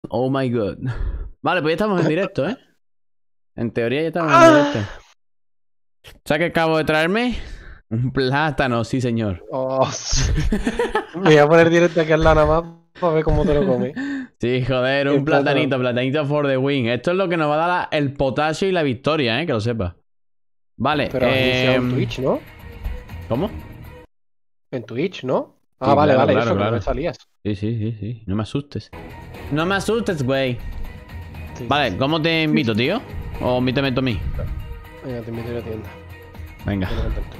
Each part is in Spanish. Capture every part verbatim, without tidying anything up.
Oh my god. Vale, pues ya estamos en directo, ¿eh? En teoría ya estamos en directo. ¿Sabes qué acabo de traerme? Un plátano, sí señor. Oh, sí. Me voy a poner directo aquí al lado nada más para ver cómo te lo comes. Sí, joder, un El plátano. platanito, platanito for the win. Esto es lo que nos va a dar la- el potasio y la victoria, ¿eh? Que lo sepas. Vale, Pero has iniciado eh... en Twitch, ¿no? ¿Cómo? En Twitch, ¿no? Ah, Sí, vale, claro, vale, claro, eso, claro. que no me salías. Sí, sí, sí, sí. No me asustes. No me asustes, güey. Sí, Vale, sí. ¿cómo te invito, tío? ¿O invítame tú a mí? Venga, te invito a ir a la tienda. Venga. Te lo contento.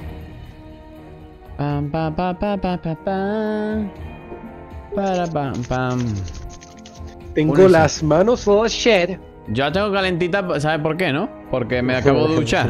Pam, pam, pam, pam, pam, pam, pam. Para, pam, pam. Tengo Únese. las manos all shit. Yo la tengo calentita, ¿sabes por qué, no? Porque me acabo de duchar.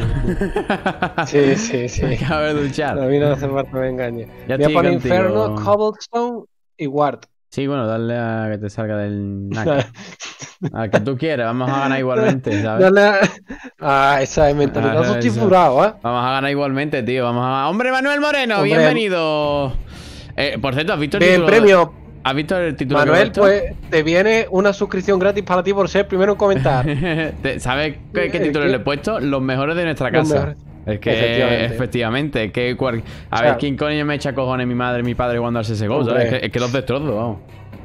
Sí, sí, sí. Me acabo de duchar. A mí no hace falta que me engañe. Ya Voy a estoy poner contigo. Inferno, Cobblestone y Ward. Sí, bueno, dale a que te salga del naca. A que tú quieras, vamos a ganar igualmente, ¿sabes? Dale a- Ah, esa es mentalidad Ah, sustiturado, ¿eh? Vamos a ganar igualmente, tío. Vamos a... ¡Hombre, Manuel Moreno! Hombre. ¡Bienvenido! Eh, por cierto, ¿has visto el Bien, título? premio. ¿Has visto el título que he Manuel, puesto? pues te viene una suscripción gratis para ti por ser primero en comentar. Te- ¿Sabes qué, qué Es título que- le he puesto? Los mejores de nuestra Los casa. mejores. Es que, Efectivamente. efectivamente, que cual- a O ver, sea, ¿quién coño me echa cojones mi madre, mi padre cuando al C S G O? ¿sabes? Hombre. Es que, es que los destrozo, vamos.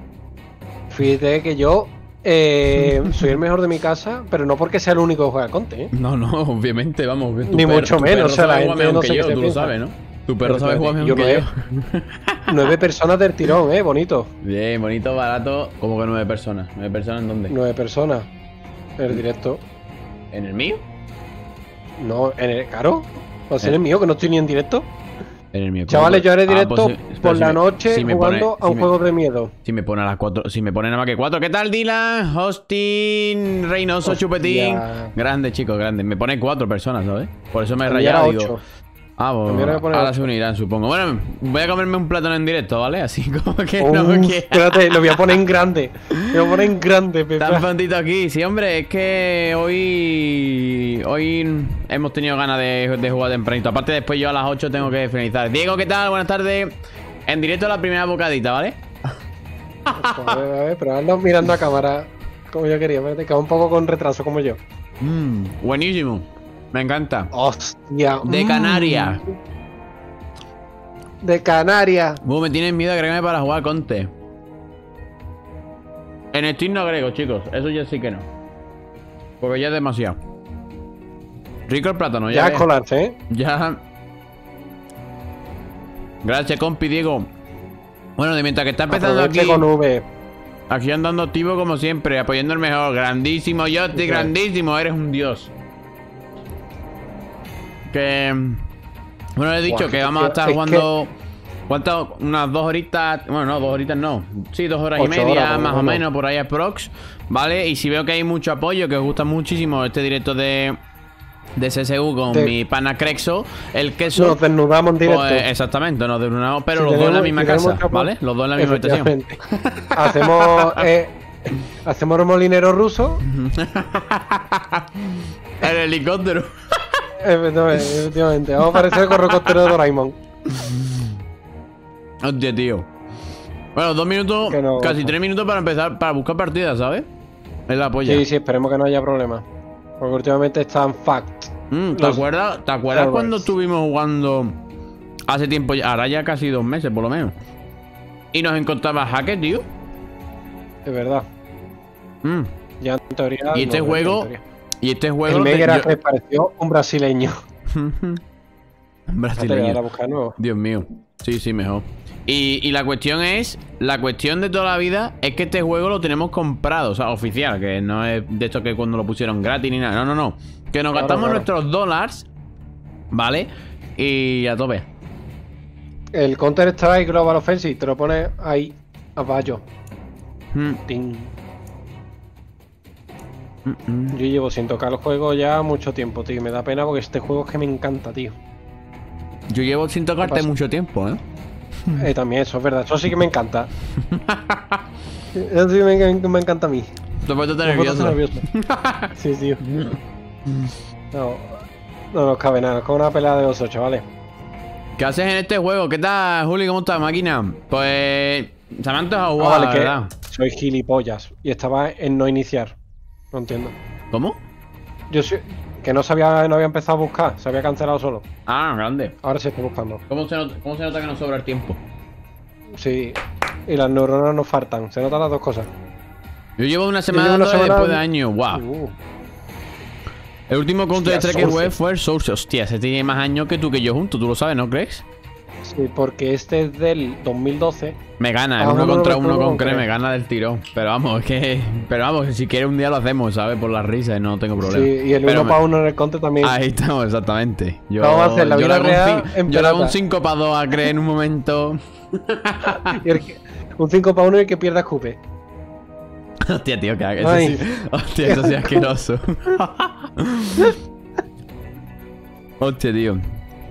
Fíjate que yo eh, soy el mejor de mi casa, pero no porque sea el único que juega Conte, ¿eh? No, no, obviamente, vamos. tu Ni perro- mucho tu menos, perro o sea, la sabe jugar gente mejor no que sé qué yo, se tú lo piensa. sabes, ¿no? Tu perro Pero sabe jugar espérate, mejor que yo yo. Nueve personas del tirón, ¿eh? Bonito. Bien, bonito, barato. ¿Cómo que nueve personas? ¿Nueve personas en dónde? Nueve personas. En el directo. ¿En el mío? No, en el. Claro. Va a ser Eh. el mío, que no estoy ni en directo. En el mío. Chavales, yo haré Ah, directo pues sí, por pero la si me- noche si me jugando pone- a un si me- juego de miedo. Si me pone a las cuatro, si me pone nada más que cuatro. ¿Qué tal, Dylan? Hostin, Reynoso, Hostia. Chupetín. Grande, chicos, grande. Me pone cuatro personas, ¿sabes? Por eso me he A mí era rayado. Digo, ocho. ah, pues También me pone ahora ocho. se unirán, supongo. Bueno, voy a comerme un plátano en directo, ¿vale? Así como que Uf, no me quiera. espérate, lo voy a poner en grande. Lo voy a poner en grande, Pepe. Tan prontito aquí. Sí, hombre, es que hoy. Hoy hemos tenido ganas de, de jugar tempranito. Aparte, después yo a las ocho tengo que finalizar. Diego, ¿qué tal? Buenas tardes. En directo la primera bocadita, ¿vale? A ver, a ver, pero hazlo mirando a cámara como yo quería. Espérate, que va un poco con retraso como yo. Mmm, buenísimo. Me encanta. Hostia. De mm, Canarias. De Canarias. Uh, me tienen miedo a agregarme para jugar Conte. En Steam no agrego, chicos. Eso ya sí que no. Porque ya es demasiado. Rico el plátano, ya. Ya es ves. colarse, ¿eh? Ya. Gracias, compi Diego. Bueno, de mientras que está empezando Aproveche aquí. con V. Aquí andando activo como siempre, apoyando el mejor. Grandísimo, Yotti, Sí. grandísimo. Eres un dios. Que. Bueno, he dicho Buah, que vamos a estar es jugando. ¿Cuántas? Unas dos horitas. Bueno, no, dos horitas no. Sí, dos horas y Ocho media, horas, por lo más o menos. menos, por ahí aprox. ¿Vale? Y si veo que hay mucho apoyo, que os gusta muchísimo este directo de. De C S U con De- mi pana Crexo, el queso. Nos desnudamos en directo. Pues, exactamente, nos desnudamos, pero Si los dos en la tenemos- misma si tenemos casa, capo- ¿vale? Los dos en la misma habitación. Efectivamente. Hacemos. Eh, hacemos el molinero ruso. El helicóptero. Efectivamente, efectivamente. Vamos a parecer el corrocóptero de Doraemon. Hostia, tío. Bueno, dos minutos, Que no- casi tres minutos para empezar, para buscar partidas, ¿sabes? Es la polla. Sí, sí, esperemos que no haya problema. Porque últimamente están fact. Mm, ¿Te los- acuerdas, ¿te acuerdas Always. cuando estuvimos jugando hace tiempo, ya- ahora ya casi dos meses por lo menos? Y nos encontraba hackers, tío. Es verdad. Mm. Ya en teoría. Y este no, juego- en teoría. Y este juego. El te- Meguera yo- que me pareció un brasileño. Un Espérate, voy a brasileño. dar a buscar de nuevo. Dios mío. Sí, sí, mejor. Y, y la cuestión es, la cuestión de toda la vida es que este juego lo tenemos comprado, o sea, oficial, que no es de esto que cuando lo pusieron gratis ni nada. No, no, no. Que nos Claro, gastamos claro. nuestros dólares, ¿vale? Y a tope. El Counter Strike Global Offensive te lo pones ahí, abajo. Mm, Ting. mm, mm. Yo llevo sin tocar el juego ya mucho tiempo, tío. Me da pena porque este juego es que me encanta, tío. Yo llevo sin tocarte pasa? mucho tiempo, ¿eh? Eh, también, eso es verdad. Eso sí que me encanta. Eso sí me, me encanta a mí. Te he puesto Me he puesto nervioso. nervioso. Sí, tío. No, no nos cabe nada. Es como una pelea de los ocho, ¿vale? ¿Qué haces en este juego? ¿Qué tal, Juli? ¿Cómo estás, máquina? Pues... Se me ha antojado Ah, jugar, vale, que ¿verdad? soy gilipollas. Y estaba en no iniciar. No entiendo. ¿Cómo? Yo soy... Que no sabía, no había empezado a buscar, se había cancelado solo. Ah, grande. Ahora sí estoy buscando. ¿Cómo se nota, cómo se nota que nos sobra el tiempo? Sí. Y las neuronas nos faltan. Se notan las dos cosas. Yo llevo una semana, una semana... después de años. Wow. Uh. El último Counter Strike que Source. jugué fue el Source. Hostia, ese tiene más años que tú que yo juntos. Tú lo sabes, ¿no crees? Sí, porque este es del dos mil doce. Me gana, Ah, el uno uno contra contra uno uno con con Cre, Cre. me gana del tirón. Pero vamos, es que. Pero vamos, si quieres un día lo hacemos, ¿sabes? Por las risas, no tengo problema. Sí, y el Pero uno me- para uno en el conte también. Ahí estamos, exactamente. Yo, Vamos a hacer la yo vida le hago un real cin- en Yo le hago un pelota. cinco para dos a Cre en un momento. Y el que- un cinco para uno y el que pierda escupe. Hostia, tío, que eso Ay. sí. Hostia, eso sí es asqueroso. Hostia, tío.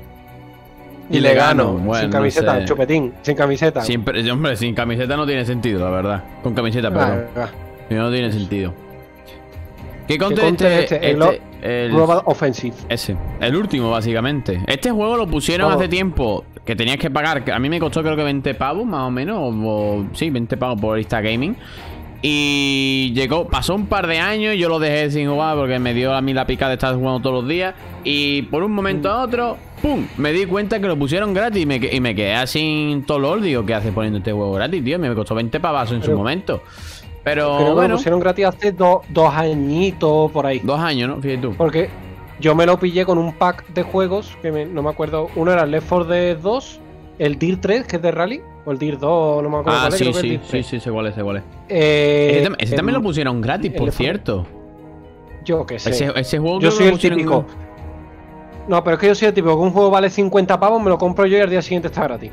Y, Y le le gano. gano, bueno, sin no camiseta, sé. chupetín, sin camiseta. Siempre, hombre, sin camiseta no tiene sentido, la verdad. Con camiseta, perdón. Ah, ah. Si no, no tiene sentido. ¿Qué contra Counter este? este? El este- el- Global Offensive. Ese, el último básicamente. Este juego lo pusieron Vamos. hace tiempo, que tenías que pagar, que a mí me costó creo que veinte pavos más o menos, o, o- sí, veinte pavos por Insta Gaming. Y llegó, pasó un par de años y yo lo dejé sin jugar porque me dio a mí la pica de estar jugando todos los días. Y por un momento a otro, ¡pum! Me di cuenta que lo pusieron gratis y me, que- y me quedé así todo LOL. Digo, ¿qué hace poniendo este juego gratis, tío? Me costó veinte pavazos en su Pero- momento. Pero Creo que bueno, lo pusieron gratis hace do- dos añitos por ahí. dos años, ¿no? Fíjate tú. Porque yo me lo pillé con un pack de juegos que me- no me acuerdo. Uno era el Left four Dead dos, el Dirt tres, que es de Rally, o el Dirt dos, no me acuerdo Ah, cuál es, sí, creo que es sí, Dirt sí, tres. sí, sé cuál es, sé cuál es. Eh, Ese, tam- ese también em, lo pusieron gratis, el por Left four- cierto. Yo qué sé. Ese, ese juego Yo creo soy que el lo pusieron típico. No, pero es que yo soy el típico que un juego vale cincuenta pavos, me lo compro yo y al día siguiente está gratis.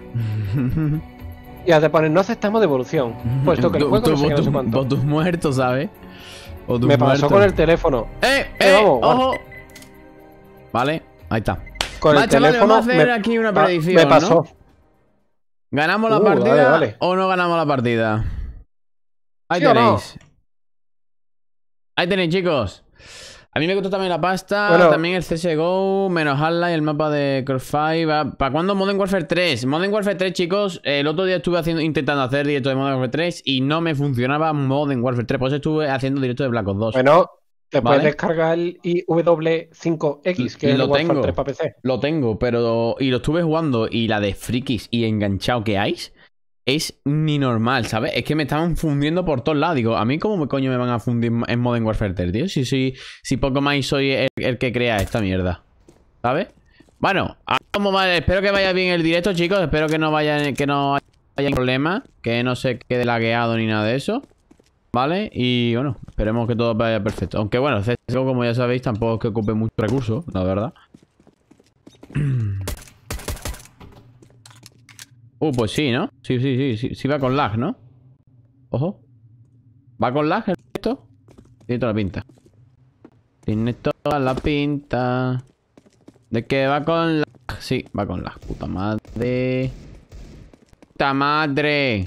Y al de poner no aceptamos devolución. Puesto que el Tú- juego tú- no sé qué, no sé tú- cuánto. vos tus muertos, ¿sabes? O tus Me pasó muertos. con el teléfono. ¡Eh, Eh, eh! vamos, ¡Ojo! Vale, ahí está. Con Vale, el chavales, teléfono. vamos a hacer me, aquí una pa- predicción, me pasó. ¿no? ¿Ganamos la Uh, partida dale, dale. o no ganamos la partida? Ahí ¿Sí o no? tenéis. Ahí tenéis, chicos. A mí me costó también la pasta, Bueno. también el C S G O, menos Hardline, el mapa de Crossfire. Va- ¿Para cuándo Modern Warfare tres? Modern Warfare tres, chicos, eh, el otro día estuve haciendo, intentando hacer directo de Modern Warfare tres y no me funcionaba Modern Warfare tres, por eso estuve haciendo directo de Black Ops dos. Bueno, te Vale. puedes descargar el I W cinco X, que es el Lo Warfare tengo. tres para P C. Lo tengo, pero... Y lo estuve jugando y la de frikis y enganchado que hay es ni normal, ¿sabes? Es que me estaban fundiendo por todos lados. Digo, ¿a mí cómo me coño me van a fundir en Modern Warfare tres, tío? Si, si, si poco más soy el, el que crea esta mierda. ¿Sabes? Bueno, ahora como va- espero que vaya bien el directo, chicos. Espero que no vaya, que no haya problemas. Que no se quede lagueado ni nada de eso. ¿Vale? Y bueno, esperemos que todo vaya perfecto. Aunque bueno, C S G O, como ya sabéis, tampoco es que ocupe muchos recursos, la verdad. Uh, pues sí, ¿no? Sí, sí, sí, sí, sí va con lag, ¿no? Ojo. ¿Va con lag esto? Tiene toda la pinta. Tiene toda la pinta de que va con lag. Sí, va con lag. Puta madre. Puta madre.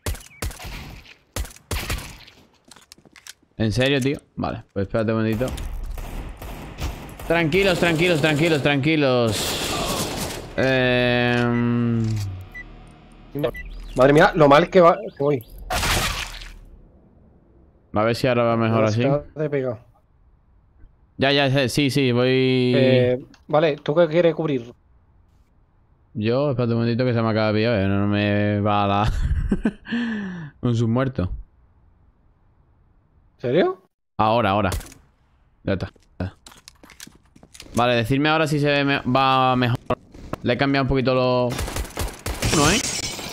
¿En serio, tío? Vale, pues espérate un momentito. Tranquilos, tranquilos, tranquilos, tranquilos. Eh... Madre mía, lo mal que va. que voy. A ver si ahora va mejor así. Te pegado. Ya, ya, sé, sí, sí, voy... Eh, vale, ¿tú qué quieres cubrir? Yo, espérate un momentito que se me acaba de pillar, eh, no me va a la... un submuerto. ¿En serio? Ahora, ahora. Ya está. ya. Vale, decirme ahora si se ve me- va mejor. Le he cambiado un poquito los... Uno, ¿eh?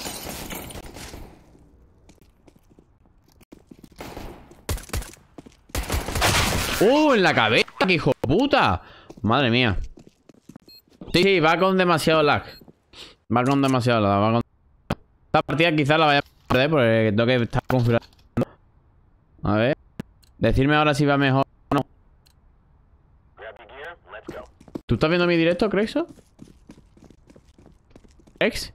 ¡Uh! En la cabeza, que hijo de puta. Madre mía. Sí, sí, va con demasiado lag. Va con demasiado lag. Va con... Esta partida quizás la vaya a perder porque tengo que estar configurando. A ver. Decirme ahora si va mejor o no. ¿Tú estás viendo mi directo, Crexo? ¿Ex?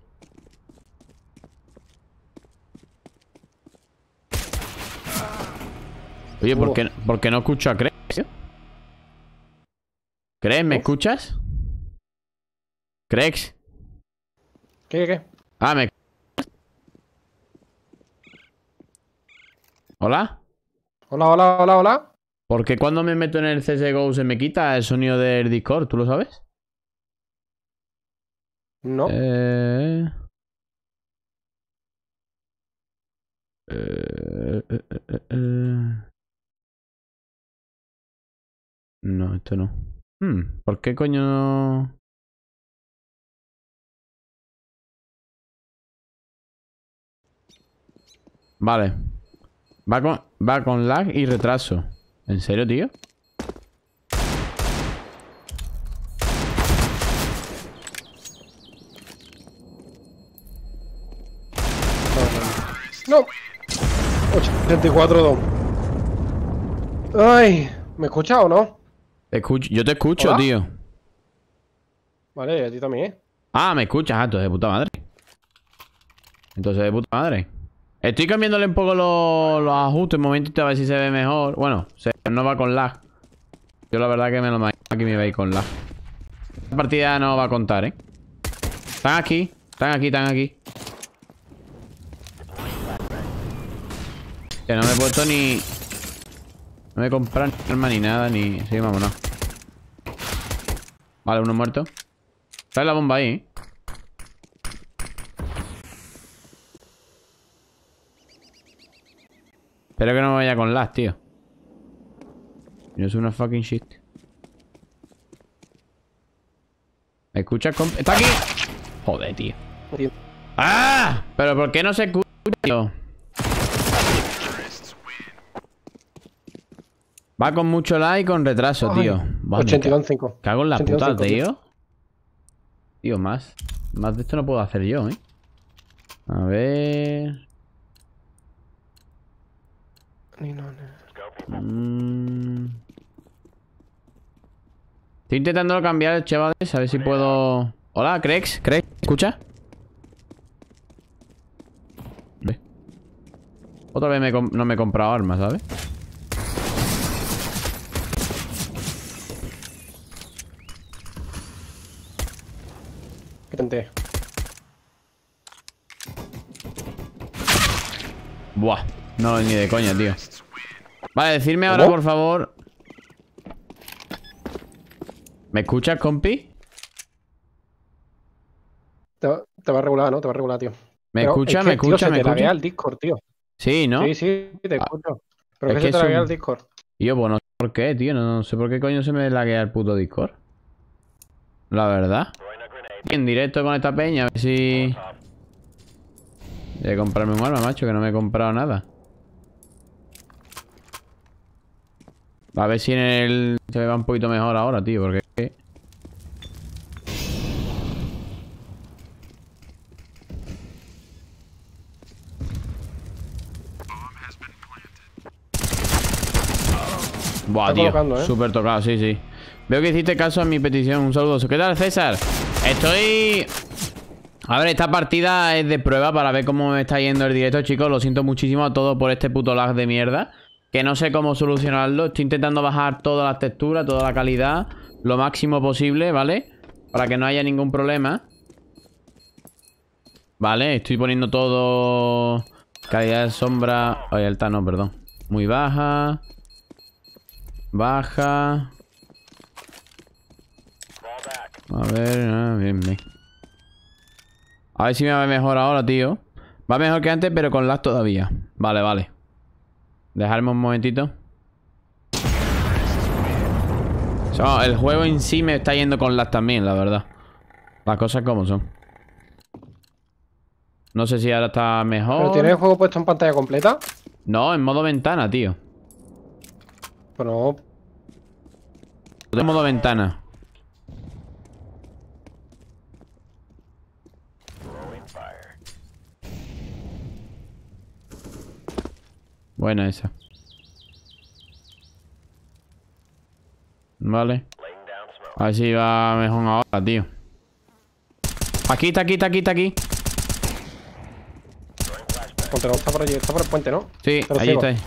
Oye, ¿por qué, ¿por qué no escucho a Crex, tío? ¿Crex, me Uf. escuchas? ¿Crex? ¿Qué, qué? Ah, me... ¿Hola? Hola, hola, hola, hola. ¿Por qué cuando me meto en el C S G O se me quita el sonido del Discord? ¿Tú lo sabes? No. Eh... Eh, eh, eh, eh, eh. No, esto no. Hmm, ¿por qué coño no? Vale. Va con, va con lag y retraso. ¿En serio, tío? No. ochenta y cuatro dos. Ay, ¿me escuchas o no? Te escucho. Yo te escucho, ¿Hola? tío. Vale, a ti también, ¿eh? Ah, me escuchas. Ah, entonces de puta madre. Entonces de puta madre. Estoy cambiándole un poco los, los ajustes un momentito a ver si se ve mejor. Bueno, se, no va con lag. Yo la verdad que me lo imagino que me va a ir con lag. Esta partida no va a contar, ¿eh? Están aquí, están aquí, están aquí. Que no me he puesto ni... No me he comprado ni arma ni nada, ni... Sí, vámonos. Vale, uno muerto. Trae la bomba ahí, ¿eh? Espero que no me vaya con lag, tío. No es una fucking shit. ¿Me escuchas? Comp ¡Está aquí! Joder, tío. ¡Ah! ¿Pero por qué no se escucha, tío? Va con mucho lag y con retraso, Ay, tío. Buah, ochenta y cinco. cago en la puta, ochenta y cinco, tío. Tío, más. Más de esto no puedo hacer yo, ¿eh? A ver... Ni no, no. Mm. Estoy intentando cambiar el chavales, a ver si puedo... Hola, Crex, Crex, ¿escucha? Ve. Otra vez me no me he comprado armas, ¿sabes? Que tenté. Buah, no, ni de coña, tío. Vale, decirme ahora, ¿Cómo? por favor. ¿Me escuchas, compi? Te, va- te va a regular, ¿no? Te va a regular, tío. ¿Me Pero escucha? es ¿Me que, tío, escucha? se ¿Me te laguea escucha? el Discord, tío. Sí, ¿no? Sí, sí, te Ah, escucho. Pero es es que que se te eso... laguea el Discord. Yo, pues no sé por qué, tío. No, no sé por qué coño se me laguea el puto Discord. La verdad. Y en directo con esta peña, a ver si... Voy a comprarme un arma, macho, que no me he comprado nada. A ver si en el... Se me va un poquito mejor ahora, tío, porque... Buah, Está tío. colocando, ¿eh? Súper tocado, sí, sí. Veo que hiciste caso a mi petición. Un saludo. ¿Qué tal, César? Estoy... A ver, esta partida es de prueba para ver cómo me está yendo el directo, chicos. Lo siento muchísimo a todos por este puto lag de mierda. Que no sé cómo solucionarlo. Estoy intentando bajar todas las texturas, toda la calidad, lo máximo posible, ¿vale? Para que no haya ningún problema. Vale, estoy poniendo todo... Calidad de sombra... Ay, alta no, perdón. Muy baja. Baja. A ver, ah, bien, bien. A ver si me va mejor ahora, tío. Va mejor que antes, pero con lag todavía. Vale, vale. Dejarme un momentito. O sea, el juego en sí me está yendo con lag también, la verdad. Las cosas como son. No sé si ahora está mejor. ¿Pero tienes el juego puesto en pantalla completa? No, en modo ventana, tío. Pero En modo ventana. Buena esa. Vale. A ver si va mejor ahora, tío. Aquí, está aquí, está aquí, está aquí. Ponte, no, está por allí, está por el puente, ¿no? Sí, Pero allí ciego. está.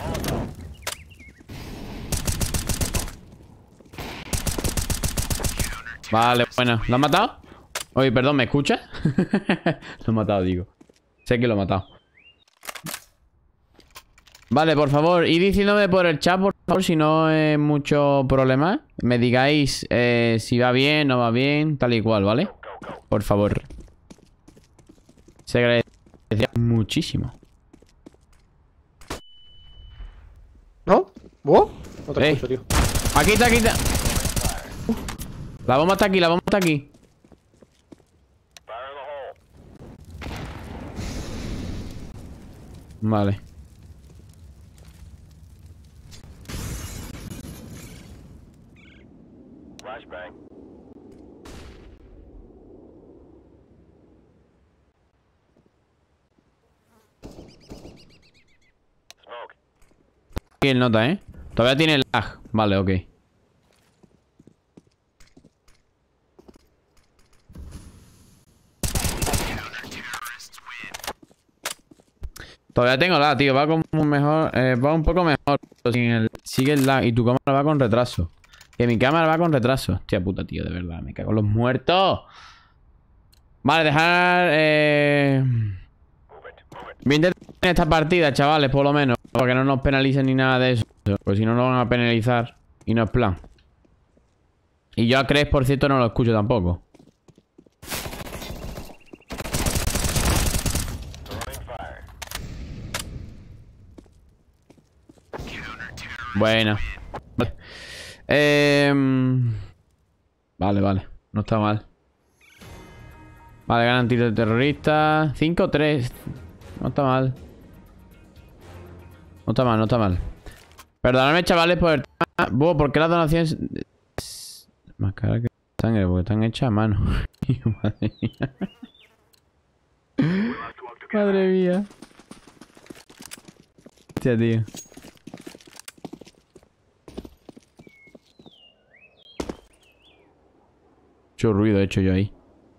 Vale, bueno. ¿Lo has matado? Oye, perdón, ¿me escuchas? Lo he matado, digo. Sé que lo he matado. Vale, por favor, id diciéndome por el chat, por favor, si no es mucho problema. Me digáis eh, si va bien, no va bien, tal y cual, ¿vale? Por favor. Se agradecería muchísimo. ¿No? ¿Vos? No te Ey. escucho, tío. Aquí está, aquí está. La bomba está aquí, la bomba está aquí. Vale. Aquí el nota, ¿eh? Todavía tiene lag. Vale, ok. Todavía tengo lag, tío. Va como mejor. Eh, va un poco mejor. Sin el, sigue el lag. Y tu cámara va con retraso. Que mi cámara va con retraso. Hostia puta, tío, de verdad. Me cago en los muertos. Vale, dejar. Eh... Voy a intentar en esta partida, chavales, por lo menos. Para que no nos penalicen ni nada de eso. Pues si no, nos van a penalizar. Y no es plan. Y yo a Cres, por cierto, no lo escucho tampoco. Bueno. Vale. Eh... Vale, vale. No está mal. Vale, ganan tiro de terrorista. cinco tres. No está mal. No está mal, no está mal. Perdóname, chavales, por el tema. Buah, ¿por qué las donaciones más caras que sangre? Porque están hechas a mano. Madre mía. Madre mía. Hostia, tío. Mucho ruido he hecho yo ahí.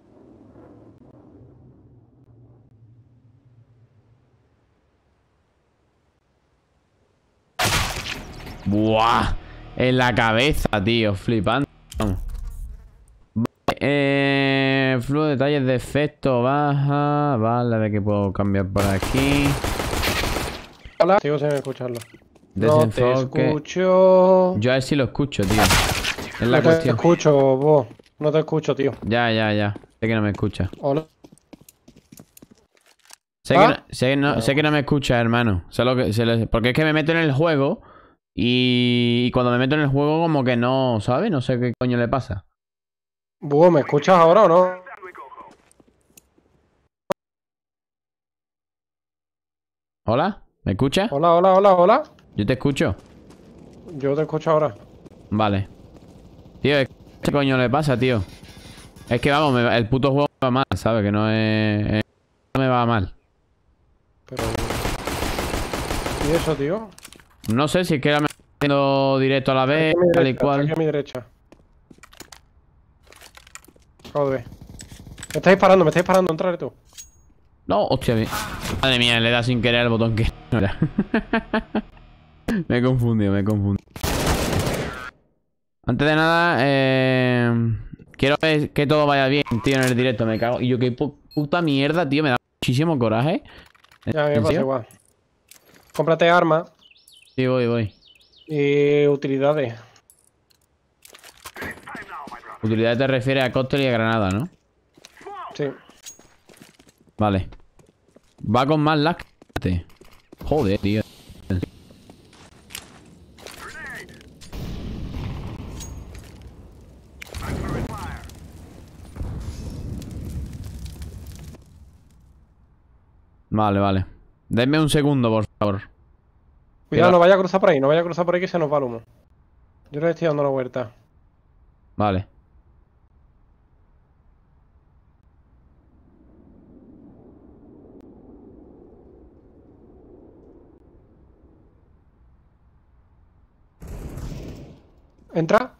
Buah. En la cabeza, tío. Flipando. Eh, flujo de detalles de efecto baja. Vale, a ver que puedo cambiar por aquí. Hola. Sigo sin escucharlo. Desenfoque. No te escucho. Yo a ver si lo escucho, tío. Es la no te cuestión. escucho, vos. No te escucho, tío. Ya, ya, ya. Sé que no me escucha. Hola. Sé, ¿Ah? que, no, sé, no, sé que no me escucha, hermano. Sé lo que, sé lo- porque es que me meto en el juego. Y, y cuando me meto en el juego, como que no, ¿sabes? No sé qué coño le pasa. Búho, ¿me escuchas ahora o no? ¿Hola? ¿Me escuchas? Hola, hola, hola, hola. Yo te escucho. Yo te escucho ahora. Vale. Tío, ¿qué coño le pasa, tío? Es que vamos, me va- el puto juego me va mal, ¿sabes? Que no es... es- No me va mal. Pero... ¿Y eso, tío? No sé si es que ahora me estoy haciendo directo a la vez, Aquí a mi tal y derecha, cual. aquí a mi derecha. Joder. Me estáis disparando, me estáis disparando. Entrale tú. No, hostia, mi- madre mía, le da sin querer al botón que no era. Me he confundido, me he confundido. Antes de nada, eh... quiero ver que todo vaya bien, tío, en el directo, me cago. Y yo, qué pu- puta mierda, tío, me da muchísimo coraje. Ya, me ¿En pasa serio? igual. Cómprate armas Sí, voy, voy. y utilidades. Utilidad te refiere a cóctel y a granada, ¿no? Sí. Vale. Va con más lag. Joder, tío. Vale, vale. Denme un segundo, por favor. Cuidado, Pero- no vaya a cruzar por ahí, no vaya a cruzar por ahí que se nos va el humo. Yo le estoy dando la vuelta. Vale. ¿Entra?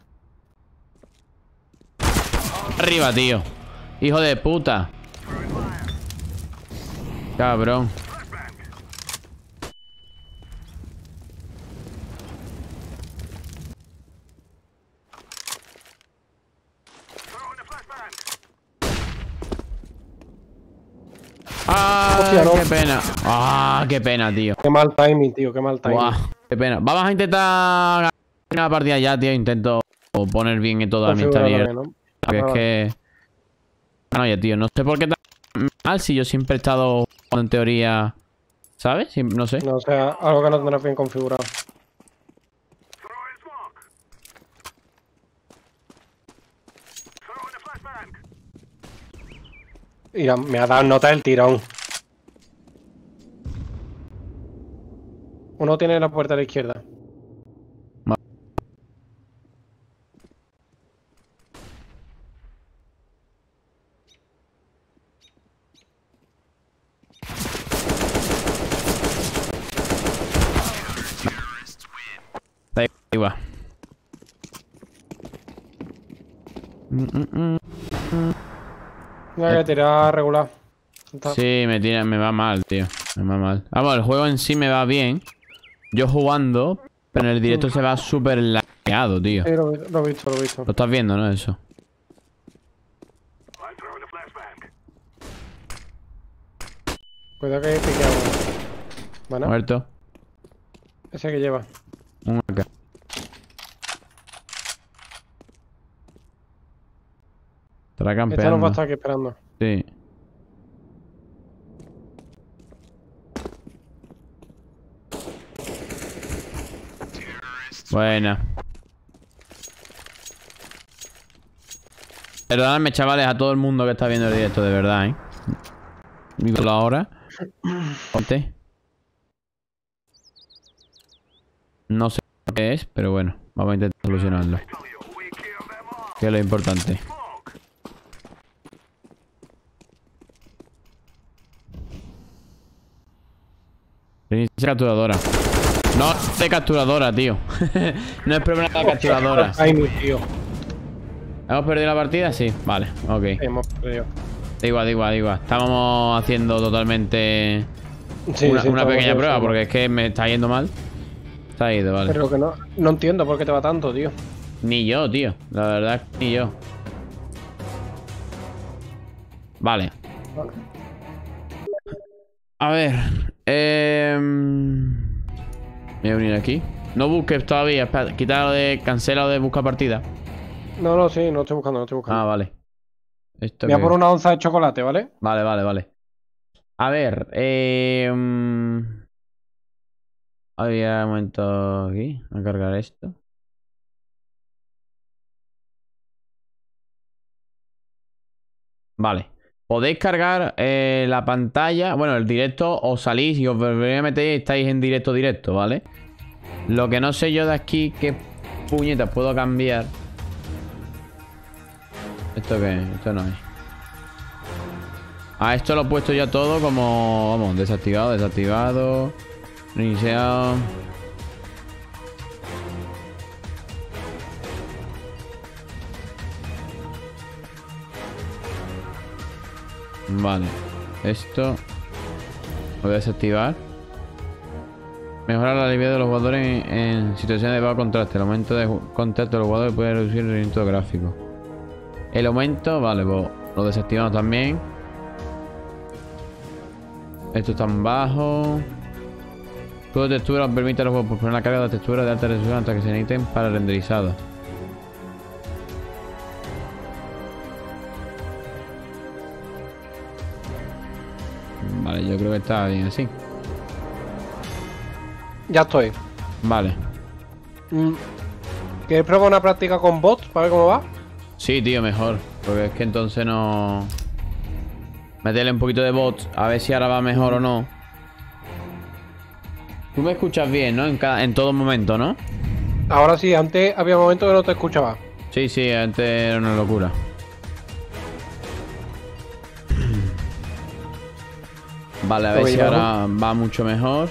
Arriba, tío. Hijo de puta. Cabrón. Ah, Hostia, no. Qué pena. Ah, qué pena, tío. Qué mal timing, tío, qué mal timing. Buah, qué pena. Vamos a intentar ganar una partida ya, tío. Intento poner bien en toda mi esta mierda. Bien, ¿no? Porque Ah, es que... No, ya, tío. No sé por qué tan mal si yo siempre he estado jugando en teoría... ¿Sabes? Sí, no sé. no, o sea, algo que no tendrás bien configurado. Mira, me ha dado nota el tirón. Uno tiene la puerta a la izquierda. Ahí va. Mm, mm, mm. Mira que tirar regular. Está. Sí, me tira, me va mal, tío. Me va mal. Vamos, el juego en sí me va bien. Yo jugando, pero en el directo se va súper lagueado, tío. Sí, lo, lo he visto, lo he visto. Lo estás viendo, ¿no? Eso. Cuidado que hay picado. Bueno, Muerto. ese que lleva. Uno acá. Estará Este nos va a campeando. estar aquí esperando. Sí. Buena. Perdonadme, chavales, a todo el mundo que está viendo el directo, de verdad, ¿eh? Digo la hora. Ponte. No sé qué es, pero bueno, vamos a intentar solucionarlo. Que es lo importante. Inicia capturadora. No, de capturadora, tío. No es problema de la capturadora. Ay, mi tío. ¿Hemos perdido la partida? Sí, vale, ok. Hemos perdido. Da igual, da igual, da igual. Estábamos haciendo totalmente Sí, una, sí, una estamos pequeña bien, prueba sí. porque es que me está yendo mal. Está ido, vale. Pero que no, no entiendo por qué te va tanto, tío. Ni yo, tío. La verdad es que ni yo. Vale. Vale. A ver. Eh... Voy a unir aquí. No busques todavía. Espera, quita lo de cancela o de busca partida. No, no, sí, no estoy buscando, no estoy buscando. Ah, vale. Esto Voy a qué por es. una onza de chocolate, ¿vale? Vale, vale, vale. A ver. Eh... mm, Había un momento aquí. Voy a cargar esto. Vale. Podéis cargar eh, la pantalla. Bueno, el directo os salís y os volvéis a meter y estáis en directo directo, ¿vale? Lo que no sé yo de aquí, qué puñetas puedo cambiar. ¿Esto qué es? Esto no es. Ah, esto lo he puesto ya todo como... Vamos, desactivado, desactivado. Iniciado. Vale. Esto lo voy a desactivar. Mejorar la liviandad de los jugadores en, en situaciones de bajo contraste. El aumento de contraste de los jugadores puede reducir el rendimiento gráfico. El aumento, vale, pues lo desactivamos también. Esto está en bajo. Todo textura permite a los juegos poner la carga de textura de alta resolución hasta que se necesiten para el renderizado. Vale, yo creo que está bien así. Ya estoy. Vale. Mm. ¿Quieres probar una práctica con bots para ver cómo va? Sí, tío, mejor. Porque es que entonces no... Meterle un poquito de bots. A ver si ahora va mejor o no. Tú me escuchas bien, ¿no? En, cada... en todo momento, ¿no? Ahora sí, antes había momentos que no te escuchaba. Sí, sí, antes era una locura. Vale, a ver si ahora va mucho mejor.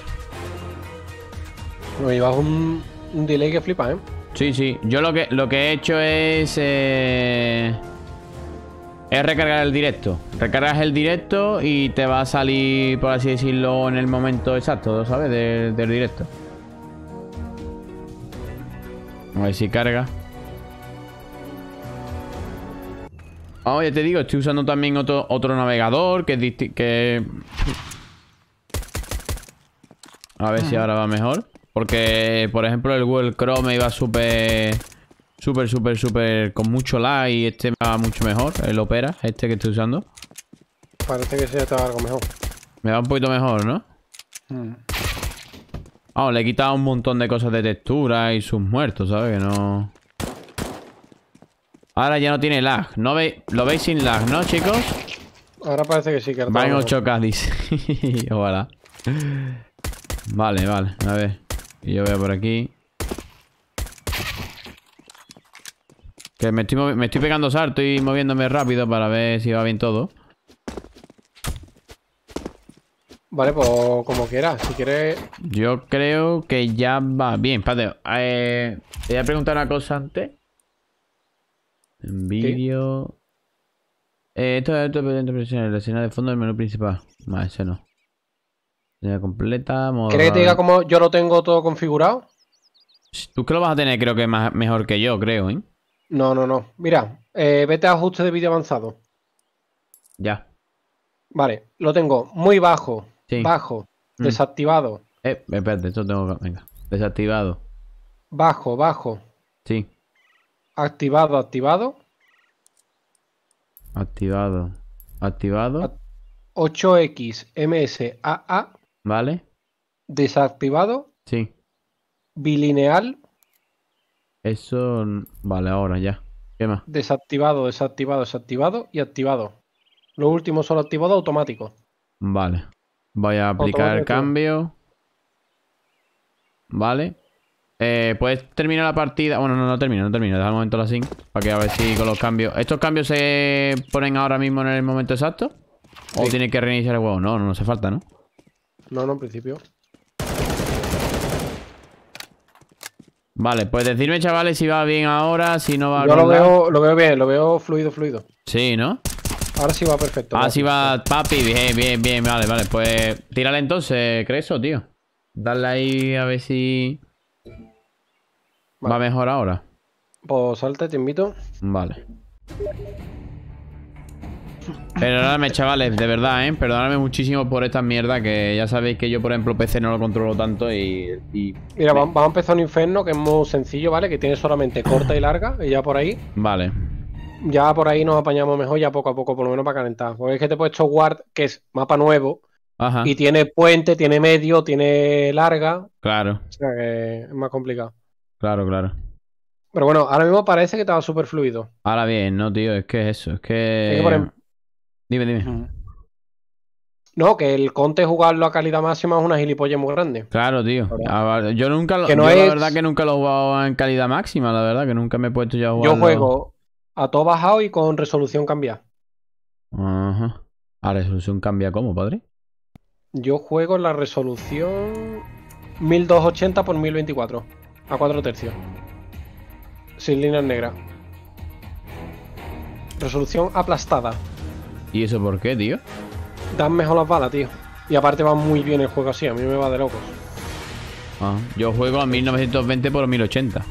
Me llevas un, un delay que flipa, ¿eh? Sí, sí. Yo lo que, lo que he hecho es... Eh... Es recargar el directo. Recargas el directo y te va a salir, por así decirlo, en el momento exacto, ¿sabes? De, del directo. A ver si carga. Oh, ya te digo, estoy usando también otro, otro navegador que es disti- que... A ver si ahora va mejor. Porque, por ejemplo, el Google Chrome iba súper... Súper, súper, súper... Con mucho lag y este va mucho mejor. El Opera, este que estoy usando. Parece que sí está algo mejor. Me va un poquito mejor, ¿no? Mm. Vamos, le he quitado un montón de cosas de textura y sus muertos, ¿sabes? Que no... Ahora ya no tiene lag. ¿No veis? ¿Lo veis sin lag, no, chicos? Ahora parece que sí que Va en ocho K, dice. Ojalá. Vale, vale. A ver. Y yo voy a por aquí. Que me estoy, me estoy pegando salto y moviéndome rápido para ver si va bien todo. Vale, pues como quieras. Si quieres... Yo creo que ya va bien. Espérate. Eh, te voy a preguntar una cosa antes. En vídeo... Eh, esto es la escena de fondo del menú principal. Vale, ese no. Escena completa, modo... ¿Quieres que te diga cómo yo lo tengo todo configurado? Tú que lo vas a tener, creo que más, mejor que yo, creo, ¿eh? No, no, no. Mira, eh, vete a ajuste de vídeo avanzado. Ya. Vale, lo tengo muy bajo. Sí. Bajo. Mm. Desactivado. Eh, espérate, esto tengo que... Venga. Desactivado. Bajo, bajo. Sí. Activado, activado. Activado. Activado. ocho equis M S A A. Vale. Desactivado. Sí. Bilineal. Eso... Vale, ahora ya. ¿Qué más? Desactivado, desactivado, desactivado y activado. Lo último solo activado automático. Vale. Voy a aplicar el cambio. Vale. Eh, ¿puedes terminar la partida? Bueno, no, no termina, no termina. Deja un momento la sync. Para que a ver si con los cambios... ¿Estos cambios se ponen ahora mismo en el momento exacto? ¿O Sí. tiene que reiniciar el juego? No, no, no hace falta, ¿no? No, no, en principio. Vale, pues decirme, chavales, si va bien ahora, si no va... Yo lo con lag. veo, lo veo bien, lo veo fluido, fluido. Sí, ¿no? Ahora sí va perfecto. Ah, sí va, papi. Bien, bien, bien. Vale, vale. Pues tírale entonces, ¿crees eso, tío? Dale ahí a ver si... Vale. Va mejor ahora. Pues salte, te invito. Vale. Perdonadme, chavales, de verdad, ¿eh? Perdonadme muchísimo por esta mierda, que ya sabéis que yo, por ejemplo, P C no lo controlo tanto y... y... Mira, vamos a empezar un inferno que es muy sencillo, ¿vale? Que tiene solamente corta y larga, y ya por ahí... Vale. Ya por ahí nos apañamos mejor, ya poco a poco, por lo menos para calentar. Porque es que te he puesto Ward, que es mapa nuevo, Ajá. y tiene puente, tiene medio, tiene larga. Claro, O sea que es más complicado. claro, claro. Pero bueno, ahora mismo parece que estaba súper fluido. Ahora bien, no, tío, es que es eso, es que... Es que por ejemplo... Dime, dime. No, que el Conte jugarlo a calidad máxima es una gilipollas muy grande. Claro, tío. Ah, yo nunca lo... Que no yo es... la verdad que nunca lo he jugado en calidad máxima, la verdad, que nunca me he puesto ya a jugar. Yo juego a todo bajado y con resolución cambiada. Ajá. ¿A resolución cambia cómo, padre? Yo juego en la resolución mil doscientos ochenta por mil veinticuatro a cuatro tercios. Sin líneas negras. Resolución aplastada. ¿Y eso por qué, tío? Dan mejor las balas, tío. Y aparte va muy bien el juego así, a mí me va de locos. Ah, yo juego a mil novecientos veinte por mil ochenta.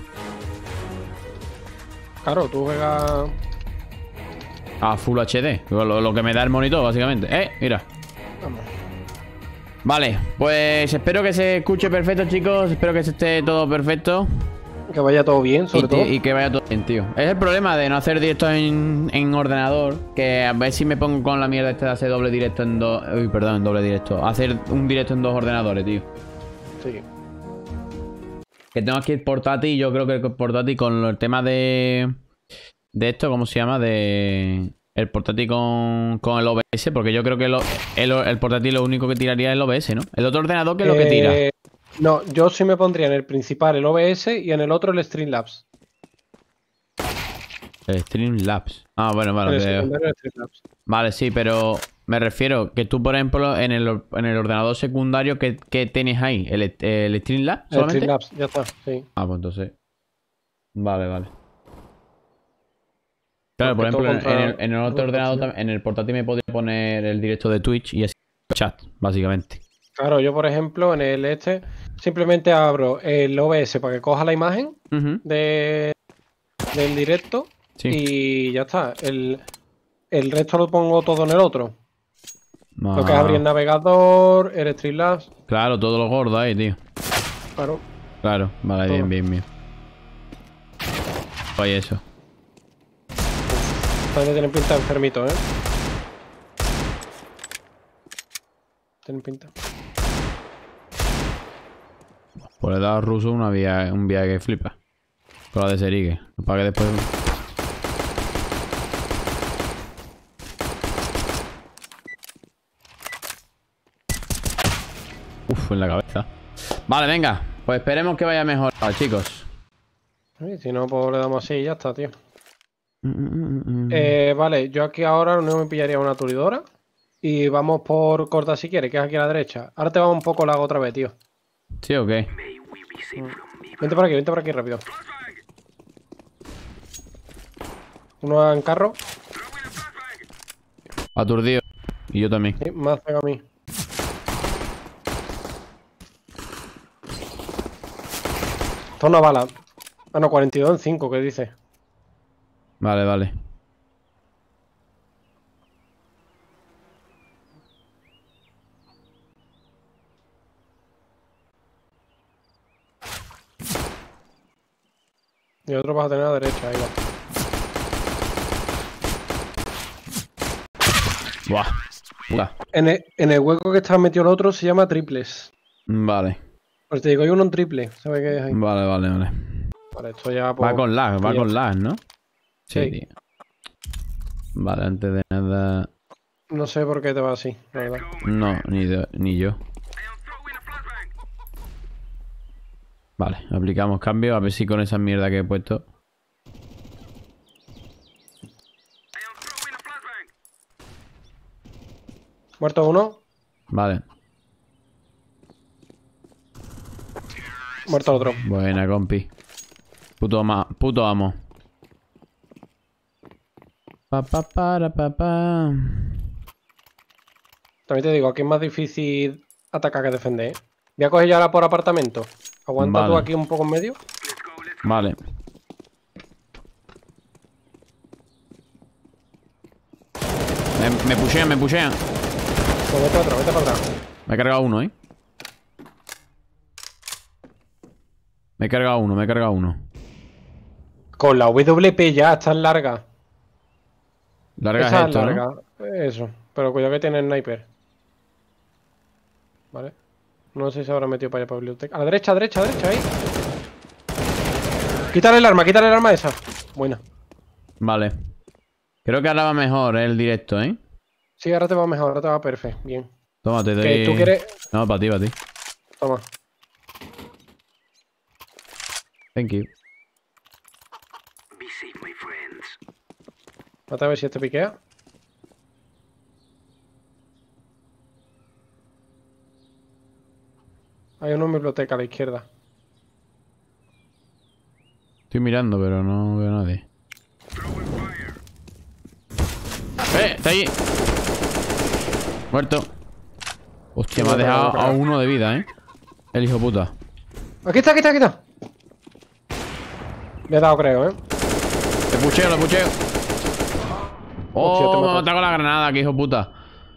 Claro, tú juegas... A Full H D. Lo, lo que me da el monitor, básicamente. Eh, mira. Vamos. Vale, pues espero que se escuche perfecto, chicos. Espero que se esté todo perfecto. Que vaya todo bien, sobre y, te, todo. y que vaya todo bien, tío. Es el problema de no hacer directos en, en ordenador. Que a ver si me pongo con la mierda esta de hacer doble directo en dos... Uy, perdón, en doble directo. Hacer un directo en dos ordenadores, tío. Sí. Que tengo aquí el portátil. Yo creo que el portátil con el tema de... De esto, ¿cómo se llama? De... El portátil con, con el O B S. Porque yo creo que lo, el, el portátil lo único que tiraría es el O B S, ¿no? El otro ordenador, ¿qué es lo que tira? Eh, no, yo sí me pondría en el principal el O B S y en el otro el Streamlabs. El Streamlabs. Ah, bueno, vale. En el Pero... secundario el Streamlabs. Vale, sí, pero me refiero que tú, por ejemplo, en el, en el ordenador secundario, ¿qué, qué tienes ahí? ¿El, el Streamlabs El solamente? Streamlabs, ya está, sí. Ah, pues entonces... Vale, vale. Claro, por Porque ejemplo, todo en, en contra- el, en el otro ordenador, tam- en el portátil me podría poner el directo de Twitch y así chat, básicamente. Claro, yo por ejemplo en el este simplemente abro el O B S para que coja la imagen Ujú. de, del directo Sí. y ya está. El, el resto lo pongo todo en el otro. Ah. Lo que es abrir el navegador, el Streamlabs. Claro, todo lo gordo ahí, tío. Claro. Claro, vale, todo. bien, bien, bien. Oye, eso. Parece que tienen pinta de enfermito, ¿eh? Tienen pinta. Por el lado ruso una vía, un viaje que flipa. Con la de Serigue. Para que después... Uf, en la cabeza. Vale, venga. Pues esperemos que vaya mejor, chicos. Sí, si no, pues le damos así y ya está, tío. Mm, mm, mm. Eh, vale, yo aquí ahora no me pillaría una aturdidora. Y vamos por corta si quieres, que es aquí a la derecha. Ahora te va un poco lago otra vez, tío. Sí, ok. Vente por aquí, vente por aquí rápido. Uno en carro. Aturdido. Y yo también. Sí, más pega a mí. Esto es una bala. Ah, no, cuarenta y dos en cinco, ¿qué dice? Vale, vale. Y otro vas a tener a la derecha, ahí va. Buah. Buah. En el, en el hueco que está metido el otro se llama triples. Vale. Pues te digo, hay uno en triple. ¿Sabes qué es ahí? Vale, vale, vale. Vale, esto ya... Pues, va con lag, va con lag, ¿no? Sí, sí. Tío. Vale, antes de nada... No sé por qué te va así, la verdad. No, ni, de, ni yo. Vale, aplicamos cambio. A ver si con esa mierda que he puesto... Muerto uno. Vale. Muerto otro. Buena, compi. Puto, ama, puto amo. Pa, pa, para, pa, pa. También te digo, aquí es más difícil atacar que defender, ¿eh? Voy a coger ya ahora por apartamento. Aguanta vale. Tú aquí un poco en medio. Vale. Me, me pushean, me pushean. Pues vete para atrás, vete para atrás. Me he cargado uno, ¿eh? Me he cargado uno, me he cargado uno. Con la W P ya, está larga. Larga Esa es esto, larga. ¿no? Eso. Pero cuidado que tiene el sniper. Vale. No sé si se habrá metido para allá para la biblioteca. A la derecha, a la derecha, a la derecha, ahí. Quítale el arma, quítale el arma esa. Buena. Vale. Creo que ahora va mejor eh, el directo, ¿eh? Sí, ahora te va mejor, ahora te va perfecto. Bien. Toma, te doy... ¿Que tú quieres? No, para ti, para ti. Toma. Thank you. Mata a ver si este piquea. Hay uno en biblioteca a la izquierda. Estoy mirando, pero no veo a nadie. ¡Eh! ¡Está ahí! Muerto. Hostia, me ha dejado a uno de vida, ¿eh? El hijo puta. Aquí está, aquí está, aquí está. Le he dado, creo, ¿eh? Le pucheo, le pucheo. Oh, me ha matado con la granada, que hijo puta.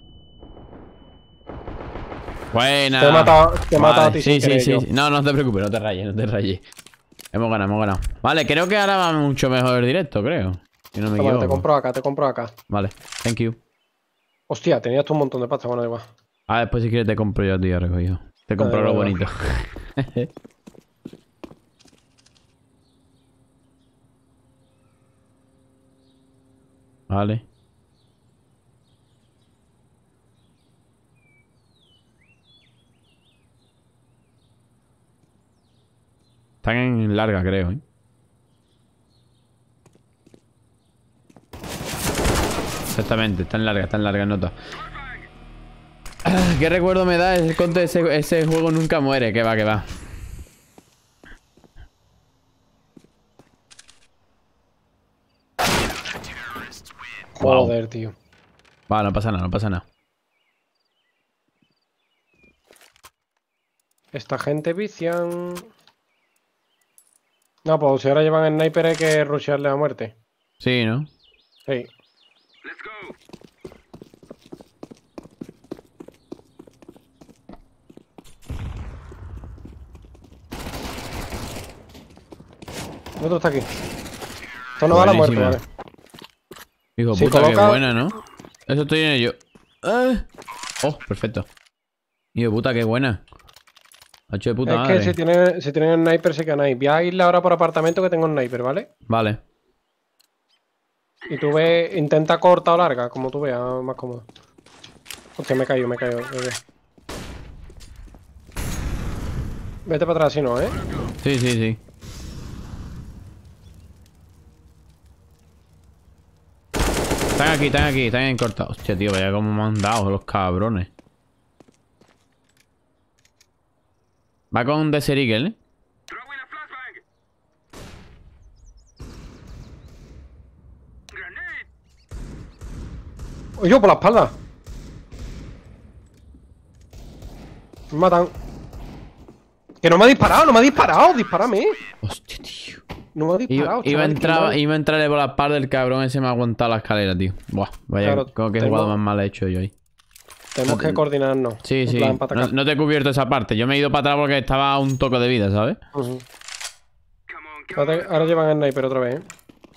Buena. Te he matado, te he vale. matado a ti sí, sin sí, sí. No, no te preocupes, no te rayes, no te rayes. Hemos ganado, hemos ganado. Vale, creo que ahora va mucho mejor el directo, creo. Si no me Toma, equivoco. te compro acá, te compro acá. Vale, thank you. Hostia, tenías tú un montón de pasta, bueno, igual. Ah, después si quieres te compro yo a ti, recogido. Te compro lo bonito. Vale. Están en larga, creo, ¿eh? Exactamente, está en larga, está en larga nota. ¿Qué recuerdo me da el conte de ese, ese juego nunca muere? Que va, que va. Joder, wow. Tío. Va, no pasa nada, no pasa nada. Esta gente vician. No, pues si ahora llevan el sniper hay que rushearle a muerte. Sí, ¿no? Sí. El otro está aquí. Esto no va a la muerte, ¿vale? Hijo si puta, coloca... qué buena, ¿no? Eso estoy en ello. ¡Eh! Oh, perfecto. Hijo puta, qué buena. Hacho de puta es madre. que si tienen, si tienen sniper se quedan ahí. Voy a irle ahora por apartamento que tengo sniper, ¿vale? Vale. Y tú ves, intenta corta o larga, como tú veas, más cómodo. Hostia, me cayó, me cayó. Vete para atrás si no, ¿eh? Sí, sí, sí. Están aquí, están aquí, están en corta. Hostia, tío, vaya como me han dado los cabrones. Va con Desert Eagle, ¿eh? ¡Oye, por la espalda! Me matan. Que no me ha disparado, no me ha disparado, dispárame. Hostia, tío. No me ha disparado, Iba, iba, a chaval, entrar, iba a entrarle por la espalda del cabrón ese me ha aguantado la escalera, tío. Buah, vaya, Claro, como que he tenemos- jugado más mal hecho yo ahí. Tenemos que coordinarnos. Sí, en sí. plan, para No, atacar. no te he cubierto esa parte. Yo me he ido para atrás porque estaba a un toque de vida, ¿sabes? Ujú. Espérate, ahora llevan el sniper otra vez, ¿eh?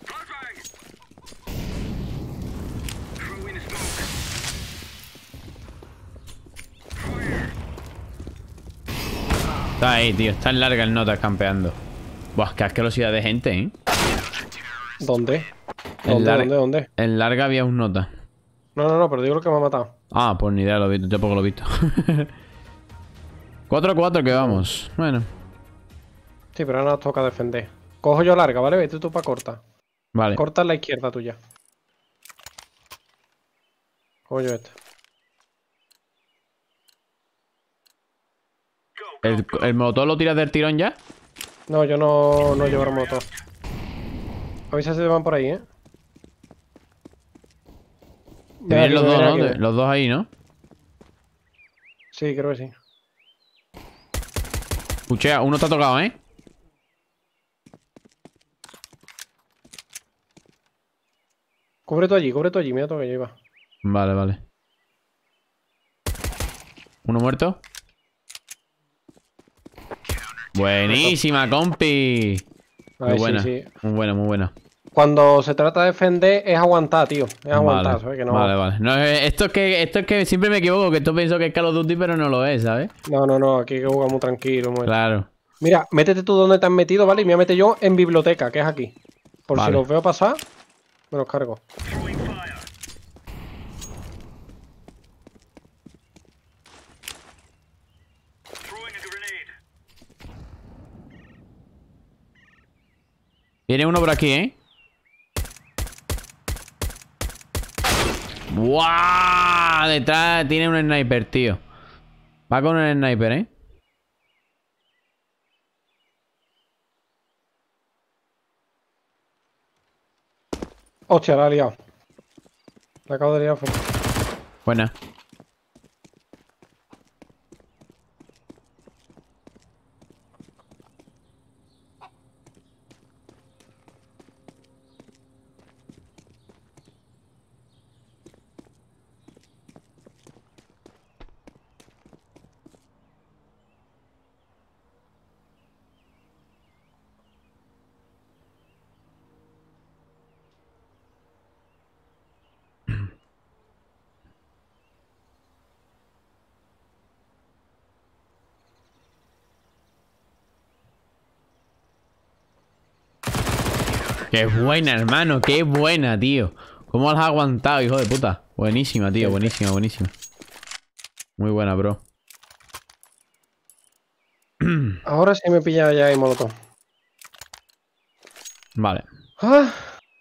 Está ahí, tío. Está en larga el nota campeando. Buah, qué asquerosidad de gente, ¿eh? ¿Dónde? En ¿Dónde, lar- dónde, dónde? En larga había un nota. No, no, no, pero digo lo que me ha matado. Ah, pues ni idea, lo he visto. Yo poco lo he visto. cuatro a cuatro que vamos. Bueno. Sí, pero ahora nos toca defender. Cojo yo larga, ¿vale? Vete tú para corta. Vale. Corta en la izquierda tuya. Cojo yo esta. ¿El, el motor lo tiras del tirón ya? No, yo no, no llevo el motor. Avisa si te van por ahí, ¿eh? Te Ven vienen aquí, los ven dos, aquí, ¿no? ven. Los dos ahí, ¿no? Sí, creo que sí. Puchea, uno está tocado, ¿eh? Cubre tú allí, cubre tú allí. Mira todo que yo iba. Vale, vale. Uno muerto. Buenísima, compi. Muy Ahí, buena. sí, sí. Muy buena, muy buena. Cuando se trata de defender es aguantar, tío. Es aguantar, Vale, ¿sabes? Que no... vale, vale. No, eh, esto es que esto es que siempre me equivoco, que esto pienso que es Call of Duty, pero no lo es, ¿sabes? no, no, no, aquí hay que jugar muy tranquilo. Muy... Claro. Mira, métete tú donde te has metido, ¿vale? Y me voy a meter yo en biblioteca, que es aquí. Por Vale. si los veo pasar, me los cargo. Viene uno por aquí, ¿eh? ¡Buah! Detrás tiene un sniper, tío. Va con un sniper, ¿eh? Hostia, la ha liado. La acabo de liar. Fue... Buena. Qué buena, hermano. Qué buena, tío. ¿Cómo las has aguantado, hijo de puta? Buenísima, tío. Buenísima, buenísima. Muy buena, bro. Ahora sí me pilla ya el molotov. Vale. Ah,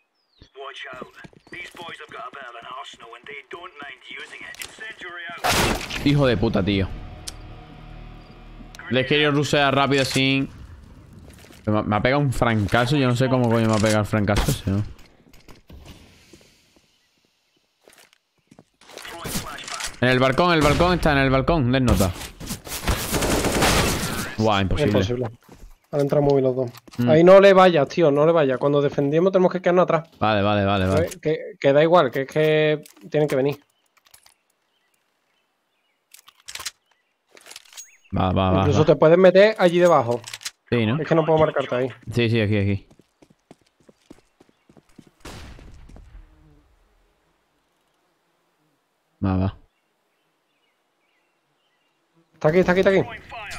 Hijo de puta, tío. Le he querido rusear rápido sin... Me, me ha pegado un francazo. Yo no sé cómo coño me ha pegado el francazo ese, ¿no? En el balcón, el balcón está en el balcón. Den nota. Guau, imposible. imposible. Han entrado muy bien los dos. Mm. Ahí no le vayas, tío, no le vayas. Cuando defendemos tenemos que quedarnos atrás. Vale, vale, vale, vale. ¿Sabes? Que, que da igual, que es que tienen que venir. Va, va, va. Incluso va. te puedes meter allí debajo. Sí, ¿no? Es que no puedo marcarte ahí. Sí, sí, aquí, aquí. Va, va. Está aquí, está aquí, está aquí.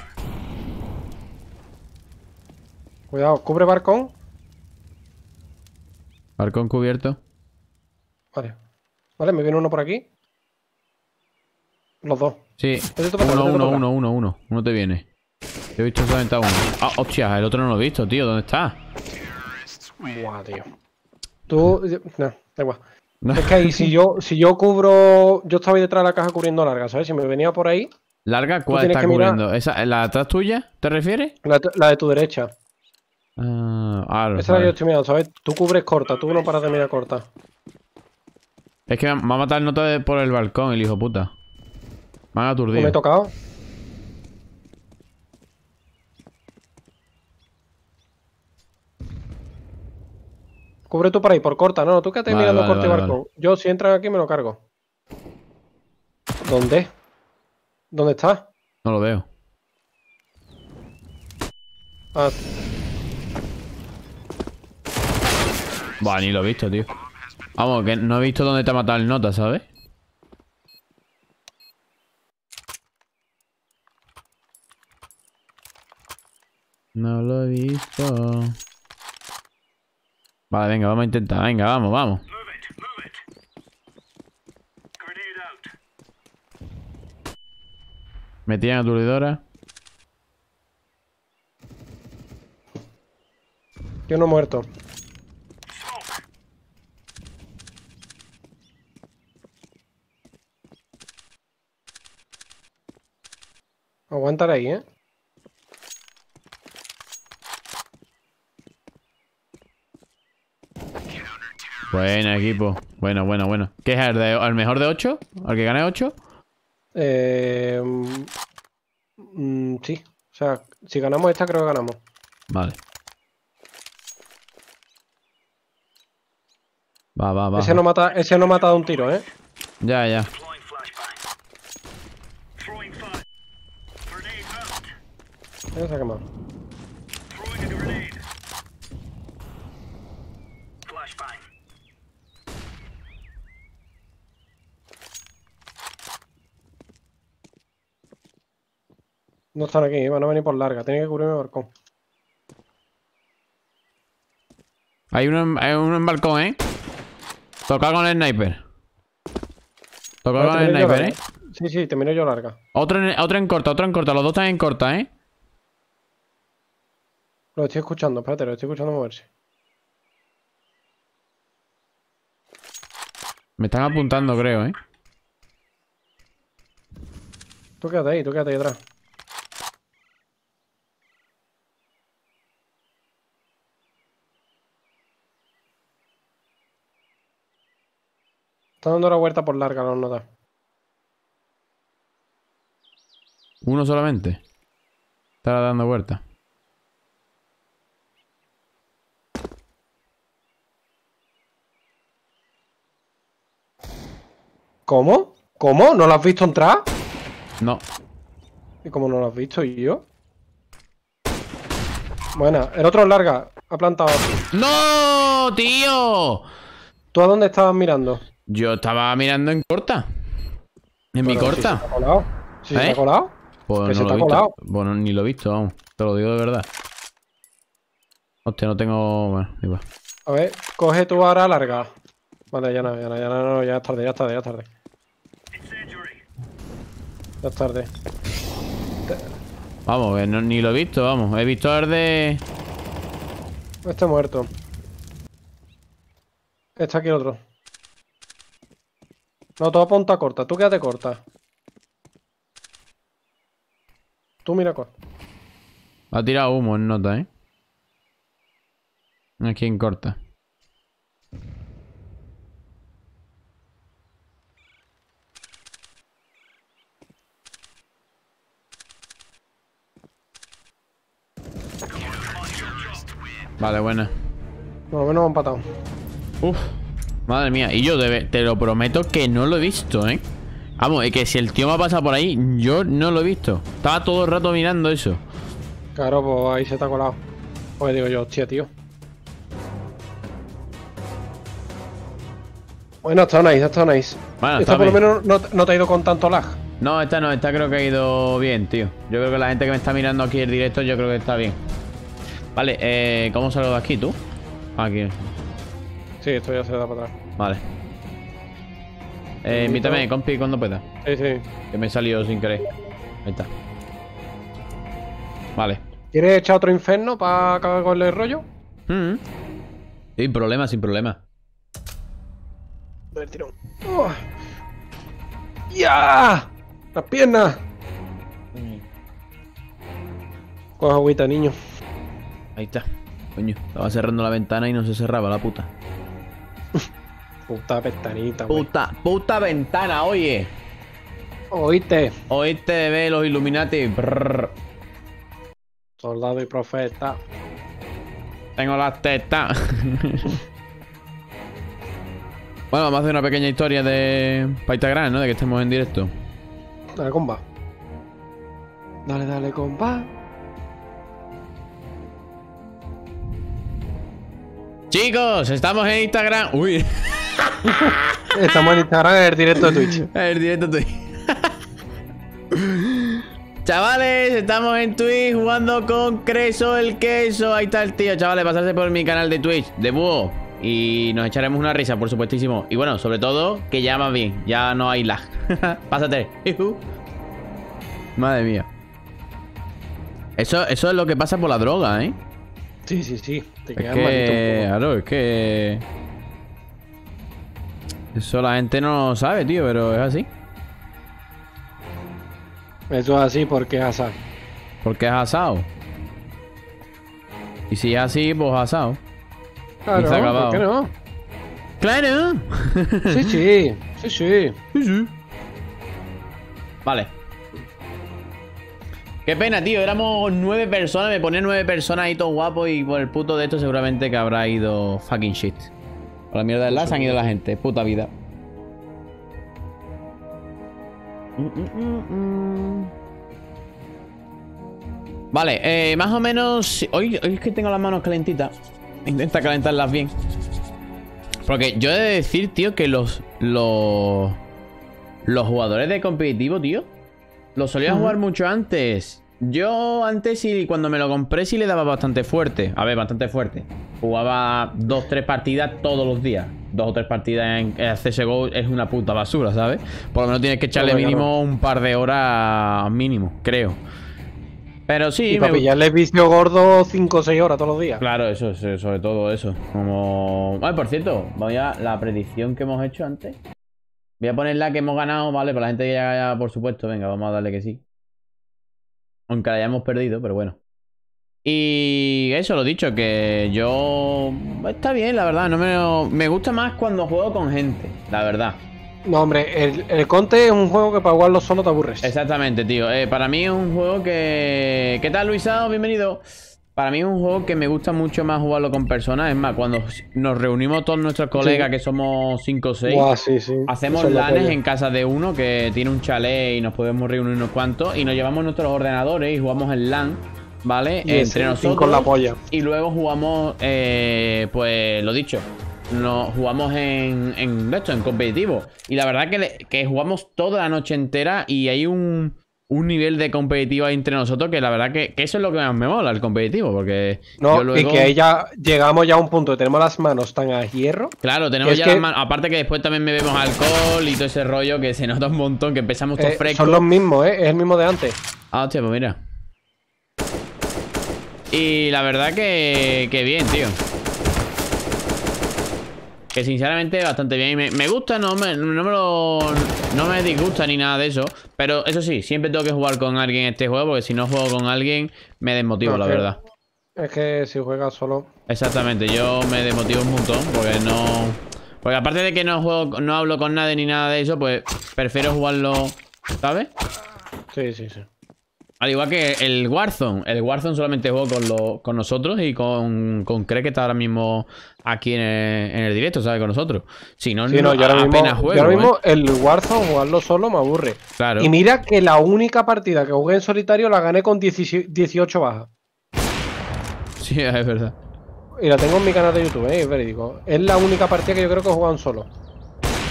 Cuidado, cubre balcón. Balcón cubierto. Vale. Vale, me viene uno por aquí. Los dos. Sí. Vete tú para Uno, atrás, vete tú uno, para uno, uno, uno. Uno te viene. Yo he visto solamente a uno. Ah, hostia, el otro no lo he visto, tío. ¿Dónde está? Buah, tío. Tú... No, da igual. No. Es que ahí, si yo, si yo cubro... Yo estaba ahí detrás de la caja cubriendo larga, ¿sabes? Si me venía por ahí... ¿Larga? ¿Cuál tienes está que mirar- cubriendo? ¿Esa, ¿La atrás tuya? ¿Te refieres? La, la de tu derecha. Ah, ah, Esa es la que yo vale. estoy mirando, ¿sabes? Tú cubres corta, tú no paras de mirar corta. Es que me me ha matado el nota de- por el balcón, el hijo puta. Me han ¿No me he aturdido. tocado? Cubre tú por ahí, por corta. No, no, tú quédate Vale, mirando vale, corta y vale, balcón. Yo, si entran aquí, me lo cargo. ¿Dónde? ¿Dónde está? No lo veo. Ah, Buah, ni lo he visto, tío. Vamos, que no he visto dónde te ha matado el nota, ¿sabes? No lo he visto. Vale, venga, vamos a intentar. Venga, vamos, vamos. Metí en aturdidora. yo no he muerto. Aguantar ahí, ¿eh? Buena, equipo. Bueno, bueno, bueno. ¿Qué es el, de, el mejor de ocho? ¿Al que gane ocho? Eh, mm, sí. O sea, si ganamos esta, creo que ganamos. Vale. Va, va, va. Ese no mata, ese no mata de un tiro, ¿eh? Ya, ya. Ese se ha quemado. No están aquí, van a venir por larga. Tienen que cubrirme el balcón. Hay uno, en, hay uno en balcón, ¿eh? Toca con el sniper. Toca Vale, con te el miro yo sniper, ¿eh? larga. Sí, sí, te miro yo larga. Otro en, otro en corta, otro en corta. Los dos están en corta, ¿eh? Lo estoy escuchando, espérate, lo estoy escuchando moverse. Me están apuntando, creo, ¿eh? Tú quédate ahí, tú quédate ahí atrás. Está dando la vuelta por larga, los notas. Uno solamente. Está dando vuelta. ¿Cómo? ¿Cómo? ¿No lo has visto entrar? No. ¿Y cómo no lo has visto? ¿Y yo? Buena, el otro es larga. Ha plantado. ¡No, tío! ¿Tú a dónde estabas mirando? Yo estaba mirando en corta. En mi Bueno, corta. Si se te ha colado. Si se te ¿Eh? ha colado. Pues que no se lo te he ha visto. colado. Bueno, ni lo he visto, vamos. Te lo digo de verdad. Hostia, no tengo... Bueno, igual. A ver, coge tu ara larga. Vale, ya no, ya no, ya no, no, ya es tarde, ya es tarde, ya es tarde. Ya es tarde. Vamos, que no- ni lo he visto, vamos. He visto el de... Este muerto. Está aquí el otro. No, tú apunta corta, tú quédate corta. Tú mira corta. Ha tirado humo en nota, ¿eh? Aquí en corta. Vale, buena. Por lo menos hemos empatado. Uf, madre mía. Y yo debe, te lo prometo que no lo he visto, ¿eh? Vamos, es que si el tío me ha pasado por ahí, yo no lo he visto. Estaba todo el rato mirando eso. Claro, pues ahí se te ha colado. Pues digo yo, hostia, tío. Bueno, está nice, está nice. Bueno, esta está por lo bien. menos no, no te ha ido con tanto lag. No, esta no, esta creo que ha ido bien, tío. Yo creo que la gente que me está mirando aquí el directo, yo creo que está bien. Vale, eh, ¿cómo salgo de aquí, tú? Aquí. Sí, esto ya se da para atrás. Vale. Eh, invítame, compi, cuando pueda. Sí, sí. Que me he salido sin querer. Ahí está. Vale. ¿Quieres echar otro inferno para acabar con el rollo? Mm. Sin problema, sin problema. Del tirón. Oh. ¡Ya! ¡Las piernas! Coge agüita, niño. Ahí está. Coño, estaba cerrando la ventana y no se cerraba la puta. Puta pestañita, güey. Puta, puta ventana, oye. Oíste. Oíste, bebé, los Illuminati. Brrr. Soldado y profeta. Tengo las tetas. Bueno, vamos a hacer una pequeña historia de pa' Instagram, ¿no? De que estemos en directo. Dale, comba. Dale, dale, comba. Chicos, estamos en Instagram. Uy. Estamos en Instagram en el directo de Twitch. El directo Twitch. Chavales, estamos en Twitch jugando con Creso el queso. Ahí está el tío, chavales, pasarse por mi canal de Twitch de Búho y nos echaremos una risa, por supuestísimo. Y bueno, sobre todo, que ya va bien, ya no hay lag. Pásate. Madre mía. Eso, eso es lo que pasa por la droga, ¿eh? Sí, sí, sí. Te Es quedas que, malito un poco. claro, es que... Eso la gente no lo sabe, tío, pero es así. Eso es así porque es azar. Porque es asado. Y si es así, pues asado. Claro, Y se ha acabado. ¿por qué no? ¡Claro! Sí, sí. Sí, sí. Sí, sí. Vale. Qué pena, tío. Éramos nueve personas. Me ponía nueve personas ahí todo guapo. Y por el puto de esto seguramente que habrá ido fucking shit. Por la mierda del las han ido la gente. Puta vida. Mm, mm, mm, mm. Vale, eh, más o menos. Hoy, hoy es que tengo las manos calentitas. Intenta calentarlas bien. Porque yo he de decir, tío, que los. Los. Los jugadores de competitivo, tío. Los solía uh-huh. jugar mucho antes. Yo antes sí, cuando me lo compré, sí le daba bastante fuerte. A ver, bastante fuerte. Jugaba dos, tres partidas todos los días. Dos o tres partidas en C S G O es una puta basura, ¿sabes? Por lo menos tienes que echarle no, mínimo no. un par de horas mínimo, creo. Pero sí. Y para me... pillarle vicio gordo cinco o seis horas todos los días. Claro, eso, eso, sobre todo eso. Como. Ay, por cierto, voy a la predicción que hemos hecho antes. Voy a poner la que hemos ganado, ¿vale? Para la gente que ya, ya, por supuesto, venga, vamos a darle que sí. Aunque la hayamos perdido, pero bueno. Y eso, lo dicho, que yo... Está bien, la verdad. No me... me gusta más cuando juego con gente, la verdad. No, hombre, el, el Conte es un juego que para jugarlo solo te aburres. Exactamente, tío. Eh, para mí es un juego que... ¿Qué tal, Luisao? Bienvenido. Para mí es un juego que me gusta mucho más jugarlo con personas. Es más, cuando nos reunimos todos nuestros colegas, sí. que somos cinco o seis, wow, sí, sí. hacemos lanes en casa de uno que tiene un chalet y nos podemos reunir unos cuantos y nos llevamos nuestros ordenadores y jugamos en LAN, ¿vale? Y entre nosotros. Con la polla. Y luego jugamos, eh, pues lo dicho, nos jugamos en, en esto, en competitivo. Y la verdad que, le, que jugamos toda la noche entera y hay un... un nivel de competitivo entre nosotros que la verdad que, que eso es lo que más me mola, el competitivo, porque no, yo luego... y que ahí ya llegamos ya a un punto que tenemos las manos tan a hierro. Claro, tenemos ya que... las manos, aparte que después también bebemos alcohol y todo ese rollo que se nota un montón, que empezamos todos eh, frescos. Son los mismos, ¿eh? Es el mismo de antes. Ah, hostia, pues mira. Y la verdad que, que bien, tío. Que sinceramente bastante bien. Me, me gusta, no me, no me lo... No me disgusta ni nada de eso. Pero eso sí, siempre tengo que jugar con alguien en este juego. Porque si no juego con alguien, me desmotivo, no, la que, verdad. Es que si juegas solo... Exactamente, yo me desmotivo un montón. Porque no... Porque aparte de que no juego, no hablo con nadie ni nada de eso, pues prefiero jugarlo, ¿sabes? Sí, sí, sí. Al igual que el Warzone. El Warzone solamente juego con, lo, con nosotros y con, con Craig, que está ahora mismo aquí en el, en el directo, ¿sabes? Con nosotros. Si no, sí, no, no yo ahora apenas mismo, juego. Yo ahora mismo ¿eh? el Warzone jugarlo solo me aburre. Claro. Y mira que la única partida que jugué en solitario la gané con dieciocho bajas. Sí, es verdad. Y la tengo en mi canal de YouTube, ¿eh? Es verídico. Es la única partida que yo creo que he jugado en solo.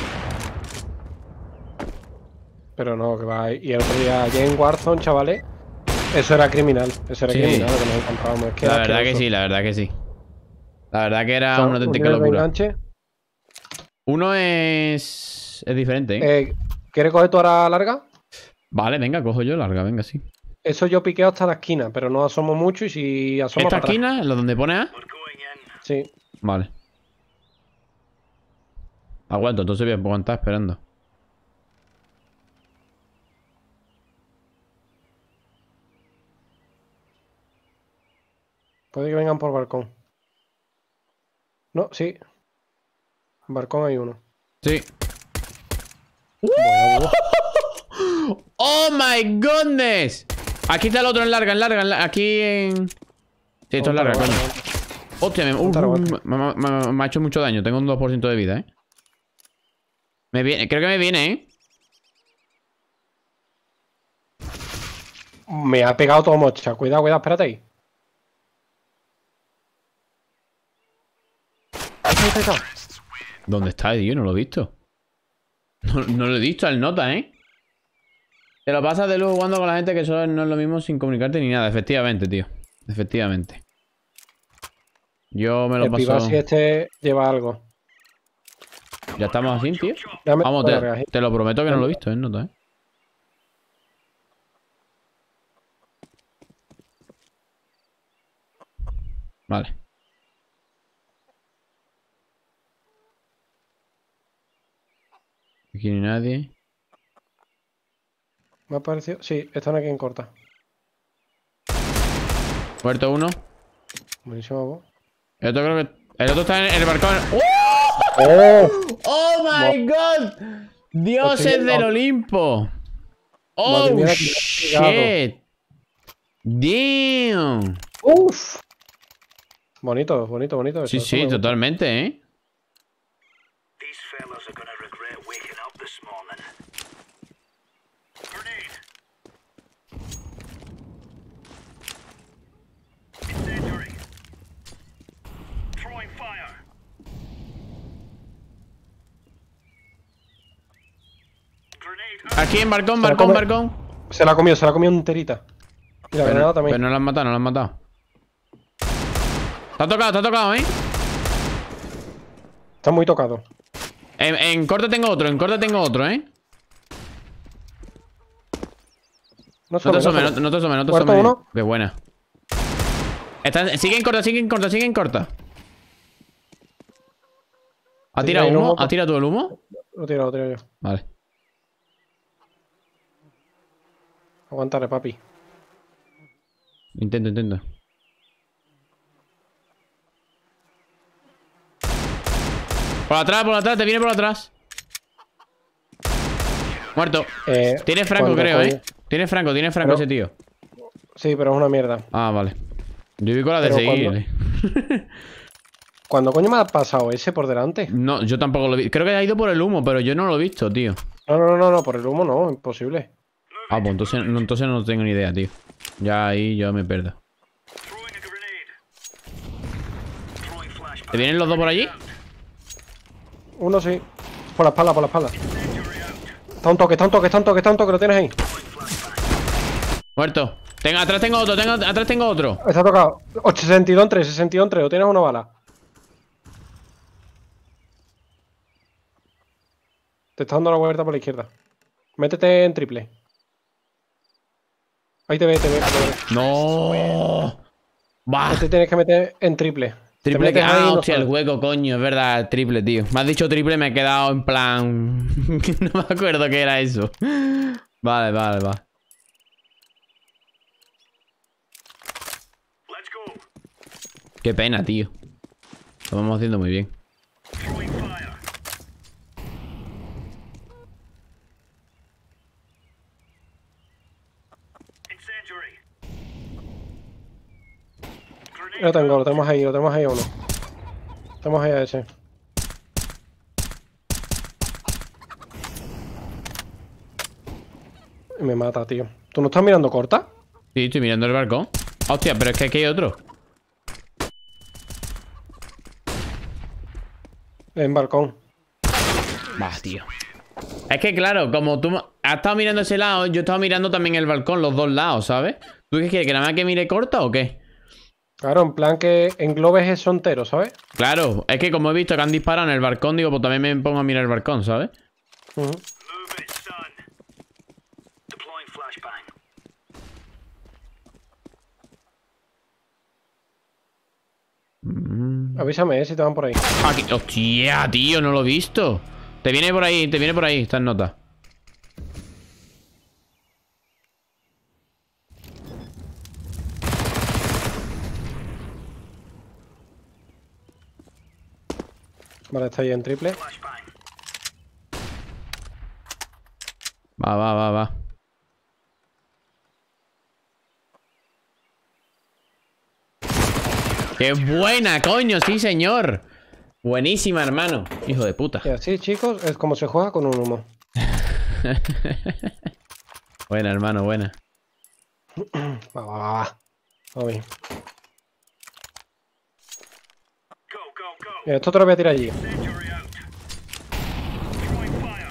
Pero no, que va. Y el otro día allí en Warzone, chavales, eso era criminal. Eso era Sí. criminal lo que nos encontrábamos. Es que La era verdad que asqueroso. sí, la verdad que sí. La verdad que era O sea, una un auténtica nivel de locura. enganche. Uno es... Es diferente, ¿eh? Eh, ¿Quieres coger tu hora larga? Vale, venga, cojo yo larga, venga, sí. Eso yo piqueo hasta la esquina, pero no asomo mucho y si asomo ¿Esta para atrás. esquina? ¿Lo donde pone A? Sí. Vale. Aguanto, entonces voy a aguantar esperando. Puede que vengan por balcón. No, sí. En balcón hay uno. Sí. Bueno, ¡Oh, my goodness! Aquí está el otro en larga, en larga, en larga. Aquí en... Sí, esto es larga, coño. Hostia, me, uh, uh, me, me, me ha hecho mucho daño. Tengo un dos por ciento de vida, ¿eh? Me viene, creo que me viene, ¿eh? Me ha pegado todo mocha. Cuidado, cuidado, espérate ahí. Ahí está, ahí está. ¿Dónde está, tío? No lo he visto. No, no lo he visto al nota, ¿eh? Te lo pasas de lujo jugando con la gente que solo no es lo mismo sin comunicarte ni nada. Efectivamente, tío. Efectivamente. Yo me lo El paso... Pivasi este lleva algo. Ya estamos así, tío. Dame- Vamos, bueno, te, reagir. te lo prometo que no lo he visto, ¿eh? Nota, ¿eh? Vale. Aquí ni nadie. Me ha parecido. Sí, están aquí en corta. Muerto uno. Buenísimo, vos. El otro creo que... El otro está en el balcón. ¡Oh! ¡Oh! ¡Oh, my God! ¡Dioses Estoy- del Olimpo! ¡Oh, Madre mía, la que me ha shit! ¡Damn! ¡Uf! Bonito, bonito, bonito. Sí, eso, eso sí, me gusta. totalmente, ¿eh? These fellas are gonna regret waking up this morning. Grenade. Incendiary. Throwing fire. Grenade. Aquí en balcón, Se la balcón, come- balcón. Se la ha comido, se la ha comido enterita. Y la Pero, granada también. pero no lo han matado, no lo han matado. Te ha tocado, te ha tocado, ¿eh? Está muy tocado. En, en corte tengo otro, en corte tengo otro, ¿eh? No, No solo, te asomes, no no, solo. no te asomes, no te Muerto asomes. uno. Qué buena. Está, sigue en corta, sigue en corta, sigue en corta. ¿Ha Sí, tirado ahí no humo? hemos- ¿Ha tirado tú el humo? Lo tiro, lo tiro yo. Vale. Aguantaré, papi. Intento, intento. Por atrás, por atrás, te viene por atrás. Muerto. Eh, Tiene Franco, cuando creo, coño- ¿eh? Tiene Franco, tiene Franco Pero- ese tío. Sí, pero es una mierda. Ah, vale. Yo vi con la de Pero seguir. cuando- eh. ¿Cuándo coño me ha pasado ese por delante? No, yo tampoco lo vi. Creo que ha ido por el humo, pero yo no lo he visto, tío. No, no, no, no, por el humo no, imposible. Ah, pues entonces no, entonces no tengo ni idea, tío. Ya ahí yo me pierdo. Throwing a grenade. Throwing flashbang. ¿Te vienen los dos por allí? Uno sí. Por la espalda, por la espalda. Incendiary out. Está un toque, está un toque, está un toque, está un toque, lo tienes ahí. Muerto. Tengo, atrás tengo otro, tengo, atrás tengo otro. Está tocado. sesenta y dos en tres, sesenta y dos en tres, lo tienes una bala. Te está dando la vuelta por la izquierda. Métete en triple. Ahí te ve, te ve. Te ve. No. Bah. Te tienes que meter en triple. Te Triple que... metes ahí y Ah, no hostia, el sales. hueco, coño. Es verdad, triple, tío. Me has dicho triple, me he quedado en plan... no me acuerdo qué era eso. Vale, vale, vale. Let's go. Qué pena, tío. Lo vamos haciendo muy bien. Throwing fire. Incendiary. Grenade. Lo tengo, lo tenemos ahí, lo tenemos ahí a uno. Tenemos ahí a ese. Y me mata, tío. ¿Tú no estás mirando corta? Sí, estoy mirando el balcón. Hostia, pero es que aquí hay otro. En balcón. Va, tío. Es que claro, como tú has estado mirando ese lado, yo he estado mirando también el balcón, los dos lados, ¿sabes? ¿Tú qué quieres? ¿Que nada más que mire corta o qué? Claro, en plan que englobes eso entero, ¿sabes? Claro, es que como he visto que han disparado en el balcón, digo, pues también me pongo a mirar el balcón, ¿sabes? Uh-huh. Move it, son. Deploying flashbang. Mm. Avísame, eh, si te van por ahí. Aquí. Hostia, tío, no lo he visto. Te viene por ahí, te viene por ahí, está en nota. Vale, está ahí en triple. Flashbang. Va, va, va, va. ¡Qué buena, coño! Sí, señor. Buenísima, hermano. Hijo de puta. Y así, chicos, es como se juega con un humo. Buena, hermano, buena. Va, va, va, va. Vamos bien. Go, go, go. Mira, esto te lo voy a tirar allí. Incendiary out. Throwing fire.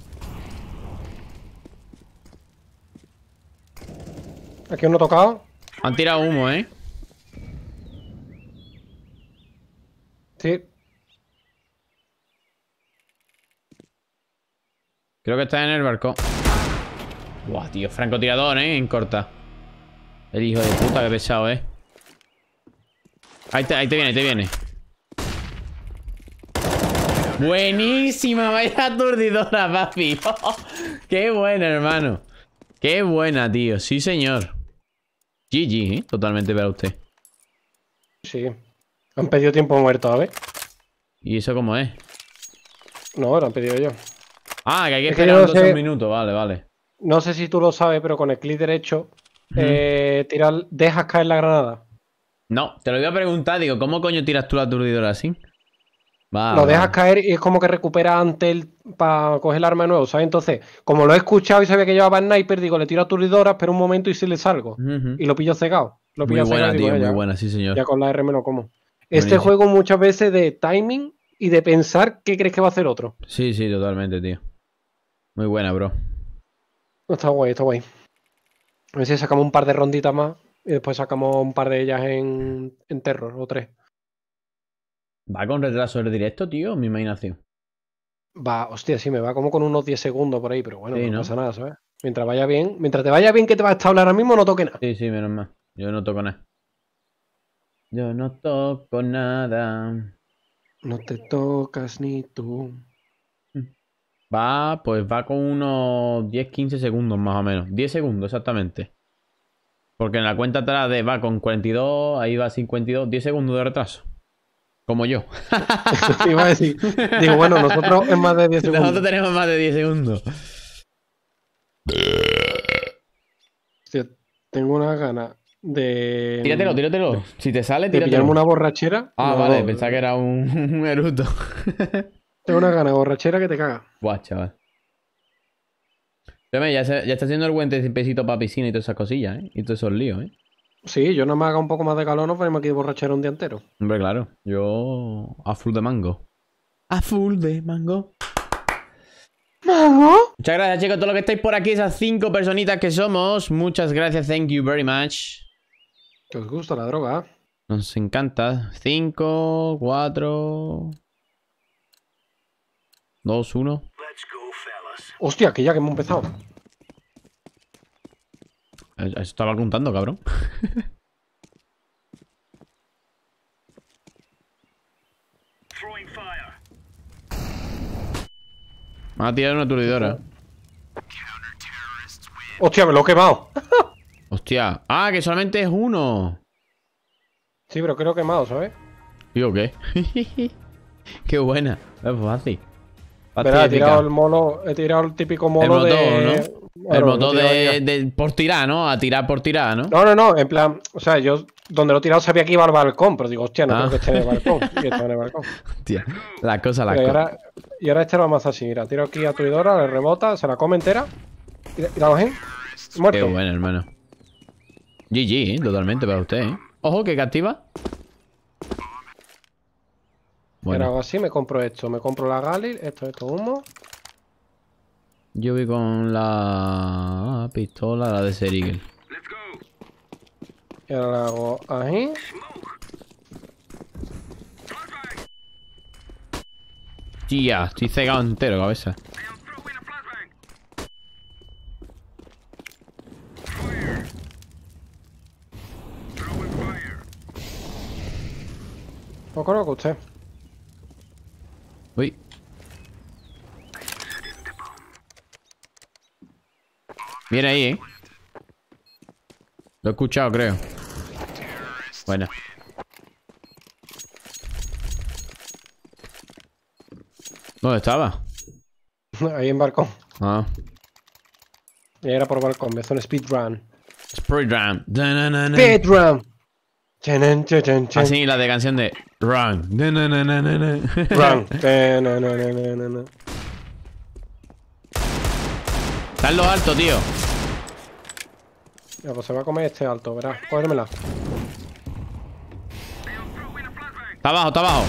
Aquí uno tocado. Han tirado humo, ¿eh? Sí. Creo que está en el barco. Buah, tío, francotirador, ¿eh? En corta. El hijo de puta, que pesado, ¿eh? Ahí te, ahí te viene, ahí te viene. Buenísima, vaya aturdidora, papi. Qué buena, hermano. Qué buena, tío. Sí, señor. G G, ¿eh? Totalmente para usted. Sí. Han pedido tiempo muerto, a ver. ¿Y eso cómo es? No, lo han pedido yo. Ah, que hay que Es que esperar yo no doce sé- minutos. Vale, vale. No sé si tú lo sabes, pero con el clic derecho, Ujú. eh, tirar, dejas caer la granada. No, te lo iba a preguntar. Digo, ¿cómo coño tiras tú la aturdidora así? Va, lo dejas va. caer y es como que recupera antes el, para coger el arma de nuevo, ¿sabes? Entonces, como lo he escuchado y sabía que llevaba sniper, digo, le tiro aturdidora, espero un momento y si le salgo. Ujú. Y lo pillo cegado. Lo Muy pillo buena, cegado y digo, tío, "Eh, muy ya, buena, sí, señor. ya con la R me lo como. Este Buenísimo. juego muchas veces de timing y de pensar qué crees que va a hacer otro. Sí, sí, totalmente, tío. Muy buena, bro. Está guay, está guay. A ver si sacamos un par de ronditas más y después sacamos un par de ellas en, en terror o tres. ¿Va con retraso el directo, tío? Mi imaginación. Va, hostia, sí, me va como con unos diez segundos por ahí, pero bueno, Sí, no, ¿no? pasa nada, ¿sabes? Mientras vaya bien, mientras te vaya bien que te vas a estar hablando ahora mismo, no toque nada. Sí, sí, menos mal. Yo no toco nada. Yo no toco nada. No te tocas ni tú. Va, pues va con unos diez quince segundos más o menos. diez segundos exactamente. Porque en la cuenta atrás de va con cuarenta y dos, ahí va cincuenta y dos, diez segundos de retraso. Como yo. Iba a decir, digo, bueno, nosotros en más de diez segundos. Nosotros tenemos más de diez segundos. Hostia, tengo una gana de. Tíratelo, tíratelo. Si te sale, De tíratelo. pillarme una borrachera. Ah, No, vale, no, pensaba que era un, un eruto. Tengo una gana de borrachera que te caga. Buah, chaval. Espérame, ya, se- ya está haciendo el buen pesito para piscina y todas esas cosillas, ¿eh? Y todos esos líos, ¿eh? Sí, yo no me haga un poco más de calor, nos ponemos aquí de borrachera un día entero. Hombre, claro. Yo a full de mango. A full de mango. ¿Mango? Muchas gracias, chicos, todos los que estáis por aquí, esas cinco personitas que somos. Muchas gracias, thank you very much. Que os gusta la droga, ¿eh? Nos encanta. Cinco, cuatro, dos, uno. Let's go, fellas. Hostia, que ya que hemos empezado. Eso estaba contando, cabrón. Throwing fire. Me va a tirar una aturdidora. Hostia, me lo he quemado. Hostia. Ah, que solamente es uno. Sí, pero creo quemado, ¿sabes? Digo, ¿qué? Qué buena. Es fácil. Fácil Verá, de he tirado picar. el mono, he tirado el típico mono El motor, de. ¿no? Claro, El lo he motor tirado de, ya. de- por tirar, ¿no? A tirar por tirar, ¿no? No, no, no, en plan, o sea, yo donde lo he tirado sabía que iba al balcón, pero digo, hostia, no Ah. creo que esté en el balcón. Y está en el balcón. Hostia, la cosa, la Mira, y, cosa. ahora, y ahora este lo vamos a hacer así, mira, tiro aquí a Tuidora, le rebota, se la come entera. Y, y la cogen. Qué Muerto. bueno, hermano. G G, ¿eh? Totalmente para usted, ¿eh? Ojo, que activa. Pero Bueno, hago así, me compro esto, me compro la Galil, esto, esto, humo. Yo voy con la pistola, la de Serigel. Y ahora la hago ahí. Tía, estoy cegado entero, cabeza. No conozco a usted. Uy. Viene ahí, ¿eh? Lo he escuchado, creo. Bueno. ¿Dónde estaba? Ahí en balcón. Ah. Y era por balcón, me hizo un speedrun. Speedrun. Speedrun. Chen, chen, chen, chen. Así la de canción de Run. Run. Run. Está en lo alto, tío. Ya, pues se va a comer este alto, verás. Cógermela. Está abajo, está abajo.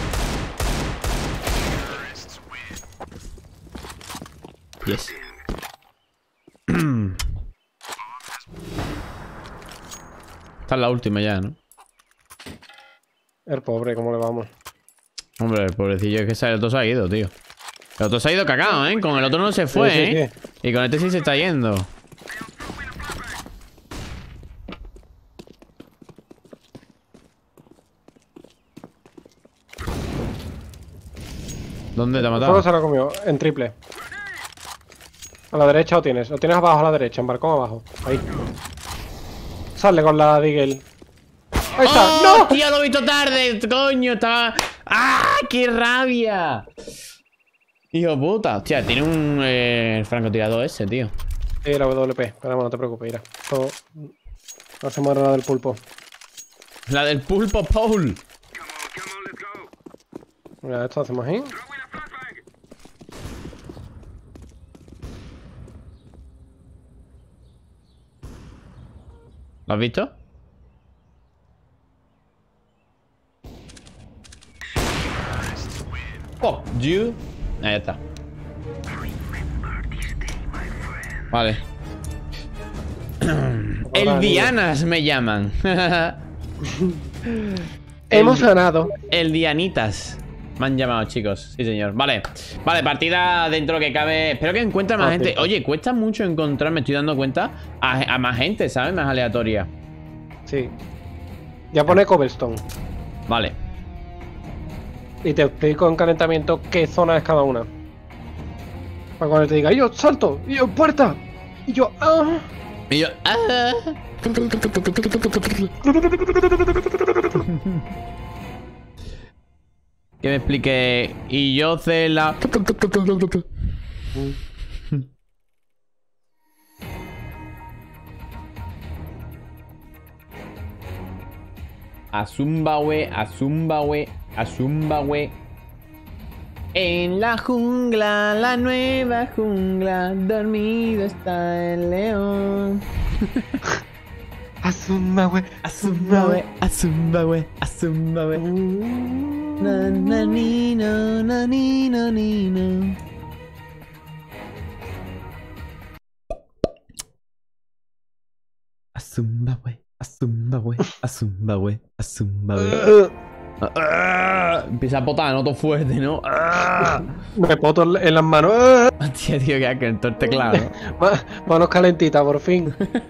Yes. Esta es la última ya, ¿no? El pobre, ¿cómo le vamos? Hombre, el pobrecillo es que el otro se ha ido, tío. El otro se ha ido cagado, ¿eh? Con el otro no se fue, Sí, sí, ¿eh? sí. Y con este sí se está yendo. ¿Dónde te ha El matado? fuego se lo ha comido, en triple. A la derecha lo tienes. Lo tienes abajo a la derecha, en balcón abajo. Ahí. Sale con la Deagle. Ahí está. ¡Oh, ¡No! tío, lo he visto tarde! ¡Coño! Estaba... ¡Ah! ¡Qué rabia! Hijo puta. Hostia, tiene un eh, francotirador ese, tío. Sí, la W P. Pero no te preocupes, mira. Esto... No se muere la del pulpo. La del pulpo Paul. Mira, esto hacemos ahí. ¿Lo has visto? Fuck you. Ahí está. Vale. El Dianas me llaman. Hemos ganado. El Dianitas. Me han llamado, chicos. Sí, señor. Vale. Vale, partida dentro que cabe. Espero que encuentre más Ah, gente. sí. Oye, cuesta mucho encontrar, me estoy dando cuenta, a, a más gente, ¿sabes? Más aleatoria. Sí. Ya pone cobblestone. Vale. Y te explico en calentamiento qué zona es cada una. Para cuando te diga, yo salto, y yo puerta, y yo, ah. Y yo... ah. Que me explique. Y yo sé la... Azumbawe, Azumbawe, Azumbawe. En la jungla, la nueva jungla, dormido está el león. Azumbawe, Azumbawe, Azumbawe, Azumbawe. Na, na, ni, no, na, ni, no, ni, no. Azumbawe, Azumbawe, Azumbawe, Azumbawe. Ah, empieza a potar, noto fuerte, ¿no? Ah. me poto en las manos. Ah. Hostia, tío, que asco en todo el teclado. Ma- Manos calentitas, por fin.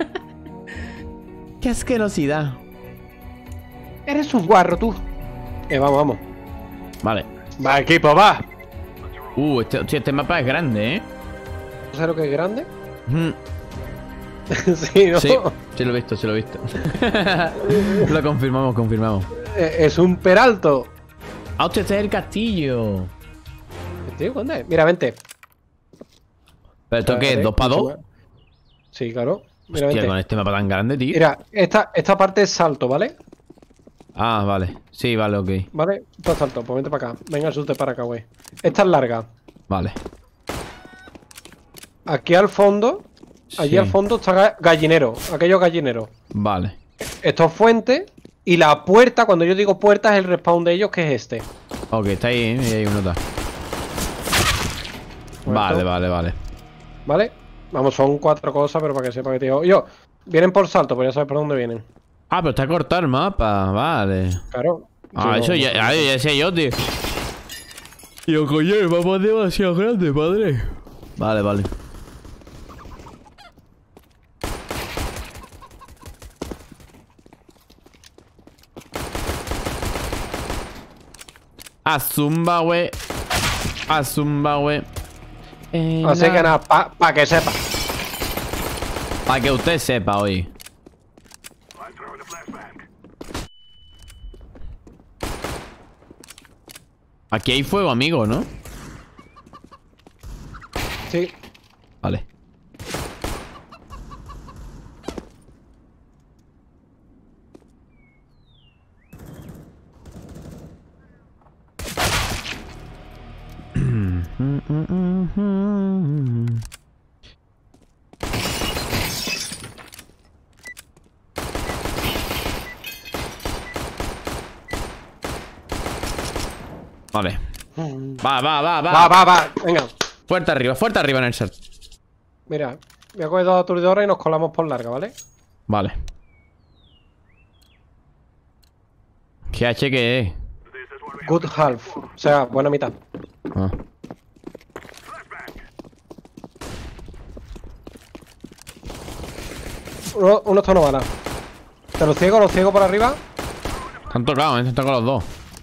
Qué asquerosidad. Eres un guarro, tú. Eh, vamos, vamos. Vale. Va, equipo, va. Uh, este, hostia, este mapa es grande, ¿eh? ¿Sabes lo que es grande? Mm. sí, ¿no? Sí, sí lo he visto, sí lo he visto. Lo confirmamos, confirmamos. Eh, Es un peralto. Ah, hostia, este es el castillo. Tío, ¿dónde? Mira, vente. ¿Pero esto qué es? ¿Dos para dos? Sí, claro. Mira, Hostia, vente. con este mapa tan grande, tío. Mira, esta, esta parte es salto, ¿vale? Ah, vale. Sí, vale, ok. ¿Vale? Esto es salto, pues vente para acá. Venga, sulte para acá, güey. Esta es larga. Vale. Aquí al fondo, allí Sí. al fondo está ga- gallinero, aquellos gallineros. Vale. Esto es fuente. Y la puerta, cuando yo digo puerta, es el respawn de ellos, que es este. Ok, está ahí, ¿eh? Y hay uno está. Vale, vale, vale. ¿Vale? Vamos, son cuatro cosas, pero para que sepa que te digo. Yo, vienen por salto, pues ya sabes por dónde vienen. Ah, pero está cortado el mapa, vale. Claro. Ah, Sí, eso no, ya, no, ah, ya decía yo, tío. Yo, coño, el mapa es demasiado grande, padre. Vale, vale. A zumba, güey. A zumba, güey. Así que nada, para pa que sepa. Para que usted sepa hoy. I'm throwing a flashbang. Aquí hay fuego, amigo, ¿no? Sí. Vale. Vale. Va, va, va, va. Va, va, va. Venga. Fuerte arriba, fuerte arriba en el set. Mira, voy a coger dos aturdidoras y nos colamos por larga, ¿vale? Vale. ¿Qué H que es? Good half. O sea, buena mitad. Ah. Uno, uno está no bala. Te lo ciego, lo ciego por arriba. Están tocados, ¿eh? Están con los dos.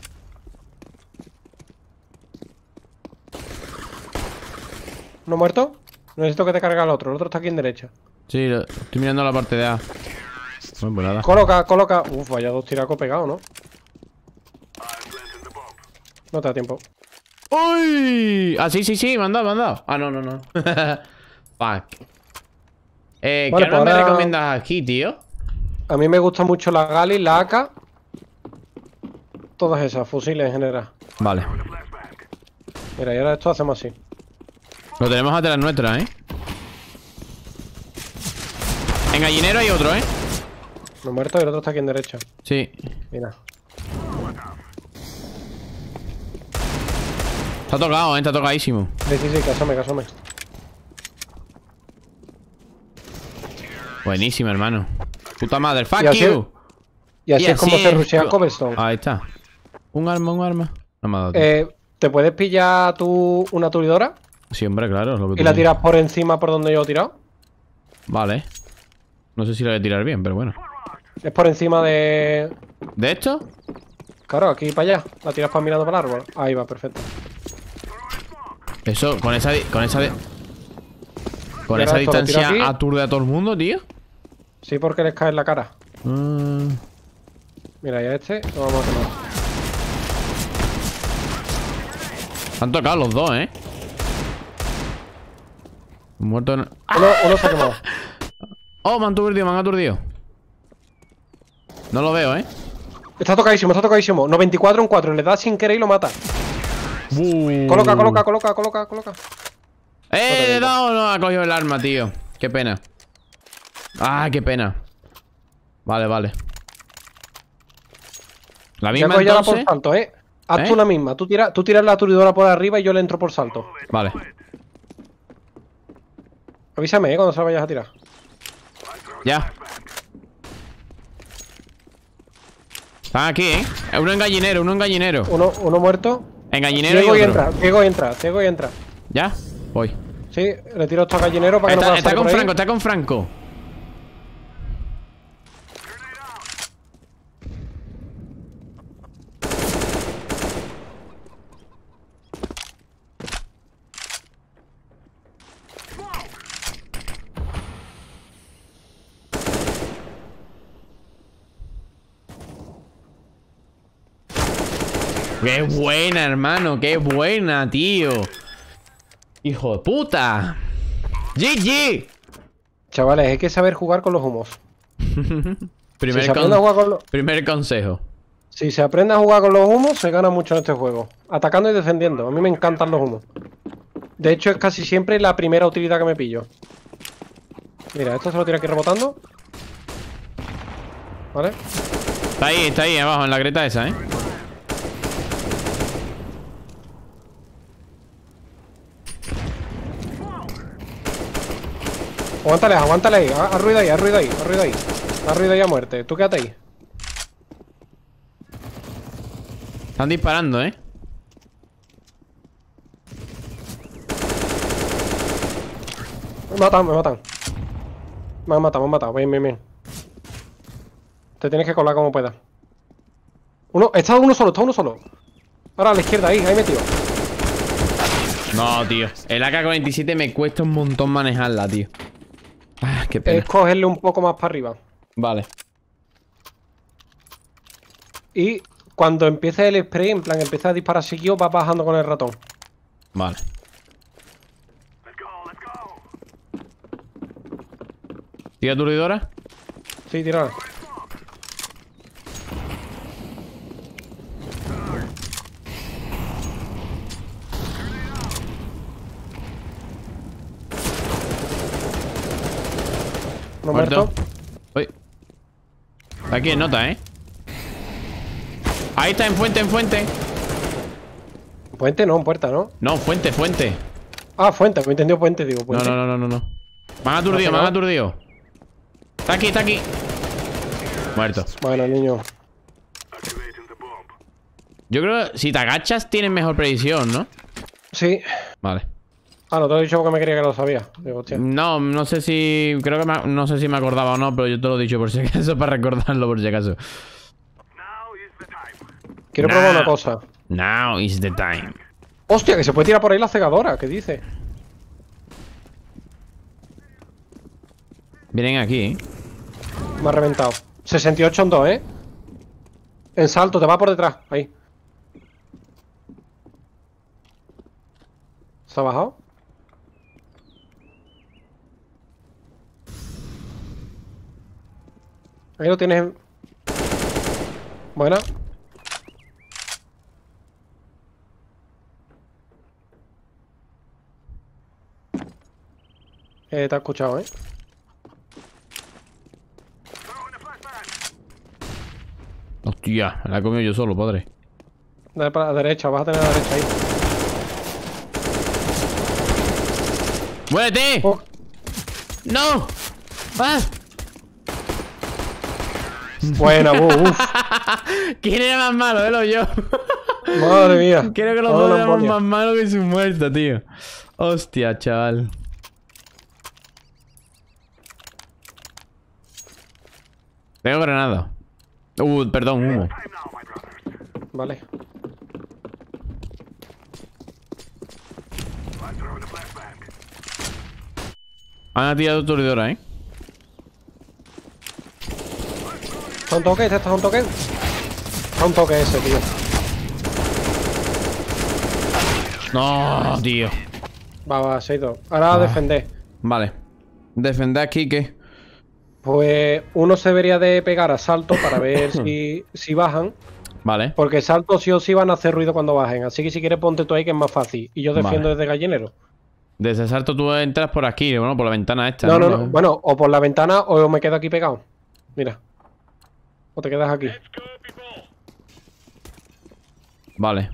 ¿Uno muerto? Necesito que te cargue al otro. El otro está aquí en derecha. Sí, lo- estoy mirando la parte de A. Bueno, pues nada. Coloca, coloca. Uf, vaya dos tiracos pegados, ¿no? No te da tiempo. ¡Uy! Ah, sí, sí, sí, me han dado, me han dado. Ah, no, no, no. Fuck. Eh, Vale, ¿qué pues arma me ahora- recomiendas aquí, tío? A mí me gusta mucho la Gali, la A K. Todas esas, fusiles en general. Vale. Mira, y ahora esto hacemos así. Lo tenemos a las nuestras, ¿eh? En gallinero hay otro, ¿eh? Uno muerto y el otro está aquí en derecha. Sí. Mira. Está tocado, ¿eh? Está tocadísimo. Sí, sí, sí, que asome, que asome. Buenísimo, hermano. Puta madre. Fuck Y así- you. Y así Y es como así se es rushea co- Cobblestone. Ahí está. Un arma, un arma. No me ha dado tiempo. Eh, ¿te puedes pillar tú una aturdidora? Sí, hombre, claro. Es lo que Y tú la dices. tiras por encima por donde yo he tirado. Vale. No sé si la voy a tirar bien, pero bueno. Es por encima de... ¿De esto? Claro, aquí para allá. La tiras para mirando para el árbol. Ahí va, perfecto. Eso, con esa... di- Con esa... di- Con Y esa ahora esto lo tiro distancia aquí. aturde a todo el mundo, tío. Sí, porque les cae en la cara. Mm. Mira, y a este lo vamos a quemar. Han tocado los dos, ¿eh? Muerto en... Uno, uno se ha quemado. Oh, me han aturdido, me han aturdido. No lo veo, ¿eh? Está tocadísimo, está tocadísimo. noventa y cuatro en cuatro. Le da sin querer y lo mata. Uh. Coloca, coloca, coloca, coloca, coloca. ¡Eh! Le he dado, no ha cogido el arma, tío. Qué pena. Ah, qué pena. Vale, vale. La Ya misma coge ya la por entonces. salto, eh. Haz ¿Eh? tú la misma. Tú tiras tú tiras la aturdidora por arriba y yo le entro por salto. Vale. Avísame, eh, cuando se la vayas a tirar. Ya. Están aquí, ¿eh? Uno en gallinero, uno en gallinero. Uno, uno muerto. En gallinero Ciego y y otro. entra, ciego y entra, ciego y entra. ¿Ya? Voy. Sí, le tiro esto a gallinero para que no Está, pueda está salir con por ahí. Franco, está con Franco. ¡Qué buena, hermano! ¡Qué buena, tío! ¡Hijo de puta! ¡G G! Chavales, hay que saber jugar con los humos. Primer, si, se con- aprende a jugar con los... primer consejo. si se aprende a jugar con los humos, se gana mucho en este juego. Atacando y defendiendo. A mí me encantan los humos. De hecho, es casi siempre la primera utilidad que me pillo. Mira, esto se lo tira aquí rebotando. ¿Vale? Está ahí, está ahí abajo, en la greta esa, ¿eh? Aguántale, aguántale ahí. Haz ruido ahí, haz ruido ahí, haz ruido ahí. Haz ruido ahí a muerte. Tú quédate ahí. Están disparando, ¿eh? Me matan, me matan. Me han matado, me han matado. Bien, bien, bien. Te tienes que colar como puedas. Uno, está uno solo, está uno solo. Ahora a la izquierda, ahí, ahí metido. No, tío. El A K cuarenta y siete me cuesta un montón manejarla, tío. Ah, qué pena. Es cogerle un poco más para arriba. Vale. Y cuando empiece el spray, en plan, empieza a disparar seguido, vas bajando con el ratón. Vale. Let's go, let's go. ¿Tira aturdidora? Sí, tira. No muerto. Uy. Aquí en nota, ¿eh? Ahí está, en fuente, en fuente. Puente no, en puerta, ¿no? No, fuente, fuente. Ah, fuente, me he entendido puente, digo No, puente. no, no, no, no, no. Me han aturdido, me han aturdido. Está aquí, está aquí. Muerto. Bueno, niño. Activating the bomb. Yo creo que si te agachas tienes mejor predicción, ¿no? Sí. Vale. Ah, no te lo he dicho porque me quería que lo sabía. Digo, hostia. No, no sé si... Creo que me- no sé si me acordaba o no, pero yo te lo he dicho por si acaso, para recordarlo por si acaso. Now is the time. Quiero Nah. probar una cosa. Now is the time. Hostia, que se puede tirar por ahí la cegadora. ¿Qué dice? Vienen aquí, ¿eh? Me ha reventado. sesenta y ocho en dos, ¿eh? En salto, te va por detrás. Ahí. ¿Se ha bajado? Ahí lo tienes. en- Buena. Eh, te ha escuchado, ¿eh? Throwing a flashbang. Hostia, la he comido yo solo, padre. Dale para la derecha, vas a tener la derecha ahí. ¡Muérete! Oh, ¡No! ¡Ah! buena, uf. ¿Quién era más malo, él o yo? Madre mía. Creo que los Toda dos la éramos embolia. más malos que su muerta, tío. Hostia, chaval. Tengo granada. Uh, perdón, humo. Time now, my brothers. Vale. I'm throwing a flashbang. Han tirado aturdidora, ¿eh? ¿Está un toque? ¿Este está un toque? Está un toque ese, tío. No, tío. Va, va, se ha ido. Ahora a Ah. defender. Vale. Defender aquí, ¿qué? Pues uno se debería de pegar a salto para ver si, si bajan. Vale. Porque salto sí o sí van a hacer ruido cuando bajen. Así que si quieres ponte tú ahí que es más fácil. Y yo defiendo Vale. desde gallinero. Desde salto tú entras por aquí, bueno, por la ventana esta. No, no, no. Bueno, o por la ventana o me quedo aquí pegado. Mira. O te quedas aquí. Let's go, people. Vale.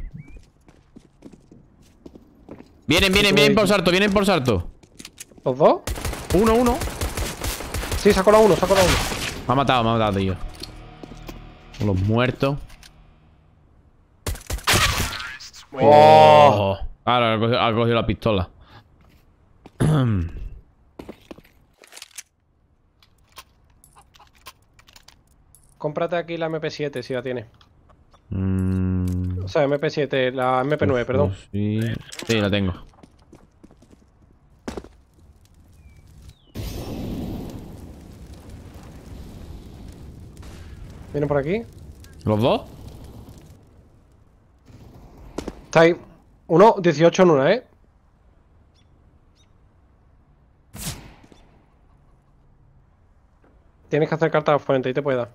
Vienen, vienen, vienen por salto, vienen por salto. ¿Los dos? Uno, uno. Sí, saco la uno, saco la uno. Me ha matado, me ha matado, tío. Los muertos. ¡Oh! Ahora ha cogido, ha cogido la pistola. Cómprate aquí la M P siete si la tienes. Mm, O sea, M P siete, la M P nueve, perdón. Sí, sí, la tengo. ¿Vienen por aquí? ¿Los dos? Está ahí. Uno, dieciocho en una, ¿eh? Tienes que acercarte a la fuente y te puede dar.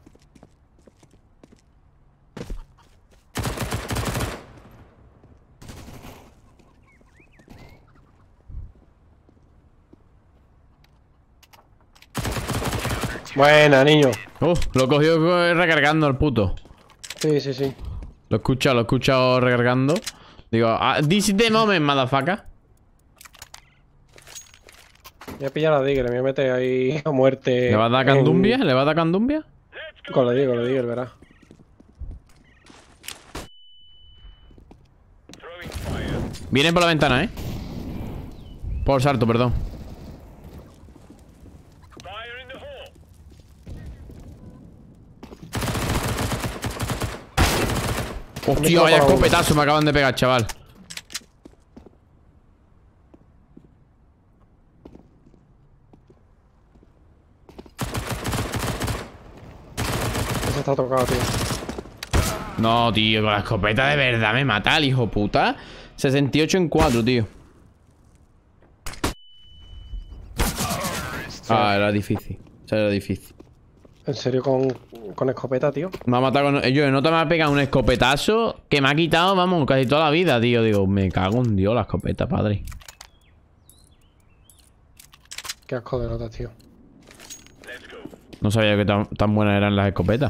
Buena, niño. Uf, lo he cogido recargando al puto. Sí, sí, sí. Lo he escuchado, lo he escuchado recargando. Digo, ah, this is the moment, motherfucker. Voy a pillar a Digger, me voy a meter ahí a muerte. ¿Le vas a dar candumbia? ¿Le vas a dar candumbia? Con la Digger, con la Digger, verás. Vienen por la ventana, ¿eh? Por salto, perdón. Hostia, vaya escopetazo me acaban de pegar, chaval. Ese está tocado, tío. No, tío, con la escopeta de verdad me mata el hijo puta. sesenta y ocho en cuatro, tío. Ah, era difícil. O sea, era difícil. En serio, con, con escopeta, tío. Me ha matado con... Yo, no te me ha pegado un escopetazo que me ha quitado, vamos, casi toda la vida, tío. Digo, me cago en Dios la escopeta, padre. Qué asco de notas, tío. No sabía que tan, tan buenas eran las escopetas.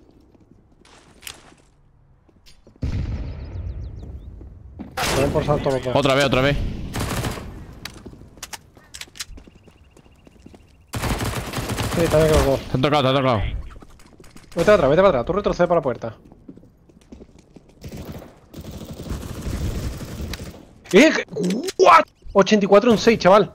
Ponen por salto los dos. Otra vez, otra vez. Sí, también que los dos. Te ha tocado, te ha tocado. Vete para atrás, vete para atrás. Tú retrocedes para la puerta. ¡Eh! ¿What? ochenta y cuatro en seis, chaval.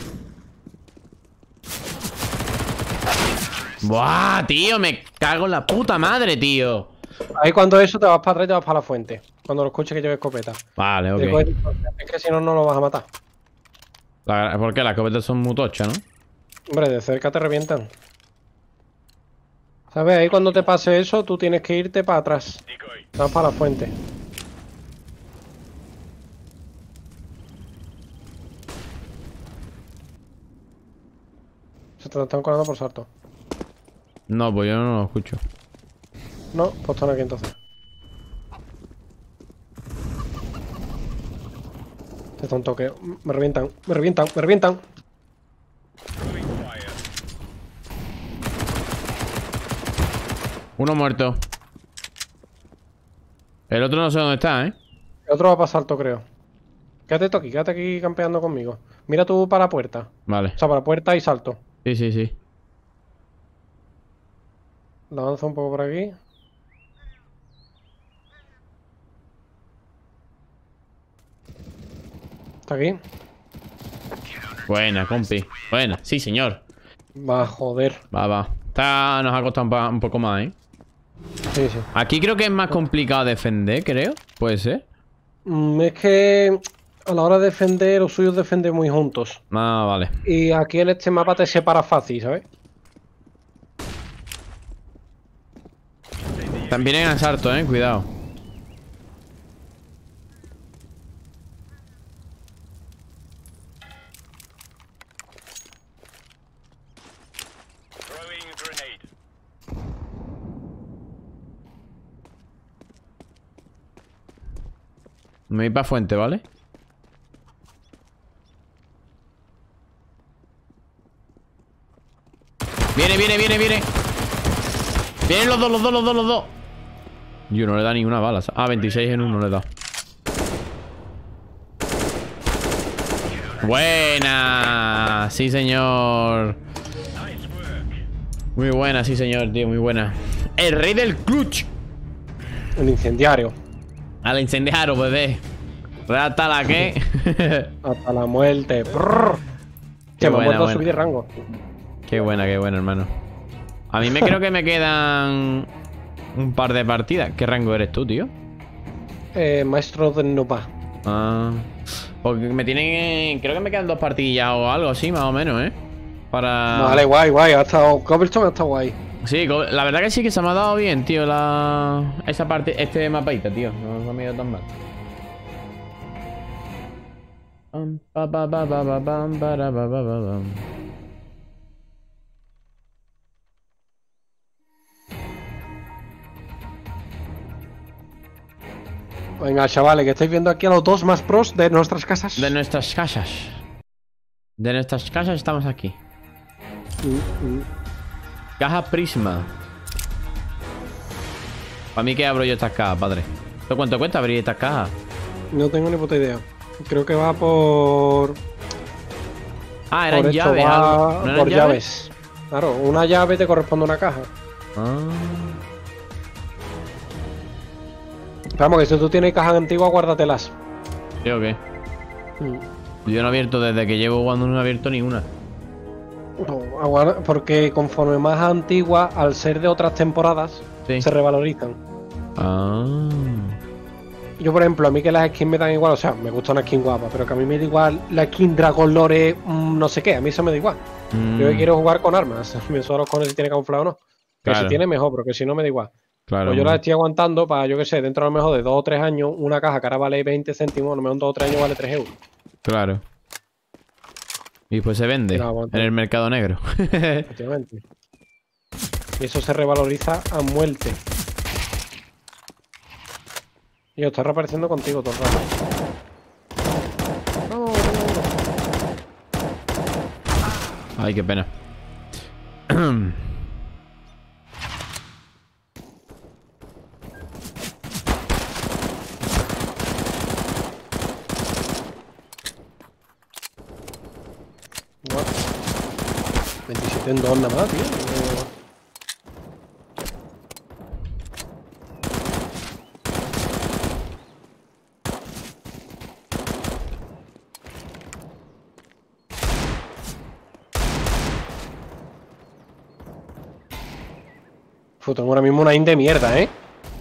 Buah, tío, me cago en la puta madre, tío. Ahí cuando eso te vas para atrás y te vas para la fuente. Cuando lo escuches que lleve escopeta. Vale, Te coges- ok. Es que si no, no lo vas a matar. La- ¿Por qué? Las escopetas son muy tochas, ¿no? Hombre, de cerca te revientan. ¿Sabes? Ahí cuando te pase eso, tú tienes que irte para atrás. Te vas para la fuente. Se te lo están colando por salto. No, pues yo no lo escucho. No, pues están aquí entonces. Te está un toque. Me revientan, me revientan, me revientan. Uno muerto. El otro no sé dónde está, ¿eh? El otro va para salto, creo. Quédate tú aquí, quédate aquí campeando conmigo. Mira tú para la puerta. Vale. O sea, para la puerta y salto. Sí, sí, sí. La avanzo un poco por aquí. Está aquí. Buena, compi. Buena, sí, señor. Va, joder. Va, va. Esta nos ha costado un, pa- un poco más, ¿eh? Sí, sí. Aquí creo que es más complicado defender, creo. Puede ser. Mm, es que a la hora de defender, los suyos defenden muy juntos. Ah, vale. Y aquí en este mapa te separa fácil, ¿sabes? También en asalto, eh. Cuidado. Me voy para fuente, ¿vale? Viene, viene, viene, viene. Vienen los dos, los dos, los dos, los dos. Yo no le da ni una bala. Ah, veintiséis en uno le da. Buena. Sí, señor. Muy buena, sí, señor, tío. Muy buena. El rey del clutch. El incendiario. Al incendiario, bebé. Rata la que. Hasta la muerte. Prrr. Qué Se me ha buena, vuelto a buena. subir de rango. Qué buena, qué buena, hermano. A mí me creo que me quedan un par de partidas. ¿Qué rango eres tú, tío? Eh, maestro de Nova. Ah, porque me tienen... Creo que me quedan dos partidillas o algo así, más o menos, ¿eh? Para... Vale, guay, guay. Ha estado. Cobblestone ha estado guay. Sí, co- la verdad que sí que se me ha dado bien, tío, la... Esa parte... Este mapaita, tío. No, no me ha ido tan mal. Pam, pa, pa, pa, pa, pa, pam, para, pa, pa, pa, pam. Venga, chavales, que estáis viendo aquí a los dos más pros de nuestras casas. De nuestras casas. De nuestras casas estamos aquí. Mm, mm. Caja Prisma. Para mí que abro yo estas cajas, padre. ¿Pero cuánto cuesta abrir estas cajas? No tengo ni puta idea. Creo que va por. Ah, eran Por esto llaves. va algo. ¿No eran por llaves? llaves. Claro, una llave te corresponde a una caja. Ah. Vamos, que si tú tienes cajas antiguas, guárdatelas. ¿Sí o qué? Mm. Yo no he abierto desde que llevo jugando, no he abierto ninguna. No, aguarda- porque conforme más antigua, al ser de otras temporadas, Sí. se revalorizan. Ah. Yo, por ejemplo, a mí que las skins me dan igual, o sea, me gusta una skin guapa, pero que a mí me da igual la skin Dragon Lore, mm, no sé qué, a mí eso me da igual. Mm, Yo que quiero jugar con armas, me suelo con si tiene camuflado o no. Que Claro. si tiene mejor, pero que si no me da igual. claro. Pues yo la estoy aguantando para, yo que sé, dentro a lo mejor de dos o tres años, una caja que ahora vale veinte céntimos, a lo mejor en dos o tres años vale tres euros. Claro. Y pues se vende Pero aguanta. en el mercado negro. Efectivamente. Y eso se revaloriza a muerte. Y yo estoy reapareciendo contigo todo el rato. No, no, no. Ay, qué pena. What? veintisiete en dos nada más, tío. Uf, tengo ahora mismo una in de mierda, ¿eh?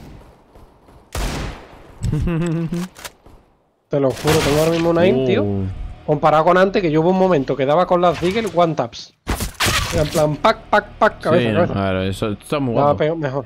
Te lo juro, tengo ahora mismo una in, tío. Uh, Comparado con antes, que yo hubo un momento que daba con las Deagle one taps. Era en plan, pack, pack, pack, cabeza, sí, cabeza. claro, eso está muy Daba guapo. peor, mejor.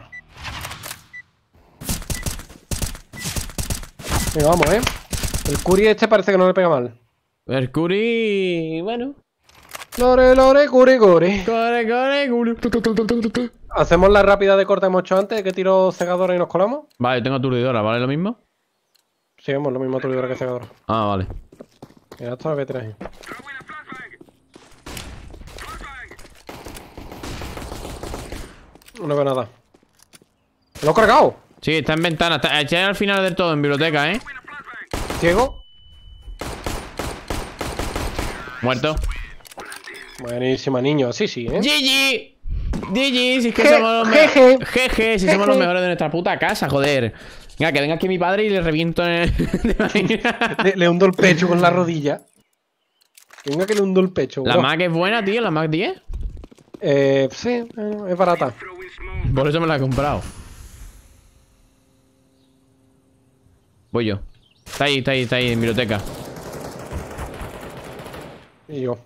Venga, vamos, ¿eh? El Curi este parece que no le pega mal. Mercury, bueno. Lore, lore, Curi, Curi. Corre, corre, Curi. Hacemos la rápida de corte que hemos hecho antes, que tiro cegadora y nos colamos. Vale, tengo aturdidora, ¿vale? ¿Lo mismo? Sí, hemos lo mismo aturdidora que cegadora. Ah, vale. Mira, esto lo voy a tirar ahí. No veo nada. ¡Lo he cargado! Sí, está en ventana. Está, está al final del todo, en biblioteca, ¿eh? ¿Ciego? Muerto. Buenísima, niño. Sí, sí, ¿eh? G G. G G, si es que Je- somos los mejores. jeje. Jeje, si somos los mejores de nuestra puta casa, joder. Venga, que venga aquí mi padre y le reviento en el... Le, le hundo el pecho con la rodilla. Que venga que le hundo el pecho, La bro. Mac es buena, tío, la Mac diez. Eh, sí, eh, es barata. Por eso me la he comprado. Voy yo. Está ahí, está ahí, está ahí, en biblioteca. Y yo.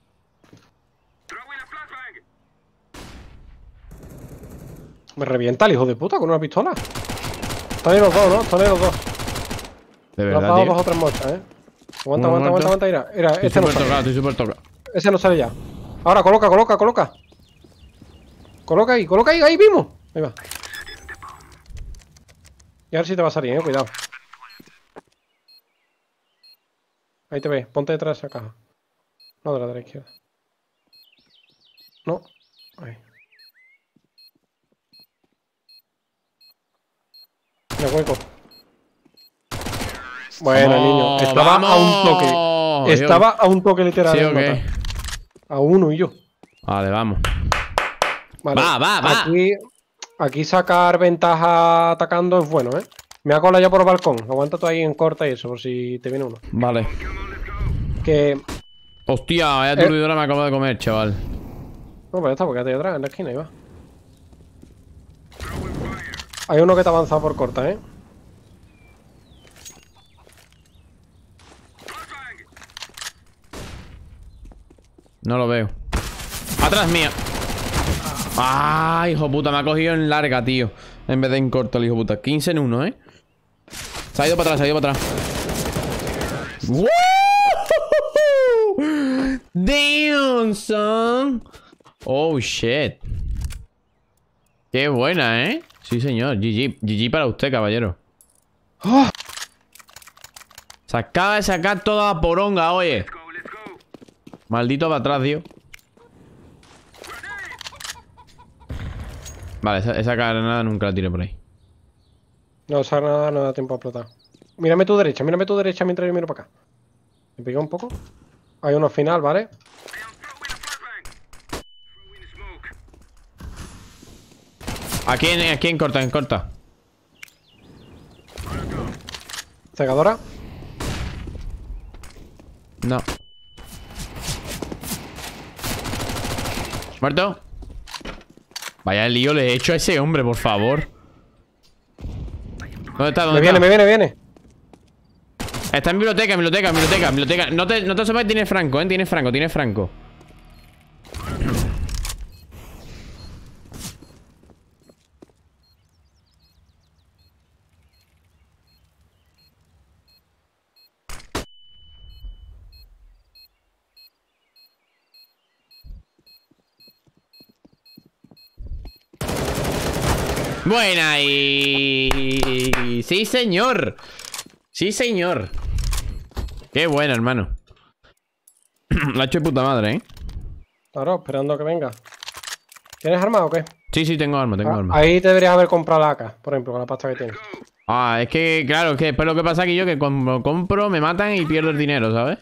Me revienta el hijo de puta con una pistola. Están ahí los dos, ¿no? Están ahí los dos. De Le has verdad, dado tío. dos o tres mochas, ¿eh? Aguanta, Uno aguanta, muerto. aguanta, aguanta, mira. Mira, Estoy este no súper sale. tocado, estoy súper tocado. Ese no sale ya. Ahora, coloca, coloca, coloca. Coloca ahí, coloca ahí, ahí mismo. Ahí va. Y a ver si te va a salir, eh. Cuidado. Ahí te ves. Ponte detrás de esa caja. No, de la de la izquierda. No. Ahí. Me hueco. Bueno, ¡Vamos! niño. Estaba a un toque. ¡Vamos! Estaba a un toque literal. ¿Sí de o qué? matar. A uno y yo. Vale, vamos. Vale. Va, va, va. Aquí, aquí sacar ventaja atacando es bueno, ¿eh? Me ha colado ya por el balcón. Aguanta tú ahí en corta y eso, por si te viene uno. Vale. Que... Hostia, vaya Eh. aturdidora me acabo de comer, chaval. No, pues ya está, porque ya te atrás, en la esquina, ahí va. Hay uno que te ha avanzado por corta, ¿eh? No lo veo. Atrás mía. Ah, hijo puta, me ha cogido en larga, tío. En vez de en corto, el hijo puta. quince en uno, ¿eh? Se ha ido para atrás, se ha ido para atrás. ¡Woo! Damn, son. Oh, shit. Qué buena, ¿eh? Sí, señor. G G. G G para usted, caballero. ¡Oh! Se acaba de sacar toda la poronga, oye. Maldito para atrás, tío. Vale, esa, esa granada nunca la tiré por ahí. No, esa nada no da tiempo a explotar. Mírame tu derecha, mírame tu derecha mientras yo miro para acá. ¿Me pega un poco? Hay uno final, ¿vale? Aquí en, aquí en corta, en corta. Cegadora. No. ¿Muerto? Vaya lío le he hecho a ese hombre, por favor. ¿Dónde está? ¿Dónde Me está? viene, me viene, viene. Está en biblioteca, biblioteca, biblioteca, biblioteca. No te, no te asomes, tiene Franco, eh. Tiene Franco, tiene Franco. Buena y... Sí, señor. Sí, señor. Qué bueno, hermano. Lo ha hecho de puta madre, ¿eh? Claro, esperando a que venga. ¿Tienes arma o qué? Sí, sí, tengo arma, tengo Ah, arma. ahí te deberías haber comprado la A K, por ejemplo, con la pasta que tienes. Ah, es que, claro, es que después lo que pasa aquí yo que cuando compro me matan y pierdo el dinero, ¿sabes?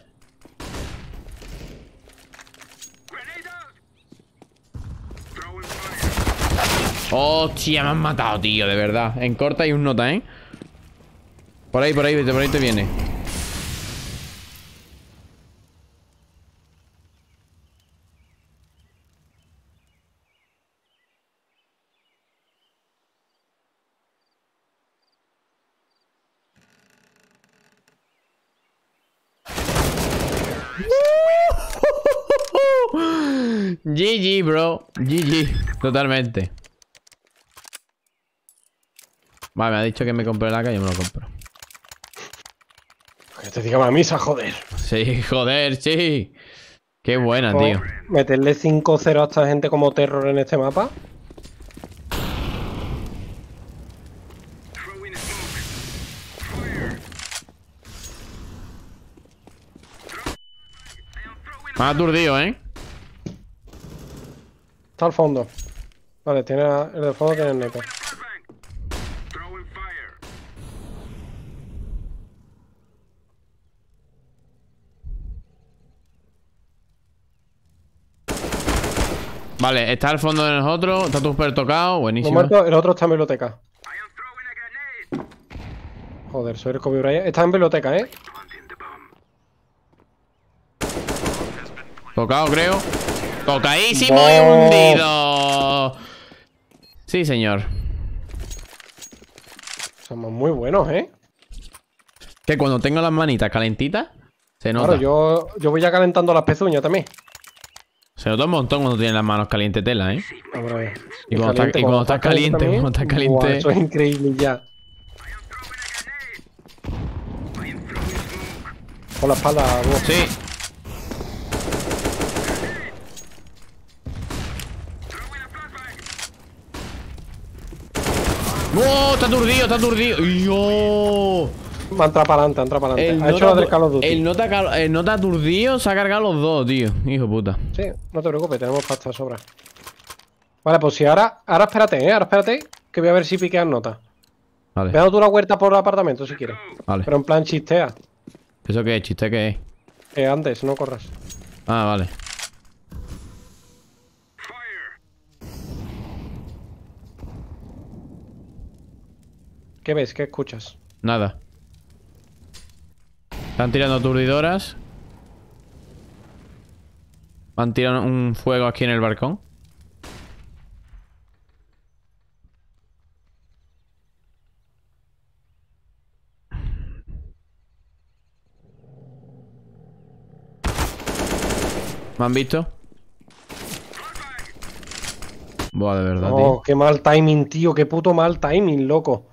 Hostia, me han matado, tío, de verdad. En corta hay un nota, ¿eh? Por ahí, por ahí, por ahí te viene. G G, bro. G G. Totalmente. Vale, me ha dicho que me compre la A K y yo me lo compro. Que te diga la misa, joder. Sí, joder, sí. Qué buena, tío. Meterle cinco cero a esta gente como terror en este mapa. Me ha aturdido, ¿eh? Está al fondo. Vale, tiene a- el de fondo tiene el neto. Vale, está al fondo de nosotros. Está súper tocado. No Buenísimo. muerto, el otro está en biblioteca. Joder, soy el Kobe Bryant. Está en biblioteca, ¿eh? Tocado, creo. Tocadísimo Bof. y hundido. Sí, señor. Somos muy buenos, ¿eh? Que cuando tengo las manitas calentitas, se nota. Claro, yo, yo voy ya calentando las pezuñas también. Se nota un montón cuando tienes las manos caliente tela, ¿eh? Hombre, Y cuando estás- y cuando estás caliente, también, cuando estás caliente. buah, eso es increíble ya. Por la espalda, vos. Sí. ¡Oh! Está aturdido, está aturdido. ¡Yo! Va a entrar para adelante, entra para adelante. El Ha hecho la del Call of Duty. el nota, cal- el nota aturdido se ha cargado los dos, tío. Hijo de puta. Sí, no te preocupes, tenemos pasta de sobra. Vale, pues si ahora, ahora espérate, ¿eh? Ahora espérate, que voy a ver si piqueas notas. Vale, Ve dando tú la vuelta por el apartamento si quieres. vale. Pero en plan chistea. ¿Eso qué es? ¿Chiste qué es? Eh, antes, no corras. Ah, vale. ¿Qué ves? ¿Qué escuchas? Nada. Están tirando aturdidoras. Han tirado un fuego aquí en el balcón. ¿Me han visto? Buah, de verdad, Oh, tío. qué mal timing, tío. Qué puto mal timing, loco.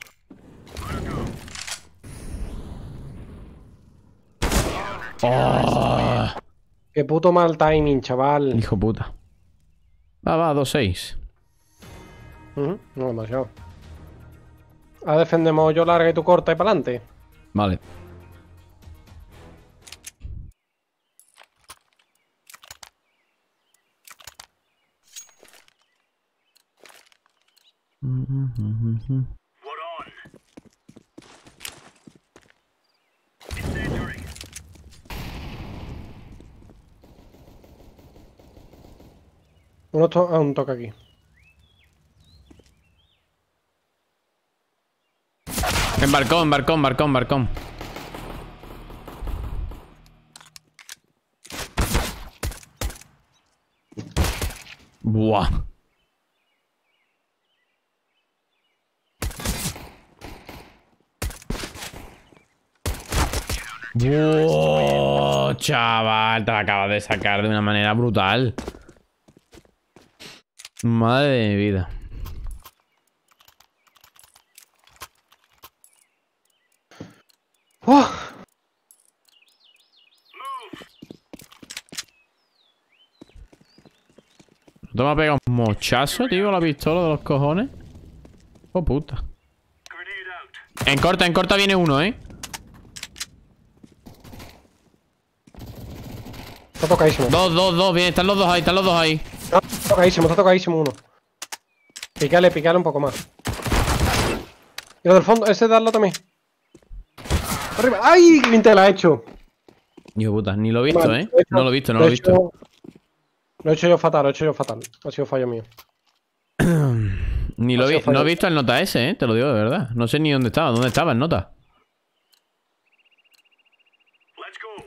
Oh, Qué puto mal timing, chaval. hijo puta. Va, va, dos seis. Ujú, no demasiado. Ahora defendemos yo larga y tú corta y para adelante. Vale. We're on. Incendiary. Uno to ah, un toque aquí. En balcón, balcón, balcón, balcón. Buah. Buah, chaval, te la acabas de sacar de una manera brutal. Madre de mi vida. ¡Oh! ¿No te me ha pegado un mochazo, tío, la pistola de los cojones? Oh, puta. En corta, en corta viene uno, ¿eh? Está tocadísimo. Dos, dos, dos, bien, están los dos ahí, están los dos ahí. No, está tocadísimo, está tocadísimo uno. Picale, picale un poco más. Y lo del fondo, ese darlo también. Arriba. ¡Ay! ¡Qué bien te la ha hecho! Hijo puta, ni lo he visto, Vale, ¿eh? lo he hecho- No lo he visto, no lo he visto. hecho- Lo he hecho yo fatal, lo he hecho yo fatal. Ha sido fallo mío. Ni lo ha vi, sido fallo. no he visto el nota ese, ¿eh? Te lo digo de verdad. No sé ni dónde estaba. ¿Dónde estaba el nota? Let's go.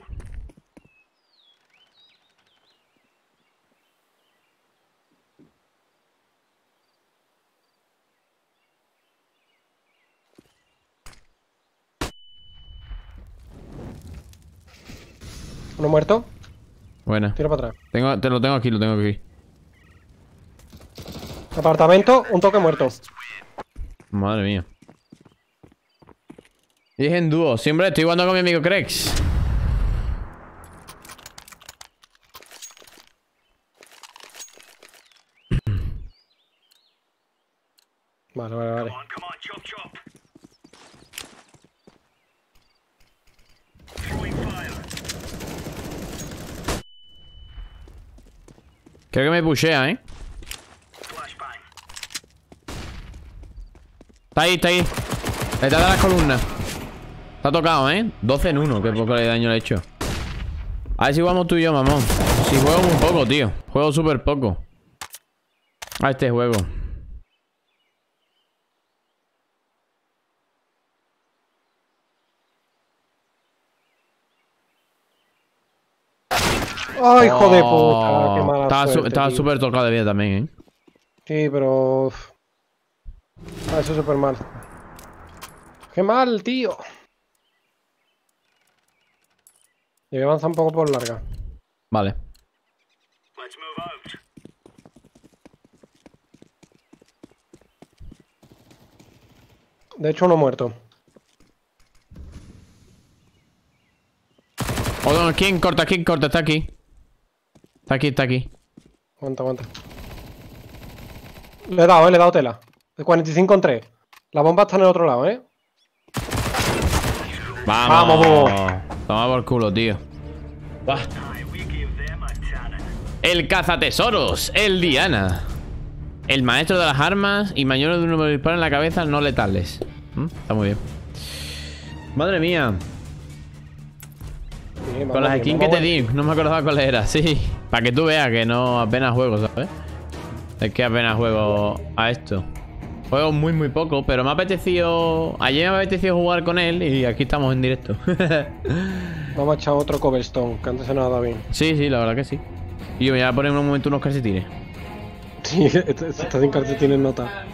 Uno muerto. Buena. Tiro para atrás. Tengo, te lo tengo aquí, lo tengo aquí. Apartamento, un toque muerto. Madre mía. Y es en dúo. Siempre estoy jugando con mi amigo Crex. Vale, vale, vale. Come on, come on, chop, chop. Throwing fire. Creo que me pushea, ¿eh? Flashbang. Está ahí, está ahí. Detrás de las columnas. Está tocado, ¿eh? doce en uno. Qué poco de daño le he hecho. A ver si jugamos tú y yo, mamón. Si juego muy poco, tío. Juego súper poco. A este juego. ¡Ay, hijo de puta! Oh, ¡Qué mala estaba su- suerte, estaba tío. súper tocado de vida también, ¿eh? Sí, pero... uf. Ah, eso es súper mal. ¡Qué mal, tío! Y avanza un poco por larga. Vale. Let's move out. De hecho, uno muerto. Oh, no, ¿quién corta? ¿Quién corta? Está aquí. Está aquí, está aquí. Aguanta, aguanta. Le he dado, eh, le he dado tela. De cuarenta y cinco en tres. La bomba está en el otro lado, eh. Vamos. Vamos. Toma por culo, tío. Buah. Aye, we give them a tanning. El cazatesoros, el Diana. El maestro de las armas y mayor de un número de disparos en la cabeza no letales. ¿Mm? Está muy bien. Madre mía. Sí, vamos Con las bien, skins que vamos te bien. di, no me acordaba cuál era. Sí, para que tú veas que no apenas juego, ¿sabes? Es que apenas juego a esto. Juego muy, muy poco, pero me ha apetecido... Ayer me ha apetecido jugar con él y aquí estamos en directo. Vamos a echar otro cobblestone, que antes se nos ha dado bien. Sí, sí, la verdad que sí. Y yo me voy a poner en un momento unos calcetines. Sí, este- este está sin calcetines nota.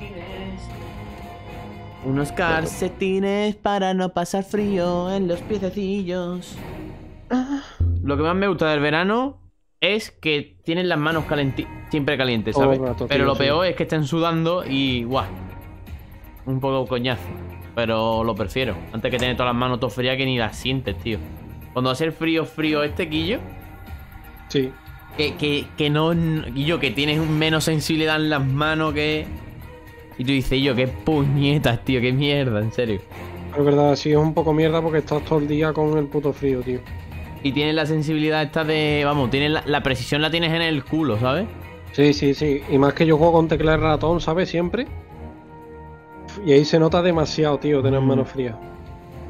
Unos calcetines para no pasar frío en los piececillos. Lo que más me gusta del verano es que tienen las manos calenti siempre calientes, Todo ¿sabes? el rato, tío, Pero lo sí. peor es que estén sudando y guau. Un poco coñazo. Pero lo prefiero. Antes que tener todas las manos todo frías que ni las sientes, tío. Cuando va a ser frío, frío este quillo. Sí. Que, que, que no... Yo, que tienes menos sensibilidad en las manos que... Y tú dices, yo, qué puñetas, tío, qué mierda, en serio. Es verdad, sí, es un poco mierda porque estás todo el día con el puto frío, tío. Y tienes la sensibilidad esta de... Vamos, tienes la, la precisión la tienes en el culo, ¿sabes? Sí, sí, sí. Y más que yo juego con tecla de ratón, ¿sabes? Siempre. Y ahí se nota demasiado, tío, tener Mm. manos frías.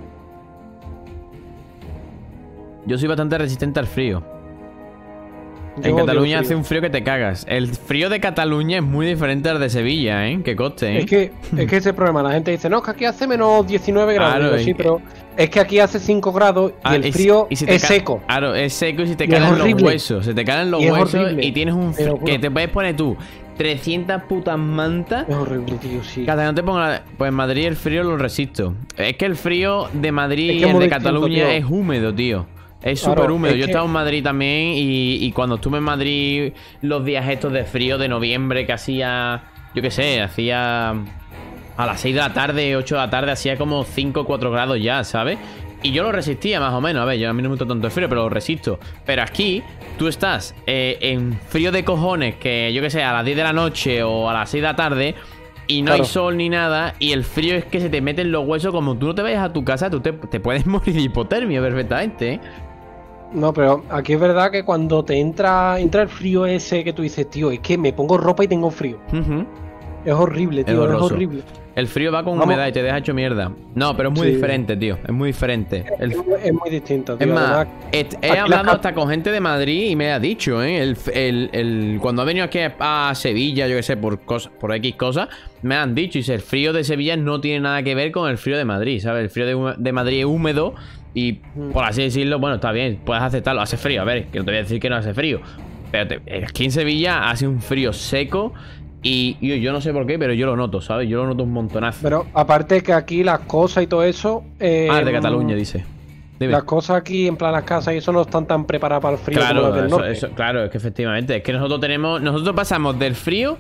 Yo soy bastante resistente al frío. En Cataluña hace un frío que te cagas. El frío de Cataluña es muy diferente al de Sevilla, ¿eh? Que coste, ¿eh? Es que, es que ese problema, la gente dice, no, es que aquí hace menos diecinueve grados. Claro, Digo, sí, es que- pero es que aquí hace cinco grados y Ah, el y si- frío y si te es ca- seco. Claro, es seco y si te Y es caen los horrible. huesos. Se te caen los Y es huesos horrible, y tienes un te lo frío juro. que te puedes poner tú trescientas putas mantas. Es horrible, tío, sí. Cada no te ponga. Pues en Madrid el frío lo resisto. Es que el frío de Madrid Es que y es el muy de distinto, Cataluña tío. es húmedo, tío. Es Claro, súper húmedo. es Yo he que- estado en Madrid también y, y cuando estuve en Madrid los días estos de frío de noviembre que hacía, yo qué sé, hacía a las seis de la tarde, ocho de la tarde, hacía como cinco o cuatro grados ya, ¿sabes? Y yo lo resistía más o menos. A ver, yo a mí no me gusta tanto el frío, pero lo resisto. Pero aquí tú estás eh, en frío de cojones que, yo qué sé, a las diez de la noche o a las seis de la tarde y no Claro. hay sol ni nada y el frío es que se te meten los huesos. Como tú no te vayas a tu casa, tú te, te puedes morir de hipotermia perfectamente, ¿eh? No, pero aquí es verdad que cuando te entra, entra el frío ese que tú dices, tío, es que me pongo ropa y tengo frío. Ujú. Es horrible, tío, es, horroroso. horrible. El frío va con Vamos. humedad y te deja hecho mierda. No, pero es muy Sí. diferente, tío. Es muy diferente. El- Es, es muy distinto, Es tío. más, además, he, he aquí las hablado cap- hasta con gente de Madrid y me ha dicho, ¿eh? El, el- el- cuando ha venido aquí a Sevilla, yo que sé, por, cosas, por X cosas, me han dicho, y dice, el frío de Sevilla no tiene nada que ver con el frío de Madrid, ¿sabes? El frío de, hum- de Madrid es húmedo y, por así decirlo, bueno, está bien, puedes aceptarlo. Hace frío, a ver, que no te voy a decir que no hace frío. Pero te- aquí en Sevilla hace un frío seco y, y yo no sé por qué, pero yo lo noto, ¿sabes? Yo lo noto un montonazo. Pero aparte que aquí las cosas y todo eso... eh, Ah, de Cataluña, dice. Dime. Las cosas aquí, en plan las casas y eso, no están tan preparadas para el frío como Claro, las del eso- norte. eso- claro, es que efectivamente. Es que nosotros tenemos. Nosotros pasamos del frío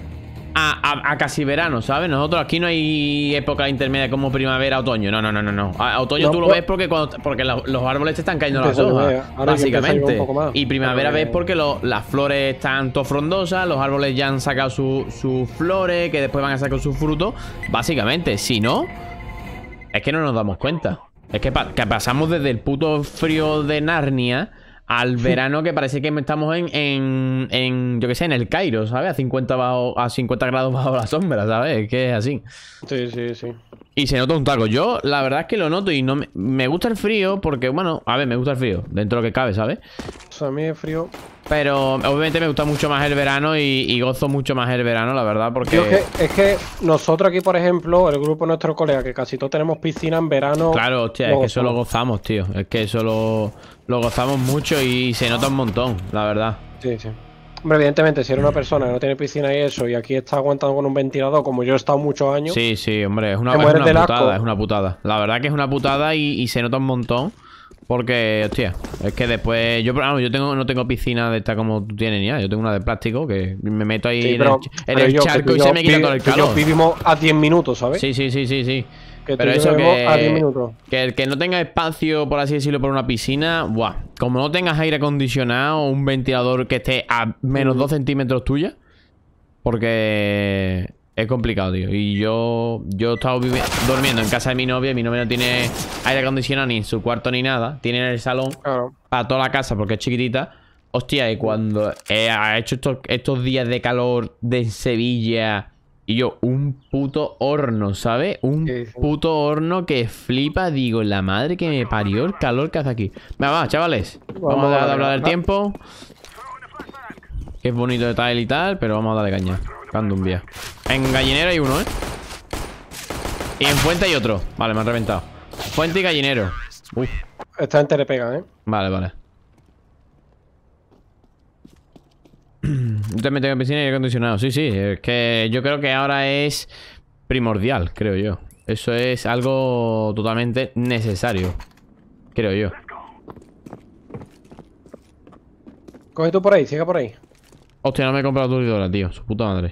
a, a- a casi verano, ¿sabes? Nosotros aquí no hay época intermedia como primavera, otoño. No, no, no, no. no. A, a otoño No, tú lo pues- ves porque cuando, porque la- los árboles te están cayendo las Empieza a hojas. llover, ahora que empieza a llover Básicamente. un poco más. Y primavera Pero, ves eh, porque lo- las flores están todo frondosas, los árboles ya han sacado su- sus flores, que después van a sacar sus frutos. Básicamente, si no, es que no nos damos cuenta. Es que, pa- que pasamos desde el puto frío de Narnia al verano que parece que estamos en, en, en yo qué sé, en el Cairo, ¿sabes? A cincuenta, bajo, a cincuenta grados bajo la sombra, ¿sabes? Es que es así. Sí, sí, sí. Y se nota un taco. Yo, la verdad es que lo noto y no me, me gusta el frío porque, bueno, a ver, me gusta el frío, dentro de lo que cabe, ¿sabes? O sea, a mí el frío... Pero obviamente me gusta mucho más el verano y, y gozo mucho más el verano, la verdad, porque... Yo es, que, es que nosotros aquí, por ejemplo, el grupo de nuestros colegas, que casi todos tenemos piscina en verano... Claro, hostia, es que eso lo gozamos, tío. Es que eso lo, lo gozamos mucho y se nota un montón, la verdad. Sí, sí. Hombre, evidentemente, si eres una persona que no tiene piscina y eso, y aquí está aguantando con un ventilador, como yo he estado muchos años... Sí, sí, hombre, es una, Te es mueres una del putada, asco. es una putada. La verdad que es una putada y, y se nota un montón. Porque, hostia, es que después... Yo, vamos, yo tengo, no tengo piscina de esta como tú tienes ni nada. Yo tengo una de plástico que me meto ahí Sí, en pero- el, en pero el yo, que charco tú y yo se me quita vi- todo el que yo calor. vivimos a diez minutos, ¿sabes? Sí, sí, sí, sí, sí. Que tú Pero y yo eso vivimos que, a diez minutos. que el que no tenga espacio, por así decirlo, por una piscina, buah. Como no tengas aire acondicionado o un ventilador que esté a menos Mm. dos centímetros tuya, porque es complicado, tío. Y yo, yo he estado vivi- durmiendo en casa de mi novia y mi novia no tiene aire acondicionado ni en su cuarto ni nada. Tiene en el salón Claro. para toda la casa porque es chiquitita. Hostia, y cuando he, ha hecho estos, estos días de calor de Sevilla y yo, un puto horno, ¿sabes? Un Sí, sí. puto horno que flipa, digo, la madre que me parió el calor que hace aquí. Venga, va, chavales. Vamos, Vamos a a dejar de darle, hablar del va. tiempo. Que es bonito de tal y tal, pero vamos a darle caña. Candumbia. En gallinero hay uno, ¿eh? Y en fuente hay otro. Vale, me han reventado. Fuente y gallinero. Uf. Esta gente le pega, ¿eh? Vale, vale. Yo también tengo piscina y aire acondicionado. Sí, sí. Es que yo creo que ahora es primordial, creo yo. Eso es algo totalmente necesario. Creo yo. Coge tú por ahí, siga por ahí. Hostia, no me he comprado turidora, tío. Su puta madre.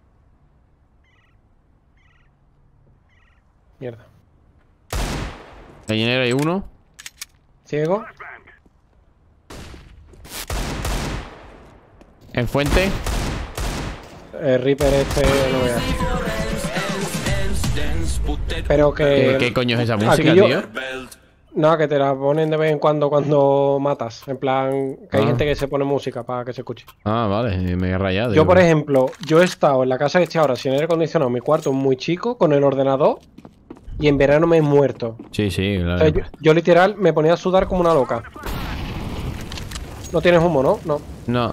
Mierda. Gallinero hay uno. Ciego. En fuente. El Reaper este no veas. Pero ¿Qué, que... qué coño es esa música, aquí yo- tío? No, que te la ponen de vez en cuando cuando matas. En plan, que hay Ah. gente que se pone música para que se escuche. Ah, vale. Me he rayado. Yo, digo. por ejemplo, yo he estado en la casa que estoy ahora sin aire acondicionado, mi cuarto es muy chico, con el ordenador, y en verano me he muerto. Sí, sí, O claro. sea, yo, yo literal me ponía a sudar como una loca. No tienes humo, ¿no? No. No.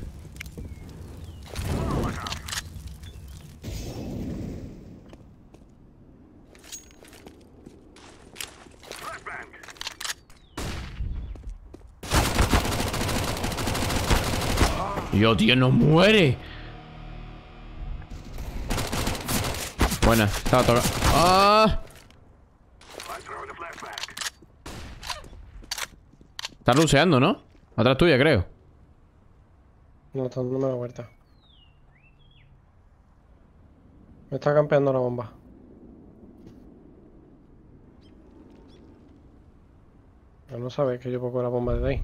Yo, tío, no muere. Buena, estaba tocando. ¡Ah! Está luceando, ¿no? Atrás tuya, creo. No, está dándome la vuelta. Me está campeando la bomba. Pero no sabes que yo pongo la bomba desde ahí.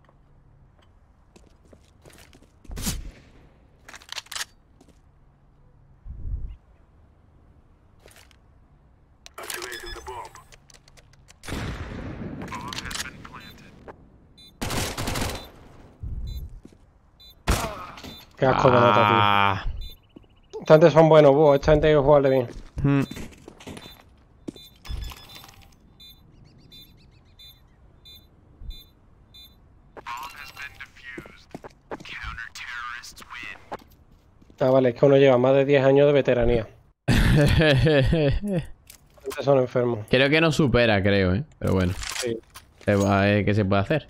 Qué asco de nota, tío. Ah. Esta gente son buenos, búho. Esta gente hay que jugarle bien. Hmm. Ah, vale, es que uno lleva más de diez años de veteranía. Estos son enfermos. Creo que no supera, creo, ¿eh? Pero bueno. Sí. Se va a ver qué se puede hacer.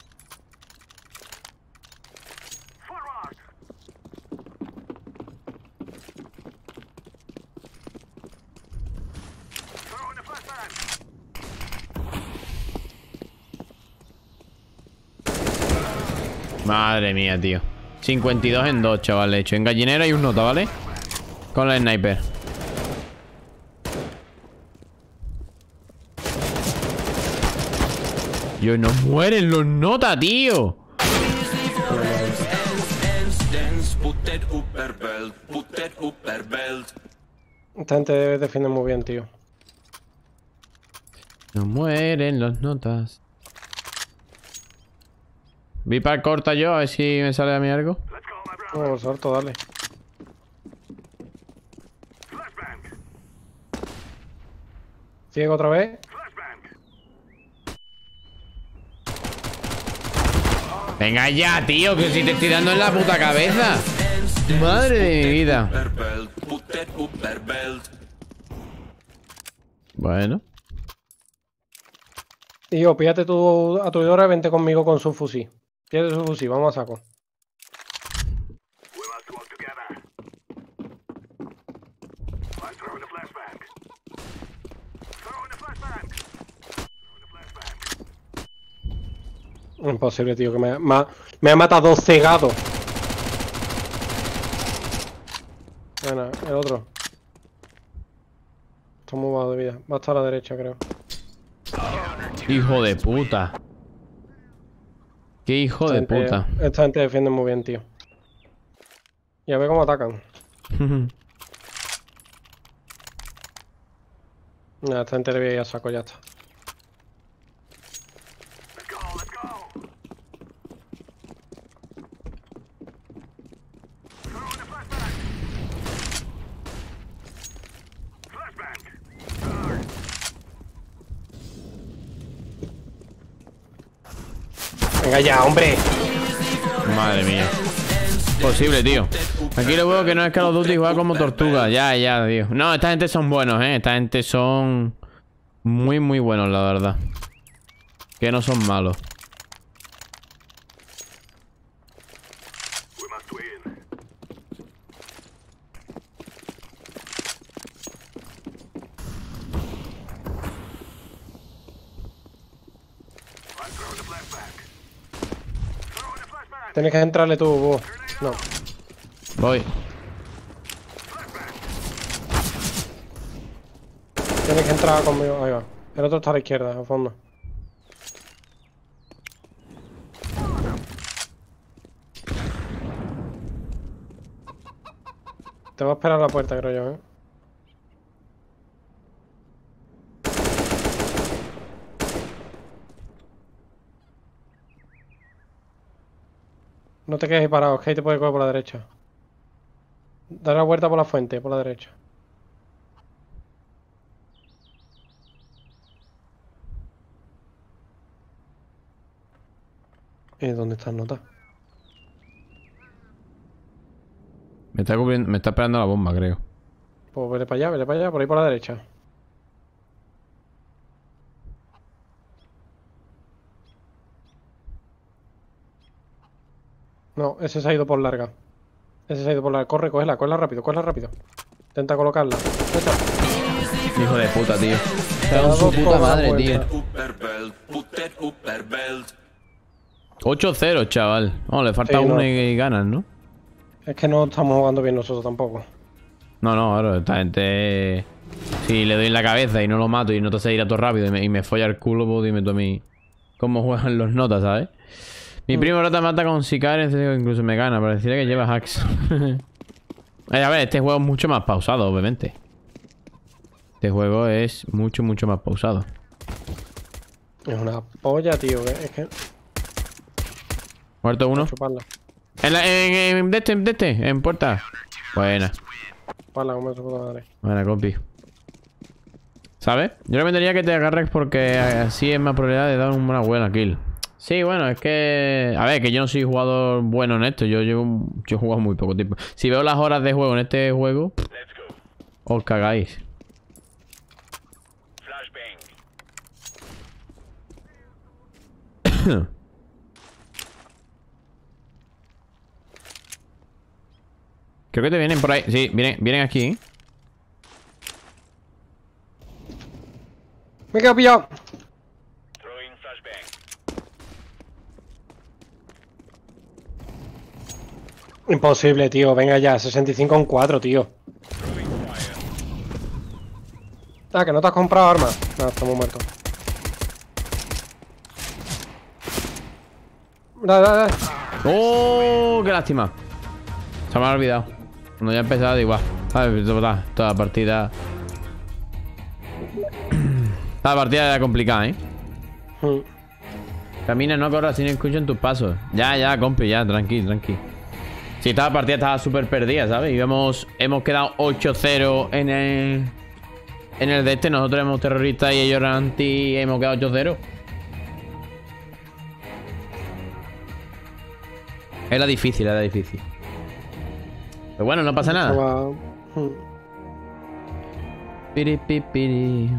Madre mía, tío. cincuenta y dos en dos, chaval. Hecho en gallinera y un nota, ¿vale? Con la sniper. Yo, no mueren los nota, tío. Esta gente defiende muy bien, tío. No mueren los notas. Vi para corta yo, a ver si me sale a mí algo. Oh, salto, dale. Ciego otra vez. Venga ya, tío, que si te estoy dando en la puta cabeza. Madre de mi vida. Bueno. Tío, píllate tu aturdidora y vente conmigo con su fusil. Píllate su fusil, vamos a saco. Imposible, tío, que me, me, ha, me ha matado cegado. Bueno, el otro. Está muy bajo de vida. Va a estar a la derecha, creo. Hijo de puta. Qué hijo Esta de gente, puta. esta gente defiende muy bien, tío. Y a ver cómo atacan. Nada, esta gente le voy a ir a saco, ya está. Venga ya, hombre. Madre mía. Posible, tío. Aquí lo veo que no es Call of Duty, juega como tortuga. Ya, ya, tío. No, esta gente son buenos, eh. Esta gente son muy, muy buenos, la verdad. Que no son malos. Tienes que entrarle tú, vos. No. Voy. Tienes que entrar conmigo. Ahí va. El otro está a la izquierda, al fondo. Te va a esperar a la puerta, creo yo, ¿eh? No te quedes ahí parado, es que ahí te puede coger por la derecha. Dale la vuelta por la fuente, por la derecha. ¿Y dónde están notas? Me está cubriendo, me está esperando la bomba, creo. Pues vete para allá, vete para allá, por ahí por la derecha. No, ese se ha ido por larga. Ese se ha ido por larga. Corre, cógela, cógela rápido, cógela rápido. Intenta colocarla. Esta. Hijo de puta, tío. Te ha dado su puta toda la madre, vuelta. tío. ocho cero, chaval. No, le falta Sí, uno no. y, y ganas, ¿no? Es que no estamos jugando bien nosotros tampoco. No, no, claro, esta gente... Si le doy en la cabeza y no lo mato y no te hace ir a todo rápido y me, y me folla el culo, pues dime tú a mí cómo juegan los notas, ¿sabes? Mi Mm. primo rota mata con sicarios, incluso me gana, pareciera que lleva hacks. Ay, a ver, este juego es mucho más pausado, obviamente. Este juego es mucho, mucho más pausado. Es una polla, tío. que- Es que... Muerto uno. Chuparla. En, la, en, en, de este, de este, en puerta. Buena. Chuparla, como su puta madre. Buena, compi. ¿Sabes? Yo recomendaría que te agarres porque así es más probabilidad de dar una buena kill. Sí, bueno, es que... A ver, que yo no soy jugador bueno en esto. Yo llevo... Yo he jugado muy poco tiempo. Si veo las horas de juego en este juego... Os cagáis. Creo que te vienen por ahí. Sí, vienen, vienen aquí, ¿eh? ¡Me he quedado pillado! Imposible, tío. Venga ya. sesenta y cinco en cuatro, tío. Ah, que no te has comprado armas. No, estamos muertos. Dale, dale, dale. ¡Oh! ¡Qué lástima! Se me ha olvidado. Cuando ya he empezado, digo, igual. Toda, toda partida. Toda partida era complicada, ¿eh? Mm. Camina, no corras si no escuchan tus pasos. Ya, ya, compi, ya, tranqui, tranqui. Sí, esta partida estaba súper perdida, ¿sabes? Y hemos, hemos quedado ocho cero en el... En el de este. Nosotros éramos terroristas y ellos eran anti... Y hemos quedado ocho cero. Era difícil, era difícil. Pero bueno, no pasa nada. Estaba- Mm. Piri, pi, piri.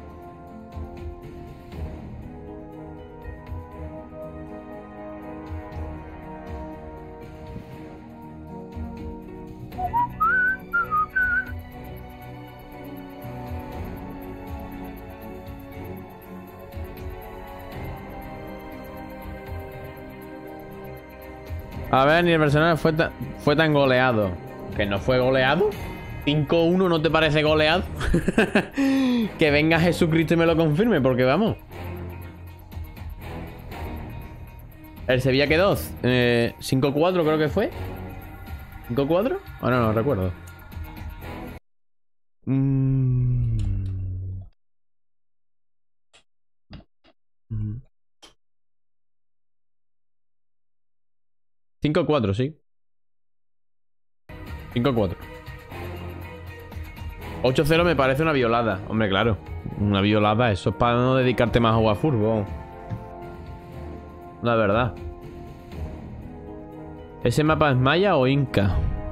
A ver, ni el personaje fue, ta- fue tan goleado. ¿Que no fue goleado? cinco uno, ¿no te parece goleado? Que venga Jesucristo y me lo confirme, porque vamos. El Sevilla quedó eh, cinco cuatro, creo que fue. ¿cinco cuatro? Ahora no, no recuerdo. Mm. Mm. cinco cuatro, sí. cinco cuatro. ocho cero me parece una violada. Hombre, claro. Una violada, eso es para no dedicarte más a jugar fútbol. La verdad. ¿Ese mapa es maya o inca?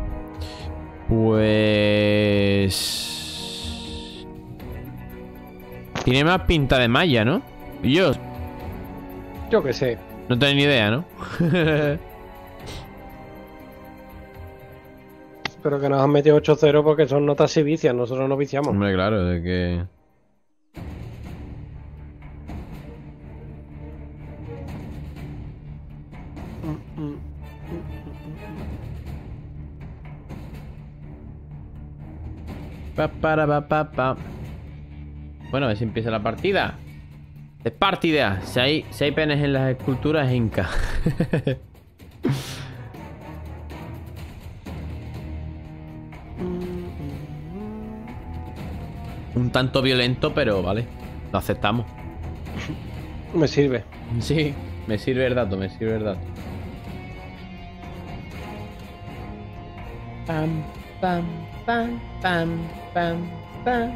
Pues... Tiene más pinta de maya, ¿no? Y yo... Yo qué sé. No tengo ni idea, ¿no? Pero que nos han metido ocho cero porque son notas y vicias. Nosotros no viciamos. Hombre, claro, de que... Mm, mm. Pa, para, pa, pa, pa. Bueno, a ver si empieza la partida. Es partida. Si hay, si hay penes en las esculturas, es inca. Un tanto violento, pero vale. Lo aceptamos. Me sirve. Sí, me sirve el dato, me sirve el dato. Pam, pam, pam, pam, pam, pam.